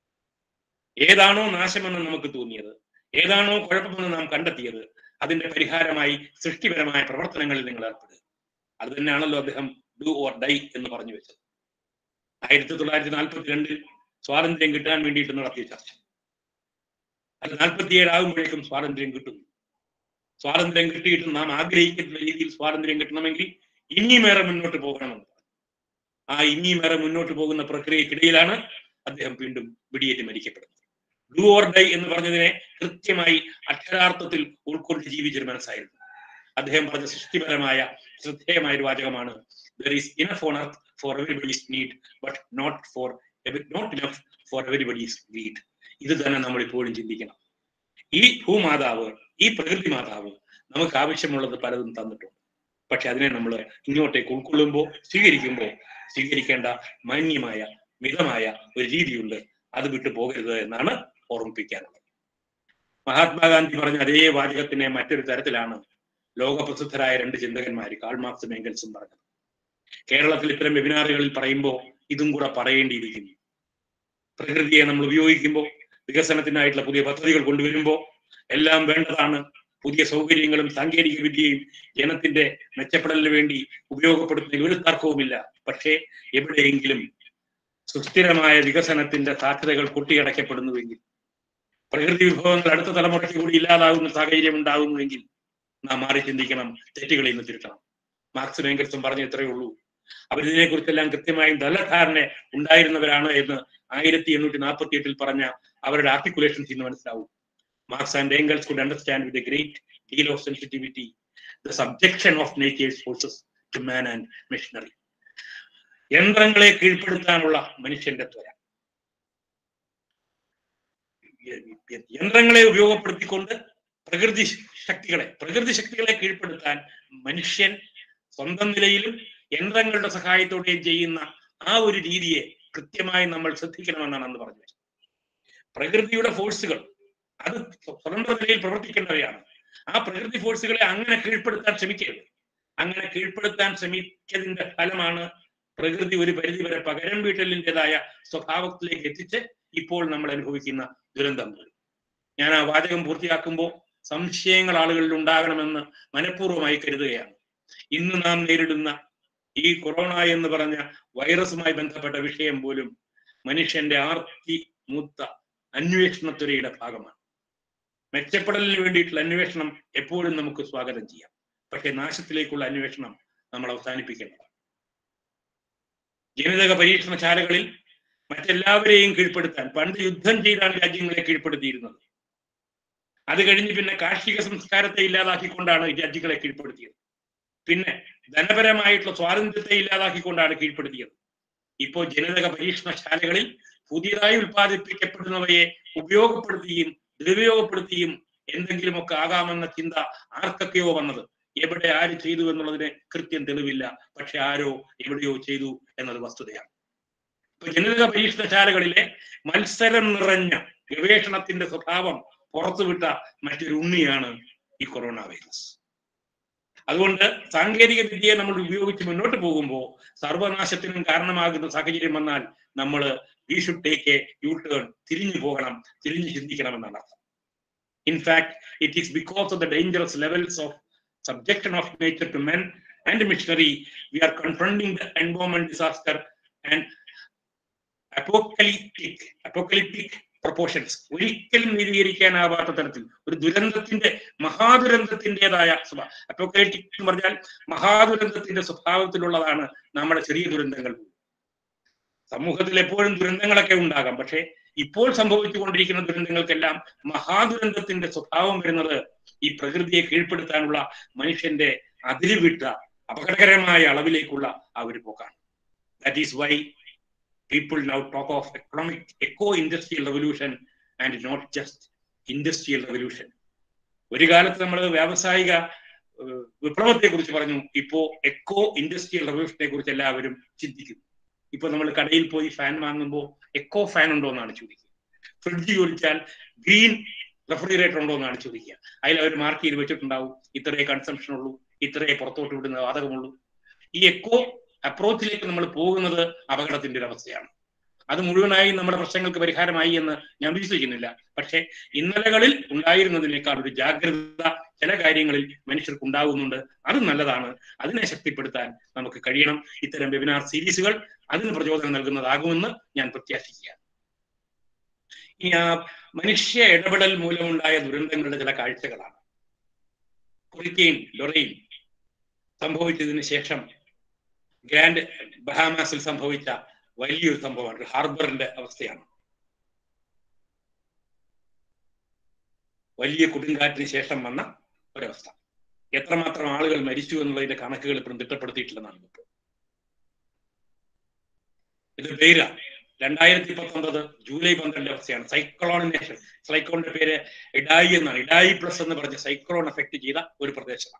ഏതാണോ നാശമെന്ന് നമുക്ക് തോന്നിയത്, ഏതാണോ കുഴപ്പമെന്ന് നാം കണ്ടെത്തിയത്, അതിന്റെ പരിഹാരമായി സൃഷ്ടിപരമായ പ്രവർത്തനങ്ങളിൽ നിങ്ങൾ ഏർപ്പെടുക. അത് തന്നെയാണല്ലോ അദ്ദേഹം ഡു ഓർ ഡൈ എന്ന് പറഞ്ഞു വെച്ചത്. ആയിരത്തി തൊള്ളായിരത്തി നാൽപ്പത്തി രണ്ടിൽ സ്വാതന്ത്ര്യം കിട്ടാൻ വേണ്ടിയിട്ട് നടത്തിയ ചർച്ച, അത് നാൽപ്പത്തിയേഴ് ആകുമ്പോഴേക്കും സ്വാതന്ത്ര്യം കിട്ടുന്നു. സ്വാതന്ത്ര്യം കിട്ടിയിട്ട് നാം ആഗ്രഹിക്കുന്ന രീതിയിൽ സ്വാതന്ത്ര്യം കിട്ടണമെങ്കിൽ ഇനിയുമേറെ മുന്നോട്ട് പോകണമെന്ന്. ആ ഇനിയുമേറെ മുന്നോട്ട് പോകുന്ന പ്രക്രിയക്കിടയിലാണ് അദ്ദേഹം വീണ്ടും വെടിയേറ്റ് മരിക്കപ്പെടുന്നത്. ഡു ഓർ ഡൈ എന്ന് പറഞ്ഞതിനെ കൃത്യമായി അക്ഷരാർത്ഥത്തിൽ ഉൾക്കൊണ്ട് ജീവിച്ചൊരു മനസ്സായിരുന്നു. അദ്ദേഹം പറഞ്ഞ സൃഷ്ടിപരമായ ശ്രദ്ധേയമായ ഒരു വാചകമാണ്, there is enough on earth for everybody's need but not for not enough for everybody's greed. ഇത് തന്നെ നമ്മൾ ഇപ്പോഴും ചിന്തിക്കണം. ഈ ഭൂമാതാവ്, ഈ പ്രകൃതി മാതാവ് നമുക്ക് ആവശ്യമുള്ളത് പലതും തന്നിട്ടുണ്ട്. പക്ഷെ അതിനെ നമ്മൾ ഇങ്ങോട്ടേക്ക് ഉൾക്കൊള്ളുമ്പോൾ, സ്വീകരിക്കുമ്പോൾ സ്വീകരിക്കേണ്ട മാന്യമായ മിതമായ ഒരു രീതിയുണ്ട്. അത് വിട്ടു പോകരുത് എന്നാണ് ഓർമ്മിപ്പിക്കാനുള്ളത്. മഹാത്മാഗാന്ധി പറഞ്ഞ അതേ വാചകത്തിനെ മറ്റൊരു തരത്തിലാണ് ലോകപ്രസിദ്ധരായ രണ്ട് ചിന്തകന്മാർ കാൾ മാർക്സും എംഗൽസും പറഞ്ഞത്. കേരളത്തിൽ ഇത്തരം വെബിനാറുകളിൽ പറയുമ്പോൾ ഇതും കൂടെ പറയേണ്ടിയിരിക്കുന്നു. പ്രകൃതിയെ നമ്മൾ ഉപയോഗിക്കുമ്പോൾ, വികസനത്തിനായിട്ടുള്ള പുതിയ പദ്ധതികൾ കൊണ്ടുവരുമ്പോൾ എല്ലാം വേണ്ടതാണ്. പുതിയ സൗകര്യങ്ങളും സാങ്കേതിക വിദ്യയും ജനത്തിന്റെ മെച്ചപ്പെടലിന് വേണ്ടി ഉപയോഗപ്പെടുത്തുന്നതിൽ ഒരു തർക്കവുമില്ല. പക്ഷേ എവിടെയെങ്കിലും സുസ്ഥിരമായ വികസനത്തിന്റെ സാധ്യതകൾ കൊട്ടിയടക്കപ്പെടുന്നുവെങ്കിൽ, പ്രകൃതി വിഭവങ്ങൾ അടുത്ത തലമുറയ്ക്ക് കൂടി ഇല്ലാതാകുന്ന സാഹചര്യം ഉണ്ടാകുന്നുവെങ്കിൽ നാം മാറി ചിന്തിക്കണം, തെറ്റുകളിൽ നിന്ന് തിരുത്തണം. മാർക്സും എംഗൽസും പറഞ്ഞു ഇത്രയേ ഉള്ളൂ. അവരിതിനെ കുറിച്ചെല്ലാം കൃത്യമായും നല്ല ധാരണ ഉണ്ടായിരുന്നവരാണ് എന്ന് ആയിരത്തി എണ്ണൂറ്റി നാൽപ്പത്തി എട്ടിൽ പറഞ്ഞ അവരുടെ ആർട്ടിക്കുലേഷൻസ് ഇന്ന് മനസ്സിലാവും. Marx and Engels could understand with a great deal of sensitivity the subjection of nature's forces to man and machinery. യന്ത്രങ്ങളെ കീഴ്പ്പെടുത്താനുള്ള മനുഷ്യന്റെ ത്വര, യന്ത്രങ്ങളെ ഉപയോഗപ്പെടുത്തിക്കൊണ്ട് പ്രകൃതി ശക്തികളെ പ്രകൃതി ശക്തികളെ കീഴ്പ്പെടുത്താൻ മനുഷ്യൻ സ്വന്തം നിലയിലും യന്ത്രങ്ങളുടെ സഹായത്തോടെയും ചെയ്യുന്ന ആ ഒരു രീതിയെ കൃത്യമായി നമ്മൾ ശ്രദ്ധിക്കണമെന്നാണ് അന്ന് പറഞ്ഞത്. പ്രകൃതിയുടെ ഫോഴ്സുകൾ അത് സ്വതന്ത്ര നിലയിൽ പ്രവർത്തിക്കേണ്ടവയാണ്. ആ പ്രകൃതി ഫോഴ്സുകളെ അങ്ങനെ കീഴ്പ്പെടുത്താൻ ശ്രമിക്കരുത്. അങ്ങനെ കീഴ്പ്പെടുത്താൻ ശ്രമിച്ചതിന്റെ ഫലമാണ് പ്രകൃതി ഒരു പരിധിവരെ പകരം വീട്ടലിൻ്റെതായ സ്വഭാവത്തിലേക്ക് എത്തിച്ച് ഇപ്പോൾ നമ്മൾ അനുഭവിക്കുന്ന ദുരന്തങ്ങൾ. ഞാൻ ആ വാചകം പൂർത്തിയാക്കുമ്പോൾ സംശയങ്ങൾ ആളുകളിൽ ഉണ്ടാകണമെന്ന് മനഃപൂർവ്വമായി കരുതുകയാണ്. ഇന്ന് നാം നേരിടുന്ന ഈ കൊറോണ എന്ന് പറഞ്ഞ വൈറസുമായി ബന്ധപ്പെട്ട വിഷയം പോലും മനുഷ്യന്റെ ആർത്തി മൂത്ത അന്വേഷണത്വരയുടെ ഭാഗമാണ്. മെച്ചപ്പെടലിന് വേണ്ടിയിട്ടുള്ള അന്വേഷണം എപ്പോഴും നമുക്ക് സ്വാഗതം ചെയ്യാം. പക്ഷെ നാശത്തിലേക്കുള്ള അന്വേഷണം നമ്മൾ അവസാനിപ്പിക്കേണ്ടതാണ്. ജനിതക പരീക്ഷണശാലകളിൽ മറ്റെല്ലാവരെയും കീഴ്പ്പെടുത്താൻ പണ്ട് യുദ്ധം ചെയ്താണ് രാജ്യങ്ങളെ കീഴ്പ്പെടുത്തിയിരുന്നത്. അത് കഴിഞ്ഞ് പിന്നെ കാർഷിക സംസ്കാരത്തെ ഇല്ലാതാക്കിക്കൊണ്ടാണ് രാജ്യങ്ങളെ കീഴ്പ്പെടുത്തിയത്. പിന്നെ ധനപരമായിട്ടുള്ള സ്വാതന്ത്ര്യത്തെ ഇല്ലാതാക്കിക്കൊണ്ടാണ് കീഴ്പ്പെടുത്തിയത്. ഇപ്പോൾ ജനിതക പരീക്ഷണശാലകളിൽ പുതിയതായി ഉൽപ്പാദിപ്പിക്കപ്പെടുന്നവയെ ഉപയോഗപ്പെടുത്തിയും ദുരുപയോഗപ്പെടുത്തിയും എന്തെങ്കിലുമൊക്കെ ആകാമെന്ന ചിന്ത ആർക്കൊക്കെയോ വന്നത്. എവിടെ ആര് ചെയ്തു എന്നുള്ളതിന് കൃത്യം തെളിവില്ല. പക്ഷെ ആരോ എവിടെയോ ചെയ്തു എന്നത് വസ്തുതയാണ്. ഇപ്പൊ ജനിതക പരീക്ഷണശാലകളിലെ മത്സരം നിറഞ്ഞ ഗവേഷണത്തിന്റെ സ്വഭാവം പുറത്തുവിട്ട മറ്റൊരു ഉണ്ണിയാണ് ഈ കൊറോണ വൈറസ്. അതുകൊണ്ട് സാങ്കേതിക വിദ്യയെ നമ്മൾ ഉപയോഗിച്ച് മുന്നോട്ട് പോകുമ്പോൾ സർവനാശത്തിനും കാരണമാകുന്ന സാഹചര്യം വന്നാൽ നമ്മൾ we should take a U turn, തിരിഞ്ഞു പോകണം, തിരിഞ്ഞു ചിന്തിക്കണമെന്നാണ് അർത്ഥം. In fact it is because of the dangerous levels of subjection of nature to men and machinery, we are confronting the environment disaster and apocalyptic apocalyptic proportions. ഒരിക്കലും നീതീകരിക്കാനാവാത്ത തരത്തിൽ ഒരു ദുരന്തത്തിന്റെ മഹാദുരന്തത്തിൻ്റെതായ സ്വഭാവം. അപ്പോക്കലിപ്റ്റിക് എന്ന് പറഞ്ഞാൽ മഹാദുരന്തത്തിന്റെ സ്വഭാവത്തിലുള്ളതാണ് നമ്മുടെ ചെറിയ ദുരന്തങ്ങൾ. സമൂഹത്തിൽ എപ്പോഴും ദുരന്തങ്ങളൊക്കെ ഉണ്ടാകാം, പക്ഷെ ഇപ്പോൾ സംഭവിച്ചുകൊണ്ടിരിക്കുന്ന ദുരന്തങ്ങൾക്കെല്ലാം മഹാദുരന്തത്തിന്റെ സ്വഭാവം വരുന്നത് ഈ പ്രകൃതിയെ കീഴ്പ്പെടുത്താനുള്ള മനുഷ്യന്റെ അതിരുവിട്ട അപകടകരമായ അളവിലേക്കുള്ള ആ ഒരു പോക്കാണ്. That is why people now talk of economic eco industrial revolution and not just industrial revolution. ഒരു കാലത്ത് നമ്മൾ വ്യാവസായിക വിപ്ലവത്തെ കുറിച്ച് പറഞ്ഞു, ഇപ്പോ എക്കോ ഇൻഡസ്ട്രിയൽ റെവല്യൂഷനെ കുറിച്ച് എല്ലാവരും ചിന്തിക്കുന്നു. ഇപ്പൊ നമ്മൾ കടയിൽ പോയി ഫാൻ വാങ്ങുമ്പോൾ എക്കോ ഫാൻ ഉണ്ടോ എന്നാണ് ചോദിക്കുക. ഫ്രിഡ്ജ് ചോദിച്ചാൽ ഗ്രീൻ റെഫ്രിജറേറ്റർ ഉണ്ടോ എന്നാണ് ചോദിക്കുക. അതിൽ അവർ മാർക്ക് ചെയ്ത് വെച്ചിട്ടുണ്ടാവും, ഇത്രയേ കൺസംഷൻ ഉള്ളൂ, ഇത്രയേ പുറത്തോട്ട് വിടുന്ന വാതകമുള്ളൂ. ഈ എക്കോ അപ്രോച്ചിലേക്ക് നമ്മൾ പോകുന്നത് അപകടത്തിന്റെ ഒരു അവസ്ഥയാണ്. അത് മുഴുവനായി നമ്മുടെ പ്രശ്നങ്ങൾക്ക് പരിഹാരമായി എന്ന് ഞാൻ വിശ്വസിക്കുന്നില്ല. പക്ഷെ ഇന്നലകളിൽ ഉണ്ടായിരുന്നതിനേക്കാൾ ഒരു ജാഗ്രത ചില കാര്യങ്ങളിൽ മനുഷ്യർക്ക് ഉണ്ടാകുന്നുണ്ട്. അത് നല്ലതാണ്. അതിനെ ശക്തിപ്പെടുത്താൻ നമുക്ക് കഴിയണം. ഇത്തരം വെബിനാർ സീരീസുകൾ അതിന് പ്രചോദനം നൽകുന്നതാകുമെന്ന് ഞാൻ പ്രത്യാശിക്കുകയാണ്. ഇനി ആ മനുഷ്യ ഇടപെടൽ മൂലമുണ്ടായ ദുരന്തങ്ങളുടെ ചില കാഴ്ചകളാണ്. ഹുറിക്കെയിൻ ലൊറൈൻ സംഭവിച്ചതിന് ശേഷം ഗ്രാൻഡ് ബഹാമാസിൽ സംഭവിച്ച വലിയൊരു സംഭവമാണ്. ഹാർബറിന്റെ അവസ്ഥയാണ്. വലിയ കൊടുങ്കാറ്റിന് ശേഷം വന്ന ഒരവസ്ഥ. എത്രമാത്രം ആളുകൾ മരിച്ചു എന്നുള്ളതിന്റെ കണക്കുകൾ ഇപ്പോഴും തിട്ടപ്പെടുത്തിയിട്ടില്ലെന്നാണ് ഇപ്പോൾ. ഇത് ബെയ്റ രണ്ടായിരത്തി പത്തൊമ്പത് ജൂലൈ പന്ത്രണ്ട് അവസ്ഥയാണ്. സൈക്ലോണിനേഷൻ, സൈക്ലോണിന്റെ പേര് ഇഡായി എന്നാണ്. ഇഡായി പ്ലസ് എന്ന് പറഞ്ഞ സൈക്ലോൺ എഫക്ട് ചെയ്ത ഒരു പ്രദേശമാണ്.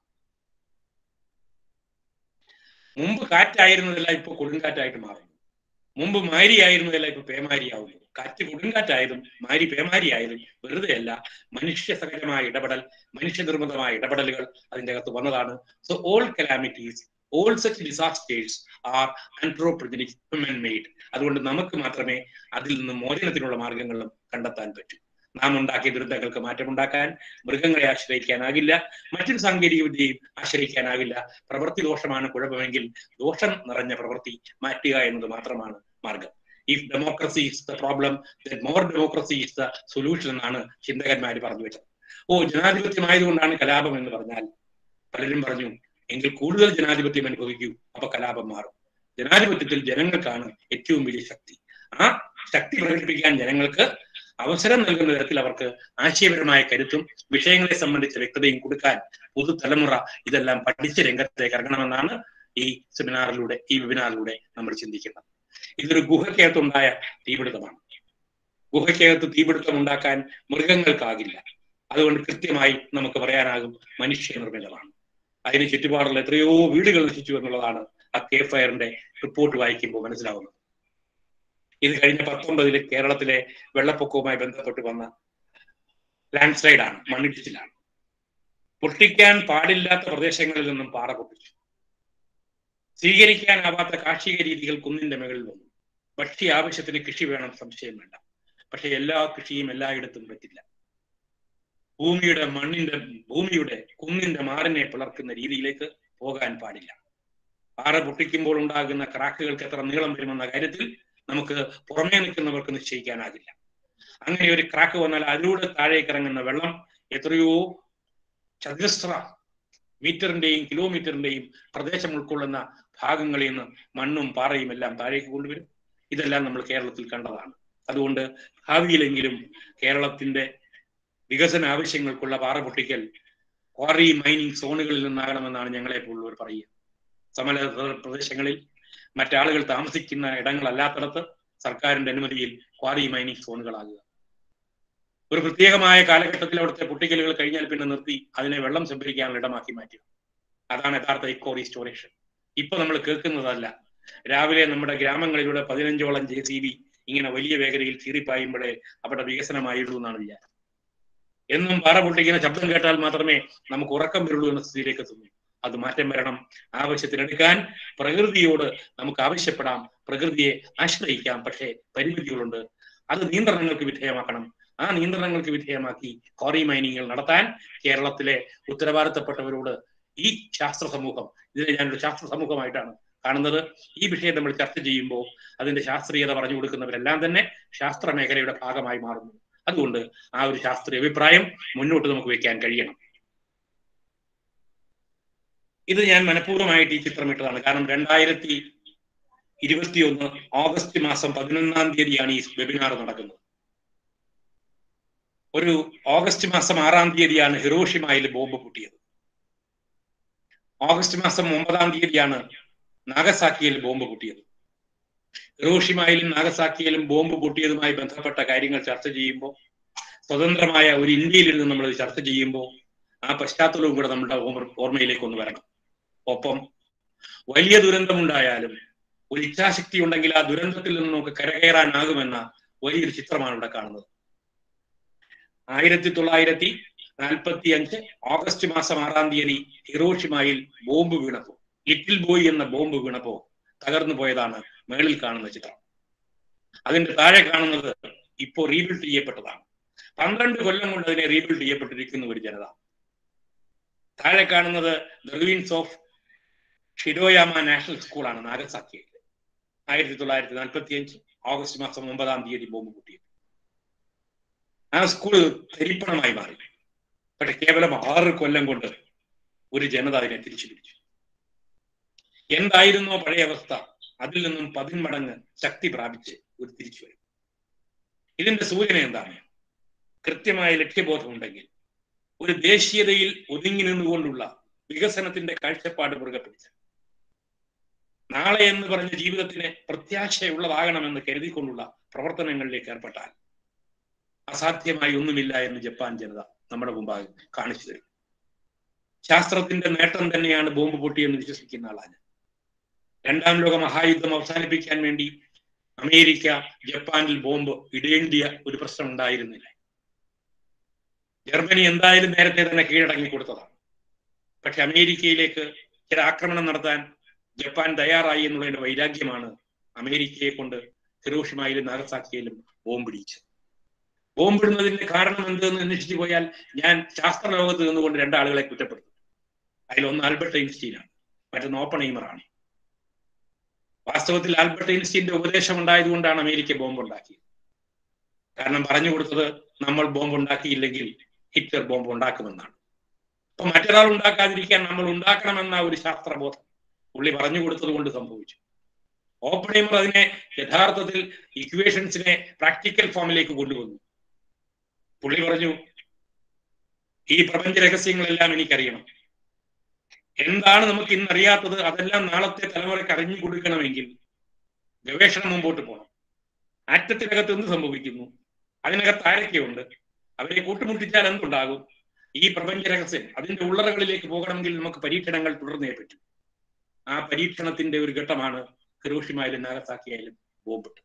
മുമ്പ് കാറ്റായിരുന്നതെല്ലാം ഇപ്പൊ കൊടുങ്കാറ്റായിട്ട് മാറുന്നു. മുമ്പ് മാരിയായിരുന്നതെല്ലാം ഇപ്പൊ പേമാരിയാവുന്നു. കാറ്റ് കൊടുങ്കാറ്റായതും മാരി പേമാരിയായതും വെറുതെ അല്ല, മനുഷ്യ സഹജമായ ഇടപെടൽ, മനുഷ്യനിർമ്മിതമായ ഇടപെടലുകൾ അതിൻ്റെ അകത്ത് വന്നതാണ്. So all calamities, all such disasters are anthropogenic, human made. അതുകൊണ്ട് നമുക്ക് മാത്രമേ അതിൽ നിന്ന് മോചനത്തിനുള്ള മാർഗങ്ങളും കണ്ടെത്താൻ പറ്റൂ. നാം ഉണ്ടാക്കിയ ദുരന്തങ്ങൾക്ക് മാറ്റമുണ്ടാക്കാൻ മൃഗങ്ങളെ ആശ്രയിക്കാനാകില്ല, മറ്റൊരു സാങ്കേതിക വിദ്യയും ആശ്രയിക്കാനാകില്ല. പ്രവൃത്തി ദോഷമാണ് കുഴപ്പമെങ്കിൽ ദോഷം നിറഞ്ഞ പ്രവൃത്തി മാറ്റുക എന്നത് മാത്രമാണ് മാർഗം. If democracy is the problem, then more democracy is the solution എന്നാണ് ചിന്തകന്മാർ പറഞ്ഞു വെച്ചത്. ഓ, ജനാധിപത്യമായതുകൊണ്ടാണ് കലാപം എന്ന് പറഞ്ഞാൽ പലരും പറഞ്ഞു എങ്കിൽ കൂടുതൽ ജനാധിപത്യം അനുഭവിക്കൂ, അപ്പൊ കലാപം മാറും. ജനാധിപത്യത്തിൽ ജനങ്ങൾക്കാണ് ഏറ്റവും വലിയ ശക്തി. ആ ശക്തി പ്രകടിപ്പിക്കാൻ ജനങ്ങൾക്ക് അവസരം നൽകുന്ന തരത്തിൽ അവർക്ക് ആശയപരമായ കരുത്തും വിഷയങ്ങളെ സംബന്ധിച്ച വ്യക്തതയും കൊടുക്കാൻ പുതുതലമുറ ഇതെല്ലാം പഠിച്ച രംഗത്തേക്ക് ഇറങ്ങണമെന്നാണ് ഈ സെമിനാറിലൂടെ, ഈ വെബിനാറിലൂടെ നമ്മൾ ചിന്തിക്കുന്നത്. ഇതൊരു ഗുഹയ്ക്കകത്തുണ്ടായ തീപിടുത്തമാണ്. ഗുഹയ്ക്കകത്ത് തീപിടുത്തം ഉണ്ടാക്കാൻ മൃഗങ്ങൾക്കാകില്ല. അതുകൊണ്ട് കൃത്യമായി നമുക്ക് പറയാനാകും മനുഷ്യ നിർമ്മിതമാണ്. അതിന് ചുറ്റുപാടുള്ള എത്രയോ വീടുകൾ നശിച്ചു എന്നുള്ളതാണ് ആ കെ ഫയറിന്റെ റിപ്പോർട്ട് വായിക്കുമ്പോൾ മനസ്സിലാവുന്നത്. ഇത് കഴിഞ്ഞ പത്തൊമ്പതില് കേരളത്തിലെ വെള്ളപ്പൊക്കവുമായി ബന്ധപ്പെട്ട് വന്ന ലാൻഡ് സ്ലൈഡാണ്, മണ്ണിടിച്ചിലാണ്. പൊട്ടിക്കാൻ പാടില്ലാത്ത പ്രദേശങ്ങളിൽ നിന്നും പാറ പൊട്ടിച്ചു. സ്വീകരിക്കാനാവാത്ത കാർഷിക രീതികൾ കുന്നിന്റെ മുകളിൽ വന്നു. ഭക്ഷ്യ ആവശ്യത്തിന് കൃഷി വേണം, സംശയം വേണ്ട. പക്ഷെ എല്ലാ കൃഷിയും എല്ലായിടത്തും പറ്റില്ല. ഭൂമിയുടെ മണ്ണിന്റെ ഭൂമിയുടെ കുന്നിന്റെ മാറിനെ പിളർക്കുന്ന രീതിയിലേക്ക് പോകാൻ പാടില്ല. പാറ പൊട്ടിക്കുമ്പോൾ ഉണ്ടാകുന്ന ക്രാക്കുകൾക്ക് എത്ര നീളം വരുമെന്ന കാര്യത്തിൽ നമുക്ക് പുറമേ നിൽക്കുന്നവർക്ക് നിശ്ചയിക്കാനാകില്ല. അങ്ങനെ ഒരു ക്രാക്ക് വന്നാൽ അതിലൂടെ താഴേക്ക് ഇറങ്ങുന്ന വെള്ളം എത്രയോ ചതുരശ്ര മീറ്ററിന്റെയും കിലോമീറ്ററിന്റെയും പ്രദേശം ഉൾക്കൊള്ളുന്ന ഭാഗങ്ങളിൽ നിന്ന് മണ്ണും പാറയും എല്ലാം താഴേക്ക് കൊണ്ടുവരും. ഇതെല്ലാം നമ്മൾ കേരളത്തിൽ കണ്ടതാണ്. അതുകൊണ്ട് ഭാവിയിലെങ്കിലും കേരളത്തിന്റെ വികസന ആവശ്യങ്ങൾക്കുള്ള പാറ പൊട്ടിക്കൽ ക്വാറി മൈനിങ് സോണുകളിൽ നിന്നാകണമെന്നാണ് ഞങ്ങളെ പോലുള്ളവർ പറയുക. സമല പ്രദേശങ്ങളിൽ മറ്റാളുകൾ താമസിക്കുന്ന ഇടങ്ങളല്ലാത്തടത്ത് സർക്കാരിന്റെ അനുമതിയിൽ ക്വാറി മൈനിങ് സോണുകളാകുക. ഒരു പ്രത്യേകമായ കാലഘട്ടത്തിൽ അവിടുത്തെ പൊട്ടിക്കലുകൾ കഴിഞ്ഞാൽ പിന്നെ നിർത്തി അതിനെ വെള്ളം സംഭരിക്കാനുള്ള ഇടമാക്കി മാറ്റുക. അതാണ് യഥാർത്ഥ ഇക്കോ റീസ്റ്റോറേഷൻ. ഇപ്പൊ നമ്മൾ കേൾക്കുന്നതല്ല. രാവിലെ നമ്മുടെ ഗ്രാമങ്ങളിലൂടെ പതിനഞ്ചോളം ജെ സി ബി ഇങ്ങനെ വലിയ വേഗതയിൽ ചീറിപ്പായുമ്പോഴേ അവിടെ വികസനമായുള്ളൂ എന്നാണ് വിചാരം. എന്നും പാറ പൊട്ടിക്കുന്ന ശബ്ദം കേട്ടാൽ മാത്രമേ നമുക്ക് ഉറക്കം വരുള്ളൂ എന്ന സ്ഥിതിയിലേക്ക് എത്തുന്നു. അത് മാറ്റം വരണം. ആവശ്യത്തിനെടുക്കാൻ പ്രകൃതിയോട് നമുക്ക് ആവശ്യപ്പെടാം, പ്രകൃതിയെ ആശ്രയിക്കാം. പക്ഷേ പരിമിതികളുണ്ട്, അത് നിയന്ത്രണങ്ങൾക്ക് വിധേയമാക്കണം. ആ നിയന്ത്രണങ്ങൾക്ക് വിധേയമാക്കി ക്വാറി മൈനിങ്ങുകൾ നടത്താൻ കേരളത്തിലെ ഉത്തരവാദിത്തപ്പെട്ടവരോട് ഈ ശാസ്ത്ര സമൂഹം, ഇതിനെ ഞാനൊരു ശാസ്ത്ര സമൂഹമായിട്ടാണ് കാണുന്നത്. ഈ വിഷയം നമ്മൾ ചർച്ച ചെയ്യുമ്പോൾ അതിന്റെ ശാസ്ത്രീയത പറഞ്ഞു കൊടുക്കുന്നവരെല്ലാം തന്നെ ശാസ്ത്ര മേഖലയുടെ ഭാഗമായി മാറുന്നു. അതുകൊണ്ട് ആ ഒരു ശാസ്ത്രീയ അഭിപ്രായം മുന്നോട്ട് നമുക്ക് വെക്കാൻ കഴിയണം. ഇത് ഞാൻ മനഃപൂർവ്വമായിട്ട് ഈ ചിത്രം ഇട്ടതാണ്. കാരണം രണ്ടായിരത്തി ഇരുപത്തിയൊന്ന് ഓഗസ്റ്റ് മാസം പതിനൊന്നാം തീയതിയാണ് ഈ വെബിനാർ നടക്കുന്നത്. ഒരു ഓഗസ്റ്റ് മാസം ആറാം തീയതിയാണ് ഹിരോഷിമയിൽ ബോംബ് പൊട്ടിയത്. ഓഗസ്റ്റ് മാസം ഒമ്പതാം തീയതിയാണ് നാഗസാക്കിയിൽ ബോംബ് പൊട്ടിയത്. ഹിരോഷിമയിലും നാഗസാക്കിയിലും ബോംബ് പൊട്ടിയതുമായി ബന്ധപ്പെട്ട കാര്യങ്ങൾ ചർച്ച ചെയ്യുമ്പോൾ, സ്വതന്ത്രമായ ഒരു ഇന്ത്യയിൽ നിന്ന് നമ്മൾ ചർച്ച ചെയ്യുമ്പോൾ ആ പശ്ചാത്തലവും കൂടെ നമ്മുടെ ഓർമ്മയിലേക്ക് ഒന്ന് വരണം. ഒപ്പം വലിയ ദുരന്തമുണ്ടായാലും ഒരു ഇച്ഛാശക്തി ഉണ്ടെങ്കിൽ ആ ദുരന്തത്തിൽ നിന്ന് നമുക്ക് കരകയറാനാകുമെന്ന വലിയൊരു ചിത്രമാണ് ഇവിടെ കാണുന്നത്. ആയിരത്തി തൊള്ളായിരത്തി നാൽപ്പത്തി അഞ്ച് ഓഗസ്റ്റ് മാസം ആറാം തീയതി ഹിരോഷിമയിൽ ബോംബ് വീണപ്പോ, ലിറ്റിൽ ബോയ് എന്ന ബോംബ് വീണപ്പോ തകർന്നു പോയതാണ് മേളിൽ കാണുന്ന ചിത്രം. അതിന്റെ താഴെ കാണുന്നത് ഇപ്പോ റീബിൽഡ് ചെയ്യപ്പെട്ടതാണ്. പന്ത്രണ്ട് കൊല്ലം കൊണ്ട് അതിനെ റീബിൽഡ് ചെയ്യപ്പെട്ടിരിക്കുന്ന ഒരു ജനത. താഴെ കാണുന്നത് the ruins of Shiroyama national സ്കൂളാണ് നാഗസാക്കിയിൽ. ആയിരത്തി തൊള്ളായിരത്തി നാൽപ്പത്തി അഞ്ച് ഓഗസ്റ്റ് മാസം ഒമ്പതാം തീയതി ബോംബ് പൊട്ടിയത്. ആ സ്കൂള് തരിപ്പണമായി മാറി. പക്ഷെ കേവലം ആറ് കൊല്ലം കൊണ്ട് ഒരു ജനത അതിനെ തിരിച്ചു പിടിച്ചു. എന്തായിരുന്നോ പഴയ അവസ്ഥ, അതിൽ നിന്നും പതിന്മടങ്ങ് ശക്തി പ്രാപിച്ച് ഒരു തിരിച്ചു വരും. ഇതിന്റെ സൂചന എന്താണ്? കൃത്യമായ ലക്ഷ്യബോധം ഉണ്ടെങ്കിൽ, ഒരു ദേശീയതയിൽ ഒതുങ്ങി നിന്നുകൊണ്ടുള്ള വികസനത്തിന്റെ കാഴ്ചപ്പാട് മുറുകെ പിടിച്ച, നാളെ എന്ന് പറഞ്ഞ ജീവിതത്തിന് പ്രത്യാശയുള്ളതാകണമെന്ന് കരുതിക്കൊണ്ടുള്ള പ്രവർത്തനങ്ങളിലേക്ക് ഏർപ്പെട്ടാൽ അസാധ്യമായി ഒന്നുമില്ല എന്ന് ജപ്പാൻ ജനത നമ്മുടെ മുമ്പാകെ കാണിച്ചു തരും. ശാസ്ത്രത്തിന്റെ നേട്ടം തന്നെയാണ് ബോംബ് പൊട്ടിയെന്ന് വിശ്വസിക്കുന്ന ആളാണ്. രണ്ടാം ലോക മഹായുദ്ധം അവസാനിപ്പിക്കാൻ വേണ്ടി അമേരിക്ക ജപ്പാനിൽ ബോംബ് ഇടേണ്ടിയ ഒരു പ്രശ്നം ഉണ്ടായിരുന്നില്ല. ജർമ്മനി എന്തായാലും നേരത്തെ തന്നെ കീഴടങ്ങി കൊടുത്തതാണ്. പക്ഷെ അമേരിക്കയിലേക്ക് ചില ആക്രമണം നടത്താൻ ജപ്പാൻ തയ്യാറായി എന്നുള്ളതിന്റെ വൈരാഗ്യമാണ് അമേരിക്കയെ കൊണ്ട് ഹിരോഷിമയിലും നാഗസാക്കിയിലും ബോംബിടിച്ചത്. ബോംബിടുന്നതിന്റെ കാരണം എന്തെന്ന് അന്വേഷിച്ചു പോയാൽ ഞാൻ ശാസ്ത്ര ലോകത്ത് നിന്നുകൊണ്ട് രണ്ടാളുകളെ കുറ്റപ്പെടുത്തും. അതിലൊന്ന് ആൽബർട്ട് ഐൻസ്റ്റീനാണ്, മറ്റൊന്ന് ഓപ്പൺഹൈമറാണ്. വാസ്തവത്തിൽ ആൽബർട്ട് ഐൻസ്റ്റീന്റെ ഉപദേശം ഉണ്ടായതുകൊണ്ടാണ് അമേരിക്ക ബോംബ് ഉണ്ടാക്കിയത്. കാരണം പറഞ്ഞു കൊടുത്തത് നമ്മൾ ബോംബ് ഉണ്ടാക്കിയില്ലെങ്കിൽ ഹിറ്റ്ലർ ബോംബ് ഉണ്ടാക്കുമെന്നാണ്. അപ്പൊ മറ്റൊരാൾ ഉണ്ടാക്കാതിരിക്കാൻ നമ്മൾ ഉണ്ടാക്കണമെന്ന ഒരു ശാസ്ത്രബോധം പുള്ളി പറഞ്ഞു കൊടുത്തത് കൊണ്ട് സംഭവിച്ചു. ഓപ്പൺഹൈമർ അതിനെ യഥാർത്ഥത്തിൽ ഇക്വേഷൻസിനെ പ്രാക്ടിക്കൽ ഫോമിലേക്ക് കൊണ്ടുവന്നു. പുള്ളി പറഞ്ഞു, ഈ പ്രപഞ്ച രഹസ്യങ്ങളെല്ലാം എനിക്കറിയണം. എന്താണ് നമുക്ക് ഇന്നറിയാത്തത് അതെല്ലാം നാളത്തെ തലമുറയ്ക്ക് അറിഞ്ഞു കൊടുക്കണമെങ്കിൽ ഗവേഷണം മുമ്പോട്ട് പോകണം. ആറ്റത്തിനകത്ത് എന്ത് സംഭവിക്കുന്നു, അതിനകത്ത് ആരൊക്കെയുണ്ട്, അവരെ കൂട്ടുമുട്ടിച്ചാൽ എന്തുണ്ടാകും, ഈ പ്രപഞ്ച രഹസ്യം അതിന്റെ ഉള്ളറകളിലേക്ക് പോകണമെങ്കിൽ നമുക്ക് പരീക്ഷണങ്ങൾ തുടർന്നേ പറ്റും. ആ പരീക്ഷണത്തിന്റെ ഒരു ഘട്ടമാണ് ഹിരോഷിമയിലും നാഗസാക്കിയായാലും ബോംബിട്ടത്.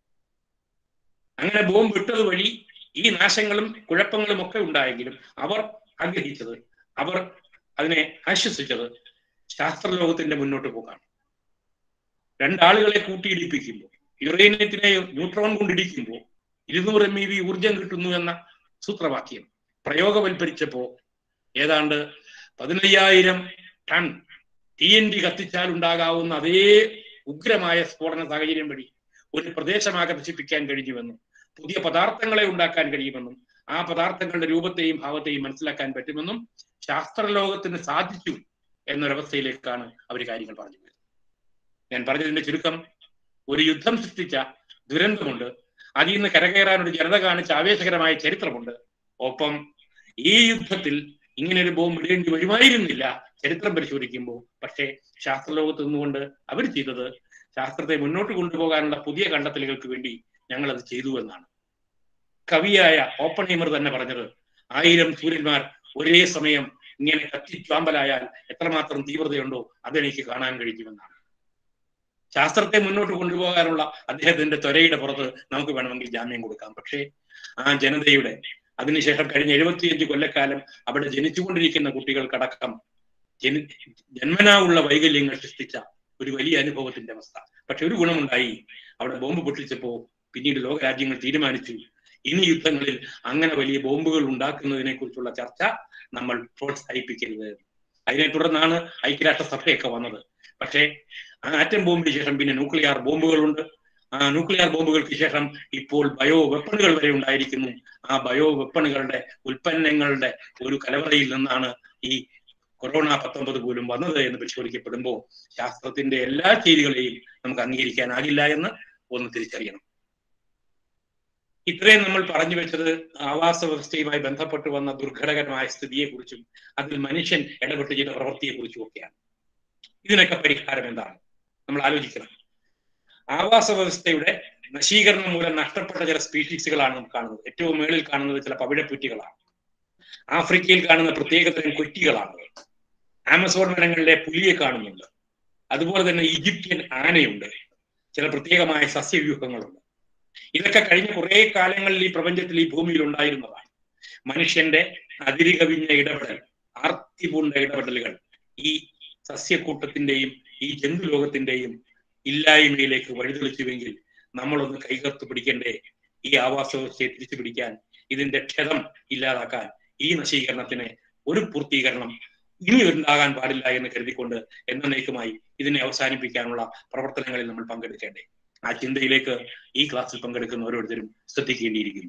അങ്ങനെ ബോംബ് ഇട്ടത് വഴി ഈ നാശങ്ങളും കുഴപ്പങ്ങളും ഒക്കെ ഉണ്ടായെങ്കിലും അവർ ആഗ്രഹിച്ചത്, അവർ അതിനെ ആശ്വസിച്ചത് ശാസ്ത്രലോകത്തിന്റെ മുന്നോട്ട് പോകാണ്. രണ്ടാളുകളെ കൂട്ടിയിടിപ്പിക്കുമ്പോൾ, യുറേനിയത്തിനെ ന്യൂട്രോൺ കൊണ്ടിടിക്കുമ്പോൾ ഇരുന്നൂറ് എം ഇ വി ഊർജം കിട്ടുന്നു എന്ന സൂത്രവാക്യം പ്രയോഗവൽക്കരിച്ചപ്പോ ഏതാണ്ട് പതിനയ്യായിരം ടൺ ടി എൻ ഡി കത്തിച്ചാൽ ഉണ്ടാകാവുന്ന അതേ ഉഗ്രമായ സ്ഫോടന സാഹചര്യം വഴി ഒരു പ്രദേശമാകെ നശിപ്പിക്കാൻ കഴിഞ്ഞുവെന്നും പുതിയ പദാർത്ഥങ്ങളെ ഉണ്ടാക്കാൻ കഴിയുമെന്നും ആ പദാർത്ഥങ്ങളുടെ രൂപത്തെയും ഭാവത്തെയും മനസ്സിലാക്കാൻ പറ്റുമെന്നും ശാസ്ത്രലോകത്തിന് സാധിച്ചു എന്നൊരവസ്ഥയിലേക്കാണ് അവർ കാര്യങ്ങൾ പറഞ്ഞു വരുന്നത്. ഞാൻ പറഞ്ഞതിന്റെ ചുരുക്കം, ഒരു യുദ്ധം സൃഷ്ടിച്ച ദുരന്തമുണ്ട്, അതിൽ നിന്ന് കരകയറാൻ ഒരു ജനത കാണിച്ച ആവേശകരമായ ചരിത്രമുണ്ട്. ഒപ്പം ഈ യുദ്ധത്തിൽ ഇങ്ങനെ ഒരു ബോംബ് ഇടേണ്ടി വരുമായിരുന്നില്ല ചരിത്രം പരിശോധിക്കുമ്പോൾ. പക്ഷേ ശാസ്ത്രലോകത്ത് നിന്നുകൊണ്ട് അവർ ചെയ്തത് ശാസ്ത്രത്തെ മുന്നോട്ട് കൊണ്ടുപോകാനുള്ള പുതിയ കണ്ടെത്തലുകൾക്ക് വേണ്ടി ഞങ്ങൾ അത് ചെയ്തു എന്നാണ്. കവിയായ ഓപ്പൺഹൈമർ തന്നെ പറഞ്ഞത്, ആയിരം സൂര്യന്മാർ ഒരേ സമയം ഇങ്ങനെ കത്തിച്ചാമ്പലായാൽ എത്രമാത്രം തീവ്രതയുണ്ടോ അതെനിക്ക് കാണാൻ കഴിയുമെന്നാണ്. ശാസ്ത്രത്തെ മുന്നോട്ട് കൊണ്ടുപോകാനുള്ള അദ്ദേഹത്തിന്റെ ത്വരയുടെ പുറത്ത് നമുക്ക് വേണമെങ്കിൽ ജാമ്യം കൊടുക്കാം. പക്ഷേ ആ ജനതയുടെ അതിനുശേഷം കഴിഞ്ഞ എഴുപത്തിയഞ്ച് കൊല്ലക്കാലം അവിടെ ജനിച്ചുകൊണ്ടിരിക്കുന്ന കുട്ടികൾക്കടക്കം ജന ജന്മനാ ഉള്ള വൈകല്യങ്ങൾ സൃഷ്ടിച്ച ഒരു വലിയ അനുഭവത്തിന്റെ അവസ്ഥ. പക്ഷെ ഒരു ഗുണമുണ്ടായി, അവിടെ ബോംബ് പൊട്ടിച്ചപ്പോ പിന്നീട് ലോകരാജ്യങ്ങൾ തീരുമാനിച്ചു ഇനി യുദ്ധങ്ങളിൽ അങ്ങനെ വലിയ ബോംബുകൾ ഉണ്ടാക്കുന്നതിനെ കുറിച്ചുള്ള ചർച്ച നമ്മൾ പ്രോത്സാഹിപ്പിക്കരുത്. അതിനെ തുടർന്നാണ് ഐക്യരാഷ്ട്രസഭയൊക്കെ വന്നത്. പക്ഷേ ആറ്റം ബോംബിന് ശേഷം പിന്നെ ന്യൂക്ലിയർ ബോംബുകളുണ്ട്. ആ ന്യൂക്ലിയർ ബോംബുകൾക്ക് ശേഷം ഇപ്പോൾ ബയോ വെപ്പണുകൾ വരെ ഉണ്ടായിരിക്കുന്നു. ആ ബയോ വെപ്പണുകളുടെ ഉൽപ്പന്നങ്ങളുടെ ഒരു കലവറയിൽ നിന്നാണ് ഈ കൊറോണ പത്തൊമ്പത് പോലും വന്നത് എന്ന് പരിശോധിക്കപ്പെടുമ്പോൾ ശാസ്ത്രത്തിന്റെ എല്ലാ രീതികളെയും നമുക്ക് അംഗീകരിക്കാനാകില്ല എന്ന് ഒന്ന് തിരിച്ചറിയണം. ഇത്രയും നമ്മൾ പറഞ്ഞു വെച്ചത് ആവാസ വ്യവസ്ഥയുമായി ബന്ധപ്പെട്ട് വന്ന ദുർഘടകരമായ സ്ഥിതിയെക്കുറിച്ചും അതിൽ മനുഷ്യൻ ഇടപെട്ട് ചെയ്ത പ്രവൃത്തിയെക്കുറിച്ചും ഒക്കെയാണ്. ഇതിനൊക്കെ പരിഹാരം എന്താണ് നമ്മൾ ആലോചിക്കണം. ആവാസ വ്യവസ്ഥയുടെ നശീകരണം മൂലം നഷ്ടപ്പെട്ട ചില സ്പീഷീസുകളാണ് നമുക്ക് കാണുന്നത്. ഏറ്റവും മേളിൽ കാണുന്നത് ചില പവിഴപ്പുറ്റുകളാണ്. ആഫ്രിക്കയിൽ കാണുന്ന പ്രത്യേകതരം കൊറ്റികളാണ്. ആമസോൺ വനങ്ങളിലെ പുലിയെ കാണുന്നുണ്ട്. അതുപോലെ തന്നെ ഈജിപ്ഷ്യൻ ആനയുണ്ട്. ചില പ്രത്യേകമായ സസ്യവ്യൂഹങ്ങളുണ്ട്. ഇതൊക്കെ കഴിഞ്ഞ കുറെ കാലങ്ങളിൽ ഈ പ്രപഞ്ചത്തിൽ ഈ ഭൂമിയിൽ ഉണ്ടായിരുന്നതാണ്. മനുഷ്യന്റെ അതിരുകവിഞ്ഞ ഇടപെടൽ, ആർത്തിപൂണ്ട ഇടപെടലുകൾ ഈ സസ്യക്കൂട്ടത്തിന്റെയും ഈ ജന്തുലോകത്തിന്റെയും ഇല്ലായ്മയിലേക്ക് വഴിതെളിച്ചുവെങ്കിൽ നമ്മളൊന്ന് കൈകർത്ത് പിടിക്കണ്ടേ ഈ ആവാസ വ്യവസ്ഥയെ തിരിച്ചു പിടിക്കാൻ, ഇതിന്റെ ക്ഷതം ഇല്ലാതാക്കാൻ, ഈ നശീകരണത്തിന് ഒരു പൂർത്തീകരണം ഇനി ഉണ്ടാകാൻ പാടില്ല എന്ന് കരുതിക്കൊണ്ട് എന്നേക്കുമായി ഇതിനെ അവസാനിപ്പിക്കാനുള്ള പ്രവർത്തനങ്ങളിൽ നമ്മൾ പങ്കെടുക്കേണ്ടേ. ആ ചിന്തയിലേക്ക് ഈ ക്ലാസ്സിൽ പങ്കെടുക്കുന്ന ഓരോരുത്തരും ശ്രദ്ധിക്കേണ്ടിയിരിക്കുന്നു.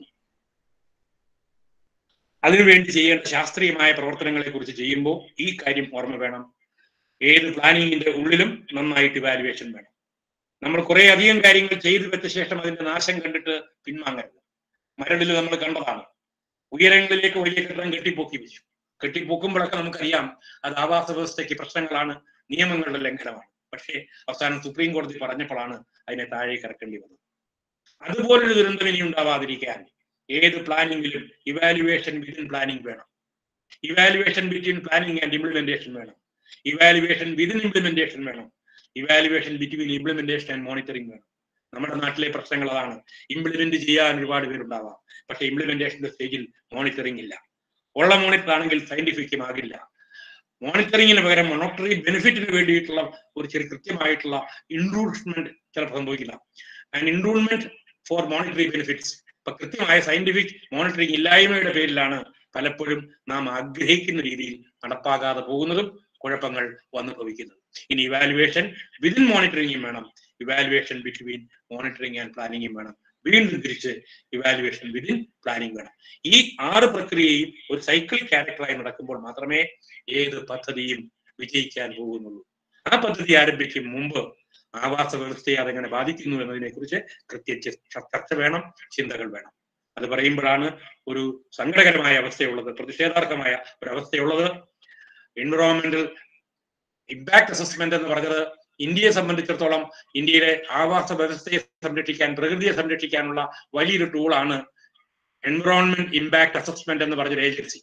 അതിനുവേണ്ടി ചെയ്യേണ്ട ശാസ്ത്രീയമായ പ്രവർത്തനങ്ങളെ കുറിച്ച് ചെയ്യുമ്പോൾ ഈ കാര്യം ഓർമ്മ വേണം. ഏത് പ്ലാനിങ്ങിന്റെ ഉള്ളിലും നന്നായിട്ട് ഇവാലുവേഷൻ വേണം. നമ്മൾ കുറെ അധികം കാര്യങ്ങൾ ചെയ്തു വെച്ച ശേഷം അതിന്റെ നാശം കണ്ടിട്ട് പിന്മാങ്ങരുത്. മരടിൽ നമ്മൾ കണ്ടതാണ്. ഉയരങ്ങളിലേക്ക് വലിയ കെട്ടിടം കെട്ടിപ്പൊക്കി വെച്ചു. കെട്ടിപ്പൊക്കുമ്പോഴൊക്കെ നമുക്കറിയാം അത് ആവാസ വ്യവസ്ഥയ്ക്ക് പ്രശ്നങ്ങളാണ്, നിയമങ്ങളുടെ ലംഘനമാണ്. പക്ഷേ അവസാനം സുപ്രീം കോടതി പറഞ്ഞപ്പോഴാണ് അതിനെ താഴേക്ക് ഇറക്കേണ്ടി വന്നത്. അതുപോലൊരു ദുരന്തം ഇനി ഉണ്ടാവാതിരിക്കാൻ ഏത് പ്ലാനിങ്ങിലും ഇവാലുവേഷൻ വിത്തിൻ പ്ലാനിങ് വേണം. Evaluation between planning and implementation വേണം. ഇവാലുവേഷൻ വിതിൻ ഇംപ്ലിമെന്റേഷൻ വേണം. Evaluation between implementation and monitoring വേണം. നമ്മുടെ നാട്ടിലെ പ്രശ്നങ്ങൾ അതാണ്. ഇംപ്ലിമെന്റ് ചെയ്യാൻ ഒരുപാട് പേരുണ്ടാവാം, പക്ഷെ ഇംപ്ലിമെന്റേഷന്റെ സ്റ്റേജിൽ മോണിറ്ററിംഗ് ഇല്ല. ഉള്ള മോണിറ്റർ ആണെങ്കിൽ സയന്റിഫിക്കും ആകില്ല. മോണിറ്ററിങ്ങിന് പകരം മോണിറ്ററി ബെനിഫിറ്റിന് വേണ്ടിയിട്ടുള്ള ഒരു ചെറിയ കൃത്യമായിട്ടുള്ള ഇൻറൂൾമെന്റ് ചിലപ്പോൾ സംഭവിക്കില്ല. And enrolment for monetary benefits ഇപ്പൊ കൃത്യമായ സയന്റിഫിക് മോണിറ്ററിംഗ് ഇല്ലായ്മയുടെ പേരിലാണ് പലപ്പോഴും നാം ആഗ്രഹിക്കുന്ന രീതിയിൽ നടപ്പാകാതെ പോകുന്നതും കുഴപ്പങ്ങൾ വന്നു ഭവിക്കുന്നത്. ഇനി ഇവാലുവേഷൻ വിതിൻ മോണിറ്ററിംഗും വേണം, ഇവാലുവേഷൻ ബിറ്റ്വീൻ മോണിറ്ററിംഗ് ആൻഡ് പ്ലാനിങ്ങും വേണം. വീണ്ടും തിരിച്ച് ഇവാലുവേഷൻ വിതിൻ പ്ലാനിങ് വേണം. ഈ ആറ് പ്രക്രിയയും ഒരു സൈക്കിൾ ക്യാരക്ടറായി നടക്കുമ്പോൾ മാത്രമേ ഏത് പദ്ധതിയും വിജയിക്കാൻ പോകുന്നുള്ളൂ. ആ പദ്ധതി ആരംഭിക്കും മുമ്പ് ആവാസ വ്യവസ്ഥയെ അതെങ്ങനെ ബാധിക്കുന്നു എന്നതിനെ കുറിച്ച് കൃത്യ ചർച്ച വേണം, ചിന്തകൾ വേണം. അത് പറയുമ്പോഴാണ് ഒരു സങ്കടകരമായ അവസ്ഥയുള്ളത്, പ്രതിഷേധാർഹമായ ഒരു അവസ്ഥയുള്ളത്. എൻവിറോൺമെന്റൽ ഇമ്പാക്ട് അസസ്മെന്റ് എന്ന് പറഞ്ഞത് ഇന്ത്യയെ സംബന്ധിച്ചിടത്തോളം ഇന്ത്യയിലെ ആവാസ വ്യവസ്ഥയെ സംരക്ഷിക്കാൻ, പ്രകൃതിയെ സംരക്ഷിക്കാനുള്ള വലിയൊരു ടൂളാണ് എൻവിറോൺമെന്റ് ഇമ്പാക്ട് അസസ്മെന്റ് എന്ന് പറഞ്ഞൊരു ഏജൻസി.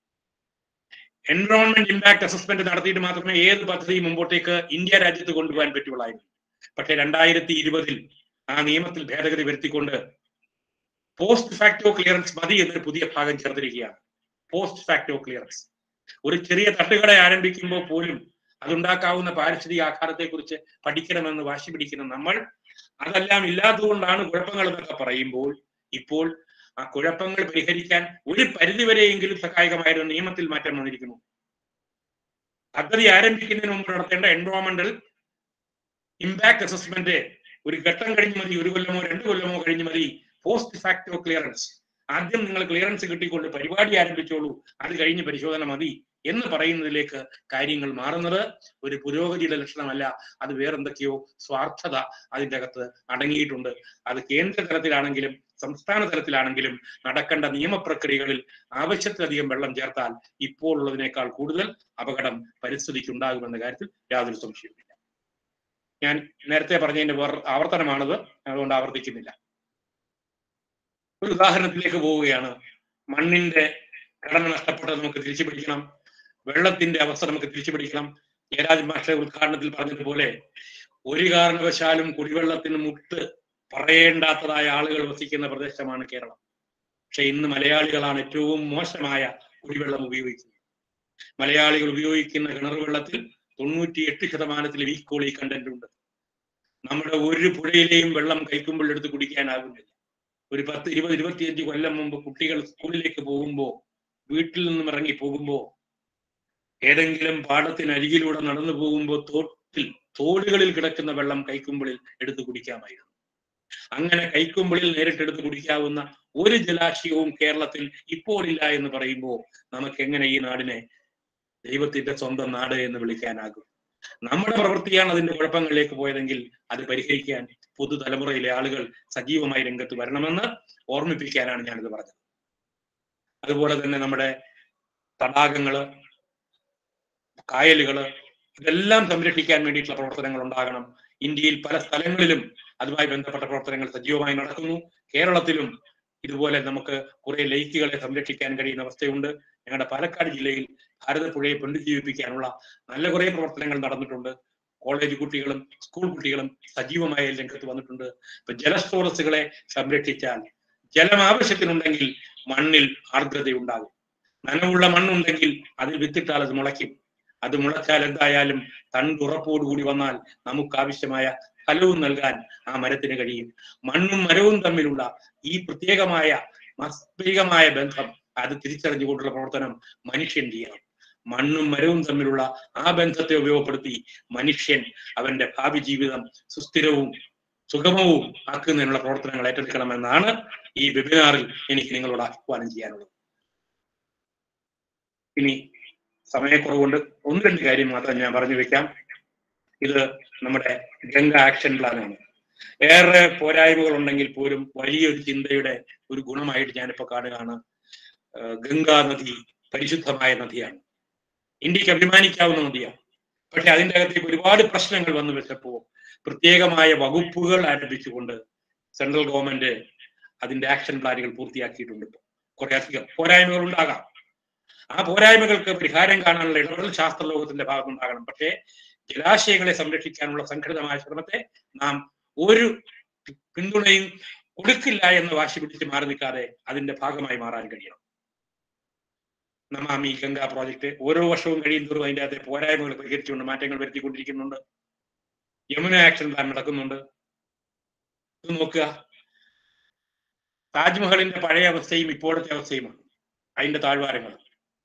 എൻവിറോൺമെന്റ് ഇമ്പാക്ട് അസസ്മെന്റ് നടത്തിയിട്ട് മാത്രമേ ഏത് പദ്ധതിയും മുമ്പോട്ടേക്ക് ഇന്ത്യ രാജ്യത്ത് കൊണ്ടുപോകാൻ പറ്റുള്ളായിരുന്നു. പക്ഷെ രണ്ടായിരത്തി ഇരുപതിൽ ആ നിയമത്തിൽ ഭേദഗതി വരുത്തിക്കൊണ്ട് പോസ്റ്റ് ഫാക്ടോ ക്ലിയറൻസ് മതി എന്നൊരു പുതിയ ഭാഗം ചേർത്തിരിക്കുകയാണ്. Post facto clearance. ഒരു ചെറിയ തട്ടുകട ആരംഭിക്കുമ്പോൾ പോലും അതുണ്ടാക്കാവുന്ന പാരിസ്ഥിതിക ആഘാതത്തെ കുറിച്ച് പഠിക്കണമെന്ന് വാശി പിടിക്കുന്ന നമ്മൾ അതെല്ലാം ഇല്ലാത്തതുകൊണ്ടാണ് കുഴപ്പങ്ങൾ എന്നൊക്കെ പറയുമ്പോൾ ഇപ്പോൾ ആ കുഴപ്പങ്ങൾ പരിഹരിക്കാൻ ഒരു പരിധിവരെയെങ്കിലും സഹായകമായിരുന്ന നിയമത്തിൽ മാറ്റം വന്നിരിക്കുന്നു. പദ്ധതി ആരംഭിക്കുന്നതിന് മുമ്പ് നടത്തേണ്ട എൻവയോൺമെന്റൽ ഇമ്പാക്ട് അസസ്മെന്റ് ഒരു ഘട്ടം കഴിഞ്ഞ് മതി, ഒരു കൊല്ലമോ രണ്ടു കൊല്ലമോ കഴിഞ്ഞ് മതി. പോസ്റ്റ് ഫാക്ടോ ക്ലിയറൻസ്, ആദ്യം നിങ്ങൾ ക്ലിയറൻസ് കിട്ടിക്കൊണ്ട് പരിപാടി ആരംഭിച്ചോളൂ, അത് കഴിഞ്ഞ് പരിശോധന മതി എന്ന് പറയുന്നതിലേക്ക് കാര്യങ്ങൾ മാറുന്നത് ഒരു പുരോഗതിയുടെ ലക്ഷണമല്ല. അത് വേറെന്തൊക്കെയോ സ്വാർത്ഥത അതിൻ്റെ അകത്ത് അടങ്ങിയിട്ടുണ്ട്. അത് കേന്ദ്ര തലത്തിലാണെങ്കിലും സംസ്ഥാന തലത്തിലാണെങ്കിലും നടക്കേണ്ട നിയമപ്രക്രിയകളിൽ ആവശ്യത്തിലധികം വെള്ളം ചേർത്താൽ ഇപ്പോൾ ഉള്ളതിനേക്കാൾ കൂടുതൽ അപകടം പരിസ്ഥിതിക്ക് ഉണ്ടാകുമെന്ന കാര്യത്തിൽ യാതൊരു സംശയവുമില്ല. ഞാൻ നേരത്തെ പറഞ്ഞതിന്റെ വേറെ ആവർത്തനമാണത്, അതുകൊണ്ട് ആവർത്തിക്കുന്നില്ല. ഒരു ഉദാഹരണത്തിലേക്ക് പോവുകയാണ്. മണ്ണിന്റെ ഘടന നഷ്ടപ്പെട്ടത് നമുക്ക് തിരിച്ചു പിടിക്കണം, വെള്ളത്തിന്റെ അവസ്ഥ നമുക്ക് തിരിച്ചു പിടിക്കണം. ജയരാജ് മാഷ ഉദ്ഘാടനത്തിൽ പറഞ്ഞതുപോലെ ഒരു കാരണവശാലും കുടിവെള്ളത്തിന് മുട്ട് പറയേണ്ടാത്തതായ ആളുകൾ വസിക്കുന്ന പ്രദേശമാണ് കേരളം. പക്ഷെ ഇന്ന് മലയാളികളാണ് ഏറ്റവും മോശമായ കുടിവെള്ളം ഉപയോഗിക്കുന്നത്. മലയാളികൾ ഉപയോഗിക്കുന്ന കിണർ വെള്ളത്തിൽ തൊണ്ണൂറ്റി എട്ട് ശതമാനത്തിൽ ഈ കോളി കണ്ടന്റ് ഉണ്ട്. നമ്മുടെ ഒരു പുഴയിലെയും വെള്ളം കൈക്കുമ്പോൾ എടുത്ത് കുടിക്കാനാകുന്നില്ല. ഒരു പത്ത് ഇരുപത് ഇരുപത്തിയഞ്ച് കൊല്ലം മുമ്പ് കുട്ടികൾ സ്കൂളിലേക്ക് പോകുമ്പോ, വീട്ടിൽ നിന്നും ഇറങ്ങി പോകുമ്പോ, ഏതെങ്കിലും പാടത്തിനരികിലൂടെ നടന്നു പോകുമ്പോൾ തോട്ടിൽ തോടുകളിൽ കിടക്കുന്ന വെള്ളം കൈക്കുമ്പിളിൽ എടുത്ത് കുടിക്കാമായിരുന്നു. അങ്ങനെ കൈക്കുമ്പിളിൽ നേരിട്ടെടുത്ത് കുടിക്കാവുന്ന ഒരു ജലാശയവും കേരളത്തിൽ ഇപ്പോൾ ഇല്ല എന്ന് പറയുമ്പോൾ നമുക്ക് എങ്ങനെ ഈ നാടിനെ ദൈവത്തിന്റെ സ്വന്തം നാട് എന്ന് വിളിക്കാനാകും? നമ്മുടെ പ്രവൃത്തിയാണ് അതിന്റെ കുഴപ്പങ്ങളിലേക്ക് പോയതെങ്കിൽ അത് പരിഹരിക്കാൻ പുതുതലമുറയിലെ ആളുകൾ സജീവമായി രംഗത്ത് വരണമെന്ന് ഓർമ്മിപ്പിക്കാനാണ് ഞാനിത് പറഞ്ഞത്. അതുപോലെ തന്നെ നമ്മുടെ തടാകങ്ങള്, കായലുകള്, ഇതെല്ലാം സംരക്ഷിക്കാൻ വേണ്ടിയിട്ടുള്ള പ്രവർത്തനങ്ങൾ ഉണ്ടാകണം. ഇന്ത്യയിൽ പല സ്ഥലങ്ങളിലും അതുമായി ബന്ധപ്പെട്ട പ്രവർത്തനങ്ങൾ സജീവമായി നടക്കുന്നു. കേരളത്തിലും ഇതുപോലെ നമുക്ക് കുറെ ലേക്കുകളെ സംരക്ഷിക്കാൻ കഴിയുന്ന അവസ്ഥയുണ്ട്. ഞങ്ങളുടെ പാലക്കാട് ജില്ലയിൽ ഭാരതപ്പുഴയെ പുനരുജ്ജീവിപ്പിക്കാനുള്ള നല്ല കുറെ പ്രവർത്തനങ്ങൾ നടന്നിട്ടുണ്ട്. കോളേജ് കുട്ടികളും സ്കൂൾ കുട്ടികളും സജീവമായ രംഗത്ത് വന്നിട്ടുണ്ട്. ഇപ്പൊ ജലസ്രോതസ്സുകളെ സംരക്ഷിച്ചാൽ, ജലം ആവശ്യത്തിനുണ്ടെങ്കിൽ മണ്ണിൽ ആർദ്രതയുണ്ടാകും. നനവുള്ള മണ്ണുണ്ടെങ്കിൽ അതിൽ വിത്തിട്ടാൽ അത് മുളയ്ക്കും. അത് മുളച്ചാൽ എന്തായാലും തണ്ടുറപ്പോടുകൂടി വന്നാൽ നമുക്ക് ആവശ്യമായ ഫലവും നൽകാൻ ആ മരത്തിന് കഴിയും. മണ്ണും മരവും തമ്മിലുള്ള ഈ പ്രത്യേകമായ മാസ്തികമായ ബന്ധം അത് തിരിച്ചറിഞ്ഞുകൊണ്ടുള്ള പ്രവർത്തനം മനുഷ്യൻ ചെയ്യണം. മണ്ണും മരവും തമ്മിലുള്ള ആ ബന്ധത്തെ ഉപയോഗപ്പെടുത്തി മനുഷ്യൻ അവന്റെ ഭാവി ജീവിതം സുസ്ഥിരവും സുഗമവും ആക്കുന്നതിനുള്ള പ്രവർത്തനങ്ങൾ ഏറ്റെടുക്കണമെന്നാണ് ഈ വെബിനാറിൽ എനിക്ക് നിങ്ങളോട് ആഹ്വാനം ചെയ്യാനുള്ളത്. ഇനി സമയക്കുറവുകൊണ്ട് ഒന്ന് രണ്ട് കാര്യം മാത്രം ഞാൻ പറഞ്ഞു വെക്കാം. ഇത് നമ്മുടെ ഗംഗ ആക്ഷൻ പ്ലാനാണ്. ഏറെ പോരായ്മകൾ ഉണ്ടെങ്കിൽ പോലും വലിയൊരു ചിന്തയുടെ ഒരു ഗുണമായിട്ട് ഞാനിപ്പോ കാണുകയാണ്. ഗംഗാ നദി പരിശുദ്ധമായ നദിയാണ്, ഇന്ത്യക്ക് അഭിമാനിക്കാവുന്ന നദിയാണ്. പക്ഷെ അതിൻ്റെ അകത്തേക്ക് ഒരുപാട് പ്രശ്നങ്ങൾ വന്നു വെച്ചപ്പോ പ്രത്യേകമായ വകുപ്പുകൾ ആരംഭിച്ചുകൊണ്ട് സെൻട്രൽ ഗവൺമെന്റ് അതിന്റെ ആക്ഷൻ പ്ലാനുകൾ പൂർത്തിയാക്കിയിട്ടുണ്ട്. കുറെ അധികം പോരായ്മകൾ ഉണ്ടാകാം. ആ പോരായ്മകൾക്ക് പരിഹാരം കാണാനുള്ള ഇടപെടൽ ശാസ്ത്രലോകത്തിന്റെ ഭാഗത്തുണ്ടാകണം. പക്ഷേ ജലാശയങ്ങളെ സംരക്ഷിക്കാനുള്ള സംഘടിതമായ ശ്രമത്തെ നാം ഒരു പിന്തുണയും കൊടുക്കില്ല എന്ന് വാശി പിടിച്ച് മാറി നിൽക്കാതെ അതിന്റെ ഭാഗമായി മാറാൻ കഴിയണം. നമാമി ഗംഗ പ്രോജക്ട് ഓരോ വർഷവും കഴിയും തോറും അതിൻ്റെ അകത്തെ പോരായ്മകൾ പരിഹരിച്ചുകൊണ്ട് മാറ്റങ്ങൾ വരുത്തിക്കൊണ്ടിരിക്കുന്നുണ്ട്. യമുന ആക്ഷൻ പ്ലാൻ നടക്കുന്നുണ്ട്. ഇത് നോക്കുക, താജ്മഹലിന്റെ പഴയ അവസ്ഥയും ഇപ്പോഴത്തെ അവസ്ഥയുമാണ് അതിന്റെ താഴ്വാരങ്ങൾ.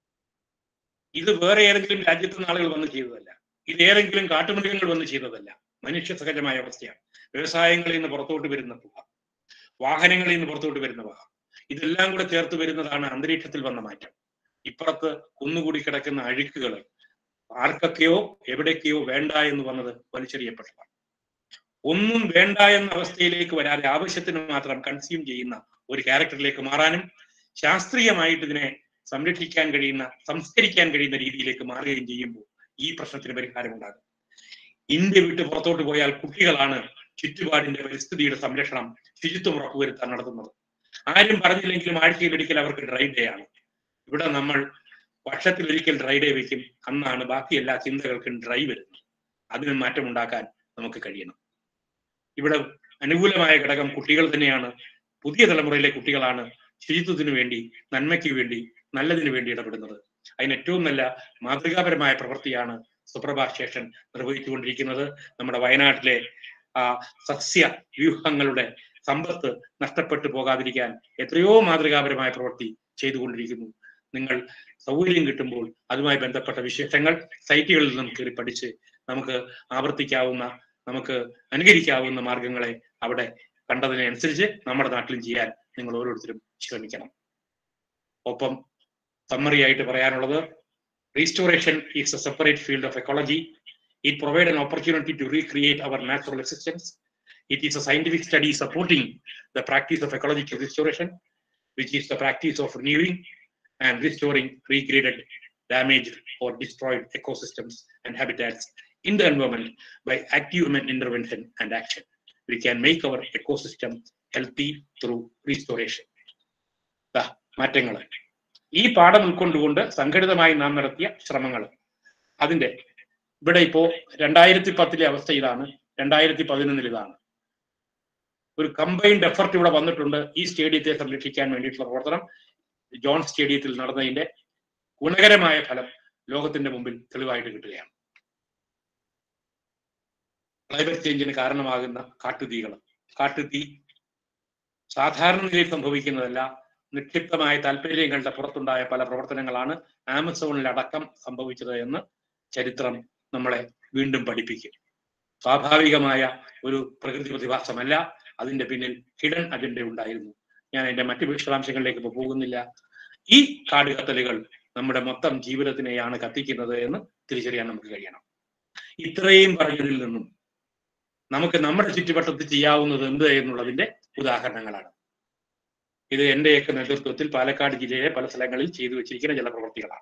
ഇത് വേറെ ഏതെങ്കിലും രാജ്യത്തു നിന്ന് ആളുകൾ വന്ന് ചെയ്തതല്ല, ഇത് ഏതെങ്കിലും കാട്ടുമൃഗങ്ങൾ വന്ന് ചെയ്തതല്ല. മനുഷ്യ സഹജമായ അവസ്ഥയാണ്. വ്യവസായങ്ങളിൽ നിന്ന് പുറത്തോട്ട് വരുന്ന പുക, വാഹനങ്ങളിൽ നിന്ന് പുറത്തോട്ട് വരുന്ന പുക, ഇതെല്ലാം കൂടെ ചേർത്ത് വരുന്നതാണ് അന്തരീക്ഷത്തിൽ വന്ന മാറ്റം. ഇപ്പുറത്ത് കുന്നുകൂടി കിടക്കുന്ന അഴുക്കുകൾ ആർക്കൊക്കെയോ എവിടേക്കെയോ വേണ്ട എന്ന് വന്നത് വലിച്ചെറിയപ്പെട്ടതാണ്. ഒന്നും വേണ്ട എന്ന അവസ്ഥയിലേക്ക് വരാതെ ആവശ്യത്തിന് മാത്രം കൺസ്യൂം ചെയ്യുന്ന ഒരു ക്യാരക്ടറിലേക്ക് മാറാനും ശാസ്ത്രീയമായിട്ട് ഇതിനെ സംരക്ഷിക്കാൻ കഴിയുന്ന, സംസ്കരിക്കാൻ കഴിയുന്ന രീതിയിലേക്ക് മാറുകയും ചെയ്യുമ്പോൾ ഈ പ്രശ്നത്തിന് പരിഹാരം ഉണ്ടാകും. ഇന്ത്യ വിട്ട് പുറത്തോട്ട് പോയാൽ കുട്ടികളാണ് ചുറ്റുപാടിന്റെ പരിസ്ഥിതിയുടെ സംരക്ഷണം, ശുചിത്വം ഉറപ്പുവരുത്താൻ നടത്തുന്നത്. ആരും പറഞ്ഞില്ലെങ്കിലും ആഴ്ചയിലൊരിക്കൽ അവർക്ക് ഡ്രൈ ഡേ ആണ്. ഇവിടെ നമ്മൾ വർഷത്തിൽ ഒരിക്കൽ ഡ്രൈ ഡേ വെക്കും. അന്നാണ് ബാക്കി എല്ലാ ചിന്തകൾക്കും ഡ്രൈ വരുന്നത്. അതിന് മാറ്റം ഉണ്ടാക്കാൻ നമുക്ക് കഴിയണം. ഇവിടെ അനുകൂലമായ ഘടകം കുട്ടികൾ തന്നെയാണ്. പുതിയ തലമുറയിലെ കുട്ടികളാണ് ശുചിത്വത്തിന് വേണ്ടി, നന്മയ്ക്ക് വേണ്ടി, നല്ലതിനു വേണ്ടി ഇടപെടുന്നത്. അതിന് ഏറ്റവും നല്ല മാതൃകാപരമായ പ്രവൃത്തിയാണ് സുപ്രഭാ ശേഷൻ നിർവഹിച്ചുകൊണ്ടിരിക്കുന്നത്. നമ്മുടെ വയനാട്ടിലെ ആ സസ്യ വ്യൂഹങ്ങളുടെ സമ്പത്ത് നഷ്ടപ്പെട്ടു പോകാതിരിക്കാൻ എത്രയോ മാതൃകാപരമായ പ്രവൃത്തി ചെയ്തുകൊണ്ടിരിക്കുന്നു. നിങ്ങൾ സൗകര്യം കിട്ടുമ്പോൾ അതുമായി ബന്ധപ്പെട്ട വിശേഷങ്ങൾ സൈറ്റുകളിൽ നിന്നും കയറി പഠിച്ച് നമുക്ക് ആവർത്തിക്കാവുന്ന, നമുക്ക് അനുകരിക്കാവുന്ന മാർഗങ്ങളെ അവിടെ കണ്ടതിനനുസരിച്ച് നമ്മുടെ നാട്ടിലും ചെയ്യാൻ നിങ്ങൾ ഓരോരുത്തരും ശ്രമിക്കണം. ഒപ്പം സമ്മറി ആയിട്ട് പറയാനുള്ളത്, restoration is a separate field of ecology. It provide an opportunity to recreate our natural existence. It is a scientific study supporting the practice of ecological restoration, which is the practice of renewing and restoring recreated, damaged or destroyed ecosystems and habitats in the environment by active human intervention and action. We can make our ecosystem healthy through restoration. മാറ്റങ്ങൾ ഈ പാഠം ഉൾക്കൊണ്ടുകൊണ്ട് സംഘടിതമായി നാം നടത്തിയ ശ്രമങ്ങൾ, അതിന്റെ ഇവിടെ ഇപ്പോ രണ്ടായിരത്തി പത്തിലെ അവസ്ഥ ഇതാണ്, രണ്ടായിരത്തി പതിനൊന്നിൽ ഇതാണ്. ഒരു കമ്പൈൻഡ് എഫർട്ട് ഇവിടെ വന്നിട്ടുണ്ട് ഈ സ്റ്റേഡിയത്തെ സംരക്ഷിക്കാൻ വേണ്ടിയിട്ടുള്ള പ്രവർത്തനം. ജോൺ സ്റ്റേഡിയത്തിൽ നടന്നതിന്റെ ഗുണകരമായ ഫലം ലോകത്തിന്റെ മുമ്പിൽ തെളിവായിട്ട് കിട്ടുകയാണ്. ക്ലൈമറ്റ് ചേഞ്ചിന് കാരണമാകുന്ന കാട്ടുതീകൾ, കാട്ടുതീ സാധാരണ നിലയിൽ സംഭവിക്കുന്നതല്ല, നിക്ഷിപ്തമായ താല്പര്യങ്ങളുടെ പുറത്തുണ്ടായ പല പ്രവർത്തനങ്ങളാണ് ആമസോണിലടക്കം സംഭവിച്ചത് എന്ന് ചരിത്രം നമ്മളെ വീണ്ടും പഠിപ്പിക്കും. സ്വാഭാവികമായ ഒരു പ്രകൃതി പ്രതിഭാസമല്ല, അതിന്റെ പിന്നിൽ ഹിഡൻ അജണ്ട ഉണ്ടായിരുന്നു. ഞാൻ അതിന്റെ മറ്റു വിശദാംശങ്ങളിലേക്ക് ഇപ്പോൾ പോകുന്നില്ല. ഈ കാട് കത്തലുകൾ നമ്മുടെ മൊത്തം ജീവിതത്തിനെയാണ് കത്തിക്കുന്നത് എന്ന് തിരിച്ചറിയാൻ നമുക്ക് കഴിയണം. ഇത്രയും പറഞ്ഞതിൽ നിന്നും നമുക്ക് നമ്മുടെ ചുറ്റുവട്ടത്ത് ചെയ്യാവുന്നത് എന്ത് എന്നുള്ളതിന്റെ ഉദാഹരണങ്ങളാണ്. ഇത് എന്റെയൊക്കെ നേതൃത്വത്തിൽ പാലക്കാട് ജില്ലയിലെ പല സ്ഥലങ്ങളിൽ ചെയ്തു വെച്ചിരിക്കുന്ന ചില പ്രവൃത്തികളാണ്.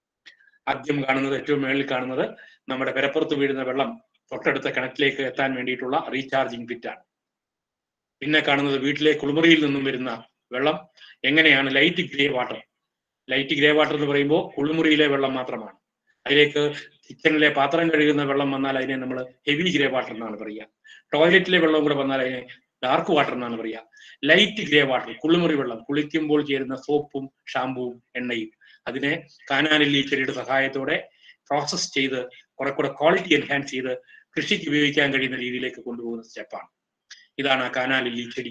ആദ്യം കാണുന്നത്, ഏറ്റവും മേളിൽ കാണുന്നത് നമ്മുടെ പെരപ്പുറത്ത് വീഴുന്ന വെള്ളം തൊട്ടടുത്ത കിണറ്റിലേക്ക് എത്താൻ വേണ്ടിയിട്ടുള്ള റീചാർജിങ് പിറ്റാണ്. പിന്നെ കാണുന്നത് വീട്ടിലെ കുളിമുറിയിൽ നിന്നും വരുന്ന വെള്ളം എങ്ങനെയാണ് light grey water. Light grey water എന്ന് പറയുമ്പോൾ കുളിമുറിയിലെ വെള്ളം മാത്രമാണ്. അതിലേക്ക് കിച്ചണിലെ പാത്രം കഴുകുന്ന വെള്ളം വന്നാൽ അതിനെ നമ്മൾ ഹെവി ഗ്രേ വാട്ടർ എന്നാണ് പറയുക. ടോയ്ലറ്റിലെ വെള്ളം കൂടെ വന്നാൽ അതിനെ ഡാർക്ക് വാട്ടർ എന്നാണ് പറയുക. ലൈറ്റ് ഗ്രേ വാട്ടർ കുളിമുറി വെള്ളം, കുളിക്കുമ്പോൾ ചേരുന്ന സോപ്പും ഷാമ്പുവും എണ്ണയും, അതിനെ കാനാലില്ലി ചെടിയുടെ സഹായത്തോടെ പ്രോസസ് ചെയ്ത് കുറെ കൂടെ ക്വാളിറ്റി എൻഹാൻസ് ചെയ്ത് കൃഷിക്ക് ഉപയോഗിക്കാൻ കഴിയുന്ന രീതിയിലേക്ക് കൊണ്ടുപോകുന്ന സ്റ്റെപ്പാണ്. ഇതാണ് ആ കാനാലില്ലി ചെടി.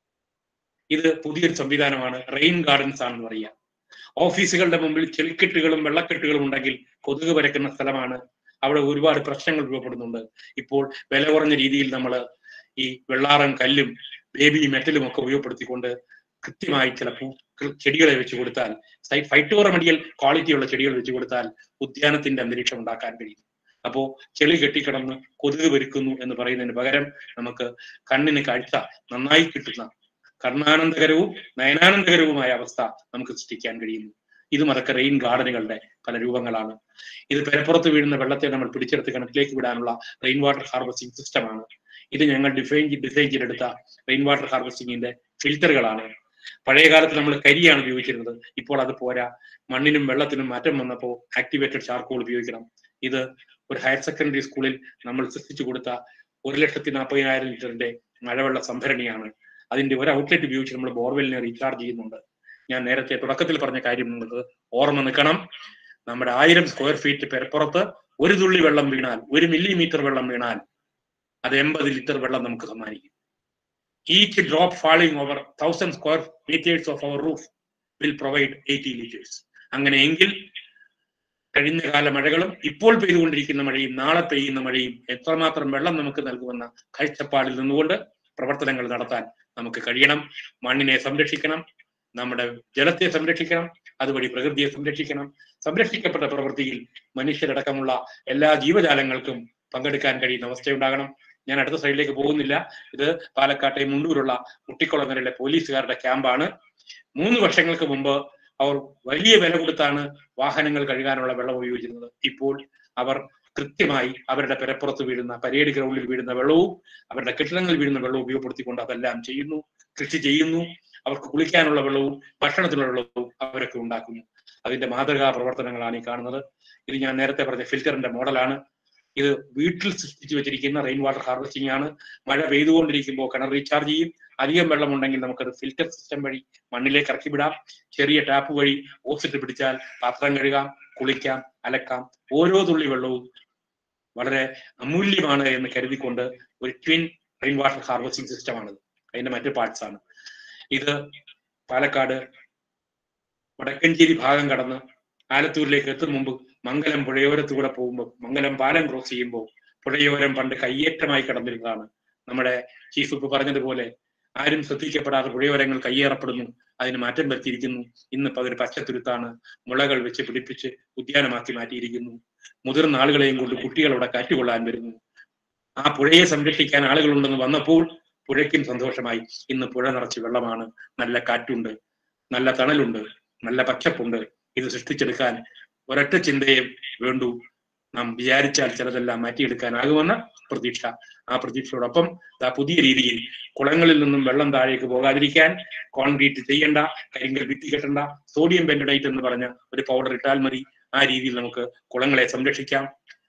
ഇത് പുതിയൊരു സംവിധാനമാണ്, റെയിൻ ഗാർഡൻസ് ആണെന്ന് പറയുക. ഓഫീസുകളുടെ മുമ്പിൽ ചെളിക്കെട്ടുകളും വെള്ളക്കെട്ടുകളും ഉണ്ടെങ്കിൽ കൊതുക് പരക്കുന്ന സ്ഥലമാണ്. അവിടെ ഒരുപാട് പ്രശ്നങ്ങൾ രൂപപ്പെടുന്നുണ്ട്. ഇപ്പോൾ വില കുറഞ്ഞ രീതിയിൽ നമ്മൾ ഈ വെള്ളാറൻ കല്ലും ബേബി മെറ്റലും ഒക്കെ ഉപയോഗപ്പെടുത്തിക്കൊണ്ട് കൃത്യമായി ചില പൂ ചെടികളെ വെച്ച് കൊടുത്താൽ, ഫൈറ്റോറമെഡിയൽ ക്വാളിറ്റിയുള്ള ചെടികൾ വെച്ച് കൊടുത്താൽ ഉദ്യാനത്തിന്റെ അന്തരീക്ഷം ഉണ്ടാക്കാൻ കഴിയും. അപ്പോ ചെളി കെട്ടിക്കിടന്ന് കൊതുക് പെരുക്കുന്നു എന്ന് പറയുന്നതിന് പകരം നമുക്ക് കണ്ണിന് കാഴ്ച നന്നായി കിട്ടുന്ന കർണാനന്ദകരവും നയനാനന്ദകരവുമായ അവസ്ഥ നമുക്ക് സൃഷ്ടിക്കാൻ കഴിയുന്നു. ഇതും അതൊക്കെ റെയിൻ ഗാർഡനുകളുടെ പല രൂപങ്ങളാണ്. ഇത് പെരപ്പുറത്ത് വീഴുന്ന വെള്ളത്തെ നമ്മൾ പിടിച്ചെടുത്ത് കിണറ്റിലേക്ക് വിടാനുള്ള റെയിൻ വാട്ടർ ഹാർവസ്റ്റിംഗ് സിസ്റ്റമാണ്. ഇത് ഞങ്ങൾ ഡിഫൈൻ ഡിസൈൻ ചെയ്തെടുത്ത റെയിൻ വാട്ടർ ഹാർവസ്റ്റിംഗിന്റെ ഫിൽറ്ററുകളാണ്. പഴയ കാലത്ത് നമ്മൾ കരിയാണ് ഉപയോഗിച്ചിരുന്നത്. ഇപ്പോൾ അത് പോരാ, മണ്ണിനും വെള്ളത്തിനും മാറ്റം വന്നപ്പോൾ ആക്ടിവേറ്റഡ് ചാർക്കോൾ ഉപയോഗിക്കണം. ഇത് ഒരു ഹയർ സെക്കൻഡറി സ്കൂളിൽ നമ്മൾ സൃഷ്ടിച്ചു കൊടുത്ത ഒരു ലക്ഷത്തി നാൽപ്പതിനായിരം ലിറ്ററിന്റെ മഴവെള്ള സംഭരണിയാണ്. അതിന്റെ ഒരു ഔട്ട്ലെറ്റ് ഉപയോഗിച്ച് നമ്മൾ ബോർവെല്ലിനെ റീചാർജ് ചെയ്യുന്നുണ്ട്. ഞാൻ നേരത്തെ തുടക്കത്തിൽ പറഞ്ഞ കാര്യം നിങ്ങൾക്ക് ഓർമ്മ നിൽക്കണം. നമ്മുടെ ആയിരം സ്ക്വയർ ഫീറ്റ് പെരപ്പുറത്ത് ഒരു തുള്ളി വെള്ളം വീണാൽ, ഒരു മില്ലിമീറ്റർ വെള്ളം വീണാൽ അത് എൺപത് ലിറ്റർ വെള്ളം നമുക്ക് സമ്മാനിക്കും. Each drop falling over thousand square metres of our roof will provide eighty litres. അങ്ങനെയെങ്കിൽ കഴിഞ്ഞ കാല മഴകളും ഇപ്പോൾ പെയ്തുകൊണ്ടിരിക്കുന്ന മഴയും നാളെ പെയ്യുന്ന മഴയും എത്രമാത്രം വെള്ളം നമുക്ക് നൽകുമെന്ന കാഴ്ചപ്പാടിൽ നിന്നുകൊണ്ട് പ്രവർത്തനങ്ങൾ നടത്താൻ നമുക്ക് കഴിയണം. മണ്ണിനെ സംരക്ഷിക്കണം, നമ്മുടെ ജലത്തെ സംരക്ഷിക്കണം, അതുവഴി പ്രകൃതിയെ സംരക്ഷിക്കണം. സംരക്ഷിക്കപ്പെട്ട പ്രവൃത്തിയിൽ മനുഷ്യരടക്കമുള്ള എല്ലാ ജീവജാലങ്ങൾക്കും പങ്കെടുക്കാൻ കഴിയുന്ന അവസ്ഥയുണ്ടാകണം. ഞാൻ അടുത്ത സൈഡിലേക്ക് പോകുന്നില്ല. ഇത് പാലക്കാട്ടെ മുണ്ടൂരുള്ള കുട്ടിക്കുളങ്ങരയിലെ പോലീസുകാരുടെ ക്യാമ്പാണ്. മൂന്ന് വർഷങ്ങൾക്ക് മുമ്പ് അവർ വലിയ വില കൊടുത്താണ് വാഹനങ്ങൾ കഴുകാനുള്ള വെള്ളം ഉപയോഗിച്ചിരുന്നത്. ഇപ്പോൾ അവർ കൃത്യമായി അവരുടെ പെരപ്പുറത്ത് വീഴുന്ന, പരേഡ് ഗ്രൗണ്ടിൽ വീഴുന്ന വെള്ളവും അവരുടെ കെട്ടിടങ്ങളിൽ വീഴുന്ന വെള്ളവും ഉപയോഗപ്പെടുത്തിക്കൊണ്ട് അതെല്ലാം ചെയ്യുന്നു. കൃഷി ചെയ്യുന്നു. അവർക്ക് കുളിക്കാനുള്ള വെള്ളവും ഭക്ഷണത്തിനുള്ള വെള്ളവും അവരൊക്കെ ഉണ്ടാക്കുന്നു. അതിന്റെ മാതൃകാ പ്രവർത്തനങ്ങളാണ് ഈ കാണുന്നത്. ഇത് ഞാൻ നേരത്തെ പറഞ്ഞ ഫിൽറ്ററിന്റെ മോഡലാണ്. ഇത് വീട്ടിൽ സൃഷ്ടിച്ചു വെച്ചിരിക്കുന്ന റെയിൻ വാട്ടർ ഹാർവസ്റ്റിംഗ് ആണ്. മഴ പെയ്തുകൊണ്ടിരിക്കുമ്പോൾ കിണർ റീചാർജ് ചെയ്യും. അധികം വെള്ളമുണ്ടെങ്കിൽ നമുക്കത് ഫിൽറ്റർ സിസ്റ്റം വഴി മണ്ണിലേക്ക് ഇറക്കി വിടാം. ചെറിയ ടാപ്പ് വഴി ഓസിട്ട് പിടിച്ചാൽ പാത്രം കഴുകാം, കുളിക്കാം, അലക്കാം. ഓരോ തുള്ളി വെള്ളവും വളരെ അമൂല്യമാണ് എന്ന് കരുതിക്കൊണ്ട് ഒരു ട്വിൻ റെയിൻ വാട്ടർ ഹാർവസ്റ്റിംഗ് സിസ്റ്റമാണിത്. അതിന്റെ മറ്റു പാർട്സ് ആണ്. ഇത് പാലക്കാട് വടക്കഞ്ചേരി ഭാഗം കടന്ന് ആലത്തൂരിലേക്ക് എത്തും മുമ്പ് മംഗലം പുഴയോരത്തൂടെ പോകുമ്പോൾ, മംഗലം പാലം ക്രോസ് ചെയ്യുമ്പോൾ പുഴയോരം പണ്ട് കയ്യേറ്റമായി കടന്നിരുന്നതാണ്. നമ്മുടെ ചീഫ് ഇപ്പൊ പറഞ്ഞതുപോലെ ആരും ശ്രദ്ധിക്കപ്പെടാതെ പുഴയോരങ്ങൾ കയ്യേറപ്പെടുന്നു. അതിന് മാറ്റം വരുത്തിയിരിക്കുന്നു. ഇന്നിപ്പോൾ അതൊരു പച്ചത്തുരുത്താണ്. മുളകൾ വെച്ച് പിടിപ്പിച്ച് ഉദ്യാനമാക്കി മാറ്റിയിരിക്കുന്നു. മുതിർന്ന ആളുകളെയും കൊണ്ട് കുട്ടികളവിടെ കാറ്റുകൊള്ളാൻ വരുന്നു. ആ പുഴയെ സംരക്ഷിക്കാൻ ആളുകളുണ്ടെന്ന് വന്നപ്പോൾ പുഴയ്ക്കും സന്തോഷമായി. ഇന്ന് പുഴ നിറച്ച് വെള്ളമാണ്, നല്ല കാറ്റുണ്ട്, നല്ല തണലുണ്ട്, നല്ല പച്ചപ്പുണ്ട്. ഇത് സൃഷ്ടിച്ചെടുക്കാൻ ഒരൊറ്റ ചിന്തയെ വേണ്ടു. നാം വിചാരിച്ചാൽ ചിലതെല്ലാം മാറ്റിയെടുക്കാനാകുമെന്ന പ്രതീക്ഷ. ആ പ്രതീക്ഷയോടൊപ്പം ആ പുതിയ രീതിയിൽ കുളങ്ങളിൽ നിന്നും വെള്ളം താഴേക്ക് പോകാതിരിക്കാൻ കോൺക്രീറ്റ് ചെയ്യേണ്ട, കരിങ്കൽ ഭിത്തി കെട്ടണ്ട, സോഡിയം പെന്റഡൈറ്റ് എന്ന് പറഞ്ഞ ഒരു പൗഡർ ഇട്ടാൽ മതി. ആ രീതിയിൽ നമുക്ക് കുളങ്ങളെ സംരക്ഷിക്കാം.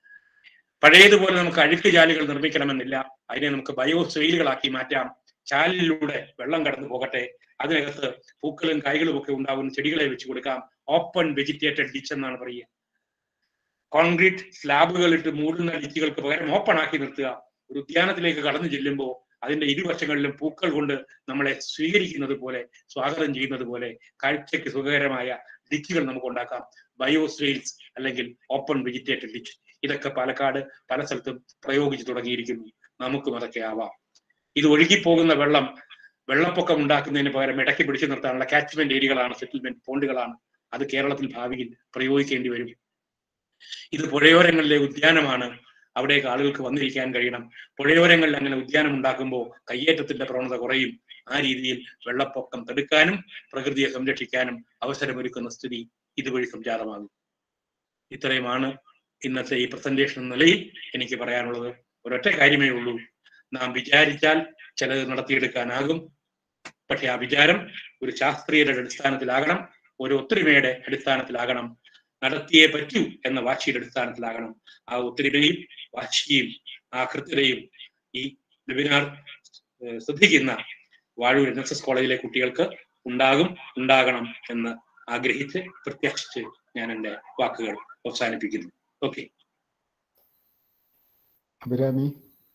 പഴയതുപോലെ നമുക്ക് അഴുക്ക് ചാലുകൾ നിർമ്മിക്കണമെന്നില്ല. അതിനെ നമുക്ക് ബയോസെയിലുകളാക്കി മാറ്റാം. ചാലിലൂടെ വെള്ളം കടന്നു പോകട്ടെ. അതിനകത്ത് പൂക്കളും കായ്കളും ഒക്കെ ഉണ്ടാകുന്ന ചെടികളെ വെച്ച് കൊടുക്കാം. ഓപ്പൺ വെജിറ്റേറ്റഡ് ഡിച്ച് എന്നാണ് പറയുക. കോൺക്രീറ്റ് സ്ലാബുകൾ ഇട്ട് മൂടുന്ന ഡിച്ചുകൾക്ക് പകരം ഓപ്പൺ ആക്കി നിർത്തുക. ഒരു ഉദ്യാനത്തിലേക്ക് കടന്നു ചെല്ലുമ്പോൾ അതിന്റെ ഇരുവശങ്ങളിലും പൂക്കൾ കൊണ്ട് നമ്മളെ സ്വീകരിക്കുന്നത് പോലെ, സ്വാഗതം ചെയ്യുന്നത് പോലെ കാഴ്ചയ്ക്ക് സുഖകരമായ ഡിച്ചുകൾ നമുക്ക് ഉണ്ടാക്കാം. ബയോസ്ഫെയിൽസ് അല്ലെങ്കിൽ ഓപ്പൺ വെജിറ്റേറ്റഡ് ഡിച്ച്, ഇതൊക്കെ പാലക്കാട് പല സ്ഥലത്തും പ്രയോഗിച്ചു തുടങ്ങിയിരിക്കുന്നു. നമുക്കും അതൊക്കെ ആവാം. ഇത് ഒഴുകിപ്പോകുന്ന വെള്ളം വെള്ളപ്പൊക്കം ഉണ്ടാക്കുന്നതിന് പകരം ഇടയ്ക്ക് പിടിച്ചു നിർത്താനുള്ള കാച്ച്മെന്റ് ഏരിയകളാണ്, സെറ്റിൽമെന്റ് പോണ്ടുകളാണ്. അത് കേരളത്തിൽ ഭാവിയിൽ പ്രയോഗിക്കേണ്ടി വരും. ഇത് പുഴയോരങ്ങളിലെ ഉദ്യാനമാണ്. അവിടേക്ക് ആളുകൾക്ക് വന്നിരിക്കാൻ കഴിയണം. പുഴയോരങ്ങളിൽ അങ്ങനെ ഉദ്യാനം ഉണ്ടാക്കുമ്പോൾ കയ്യേറ്റത്തിന്റെ പ്രവണത കുറയും. ആ രീതിയിൽ വെള്ളപ്പൊക്കം തടുക്കാനും പ്രകൃതിയെ സംരക്ഷിക്കാനും അവസരമൊരുക്കുന്ന സ്ഥിതി ഇതുവഴി സംജാതമാകും. ഇത്രയുമാണ് ഇന്നത്തെ ഈ പ്രസന്റേഷൻ എന്ന നിലയിൽ എനിക്ക് പറയാനുള്ളത്. ഒരൊറ്റ കാര്യമേ ഉള്ളൂ, നാം വിചാരിച്ചാൽ ചിലത് നടത്തിയെടുക്കാനാകും. പക്ഷെ ആ വിചാരം ഒരു ശാസ്ത്രീയയുടെ അടിസ്ഥാനത്തിലാകണം, ഒരു ഒത്തൊരുമയുടെ അടിസ്ഥാനത്തിലാകണം, നടത്തിയേ പറ്റൂ എന്ന വാശിയുടെ അടിസ്ഥാനത്തിലാകണം. ആ ഒത്തൊരുമയും വാശിയും ആ കൃത്യതയും ഈ വെബിനാർ ശ്രദ്ധിക്കുന്ന വാഴൂർ എൻ എസ് എസ് കോളേജിലെ കുട്ടികൾക്ക് ഉണ്ടാകും, ഉണ്ടാകണം എന്ന് ആഗ്രഹിച്ച് പ്രത്യാശിച്ച് ഞാൻ എൻ്റെ വാക്കുകൾ അവസാനിപ്പിക്കുന്നു. Okay. Abhirami.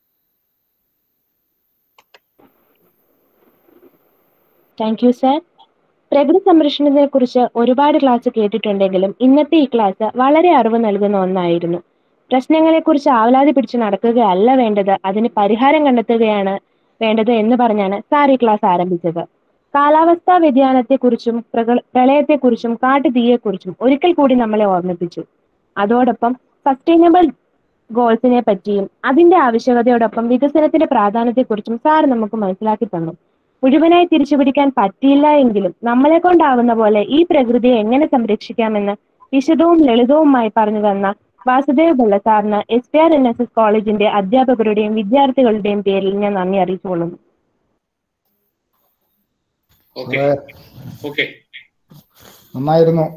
Thank you sir. പ്രകൃതി സംരക്ഷണത്തെ കുറിച്ച് ഒരുപാട് ക്ലാസ് കേട്ടിട്ടുണ്ടെങ്കിലും ഇന്നത്തെ ഈ ക്ലാസ് വളരെ അറിവ് നൽകുന്ന ഒന്നായിരുന്നു. പ്രശ്നങ്ങളെക്കുറിച്ച് ആവലാതി പിടിച്ച് നടക്കുകയല്ല വേണ്ടത്, അതിന് പരിഹാരം കണ്ടെത്തുകയാണ് വേണ്ടത് എന്ന് പറഞ്ഞാണ് സാർ ഈ ക്ലാസ് ആരംഭിച്ചത്. കാലാവസ്ഥാ വ്യതിയാനത്തെക്കുറിച്ചും പ്രളയത്തെക്കുറിച്ചും കാട്ടുതീയെക്കുറിച്ചും ഒരിക്കൽ കൂടി നമ്മളെ ഓർമ്മിപ്പിച്ചു. അതോടൊപ്പം സസ്റ്റൈനബിൾ ഗോൾസിനെ പറ്റിയും അതിന്റെ ആവശ്യകതയോടൊപ്പം വികസനത്തിന്റെ പ്രാധാന്യത്തെക്കുറിച്ചും സാർ നമുക്ക് മനസ്സിലാക്കി തന്നു. മുഴുവനായി തിരിച്ചുപിടിക്കാൻ പറ്റിയില്ല എങ്കിലും നമ്മളെ കൊണ്ടാവുന്ന പോലെ ഈ പ്രകൃതിയെ എങ്ങനെ സംരക്ഷിക്കാമെന്ന് വിശദവും ലളിതവുമായി പറഞ്ഞു തന്ന വാസുദേവ് പിള്ള സാറിന് S P R N S S കോളേജിന്റെ അധ്യാപകരുടെയും വിദ്യാർത്ഥികളുടെയും പേരിൽ ഞാൻ നന്ദി അറിയിച്ചുകൊള്ളുന്നു. നന്നായിരുന്നു.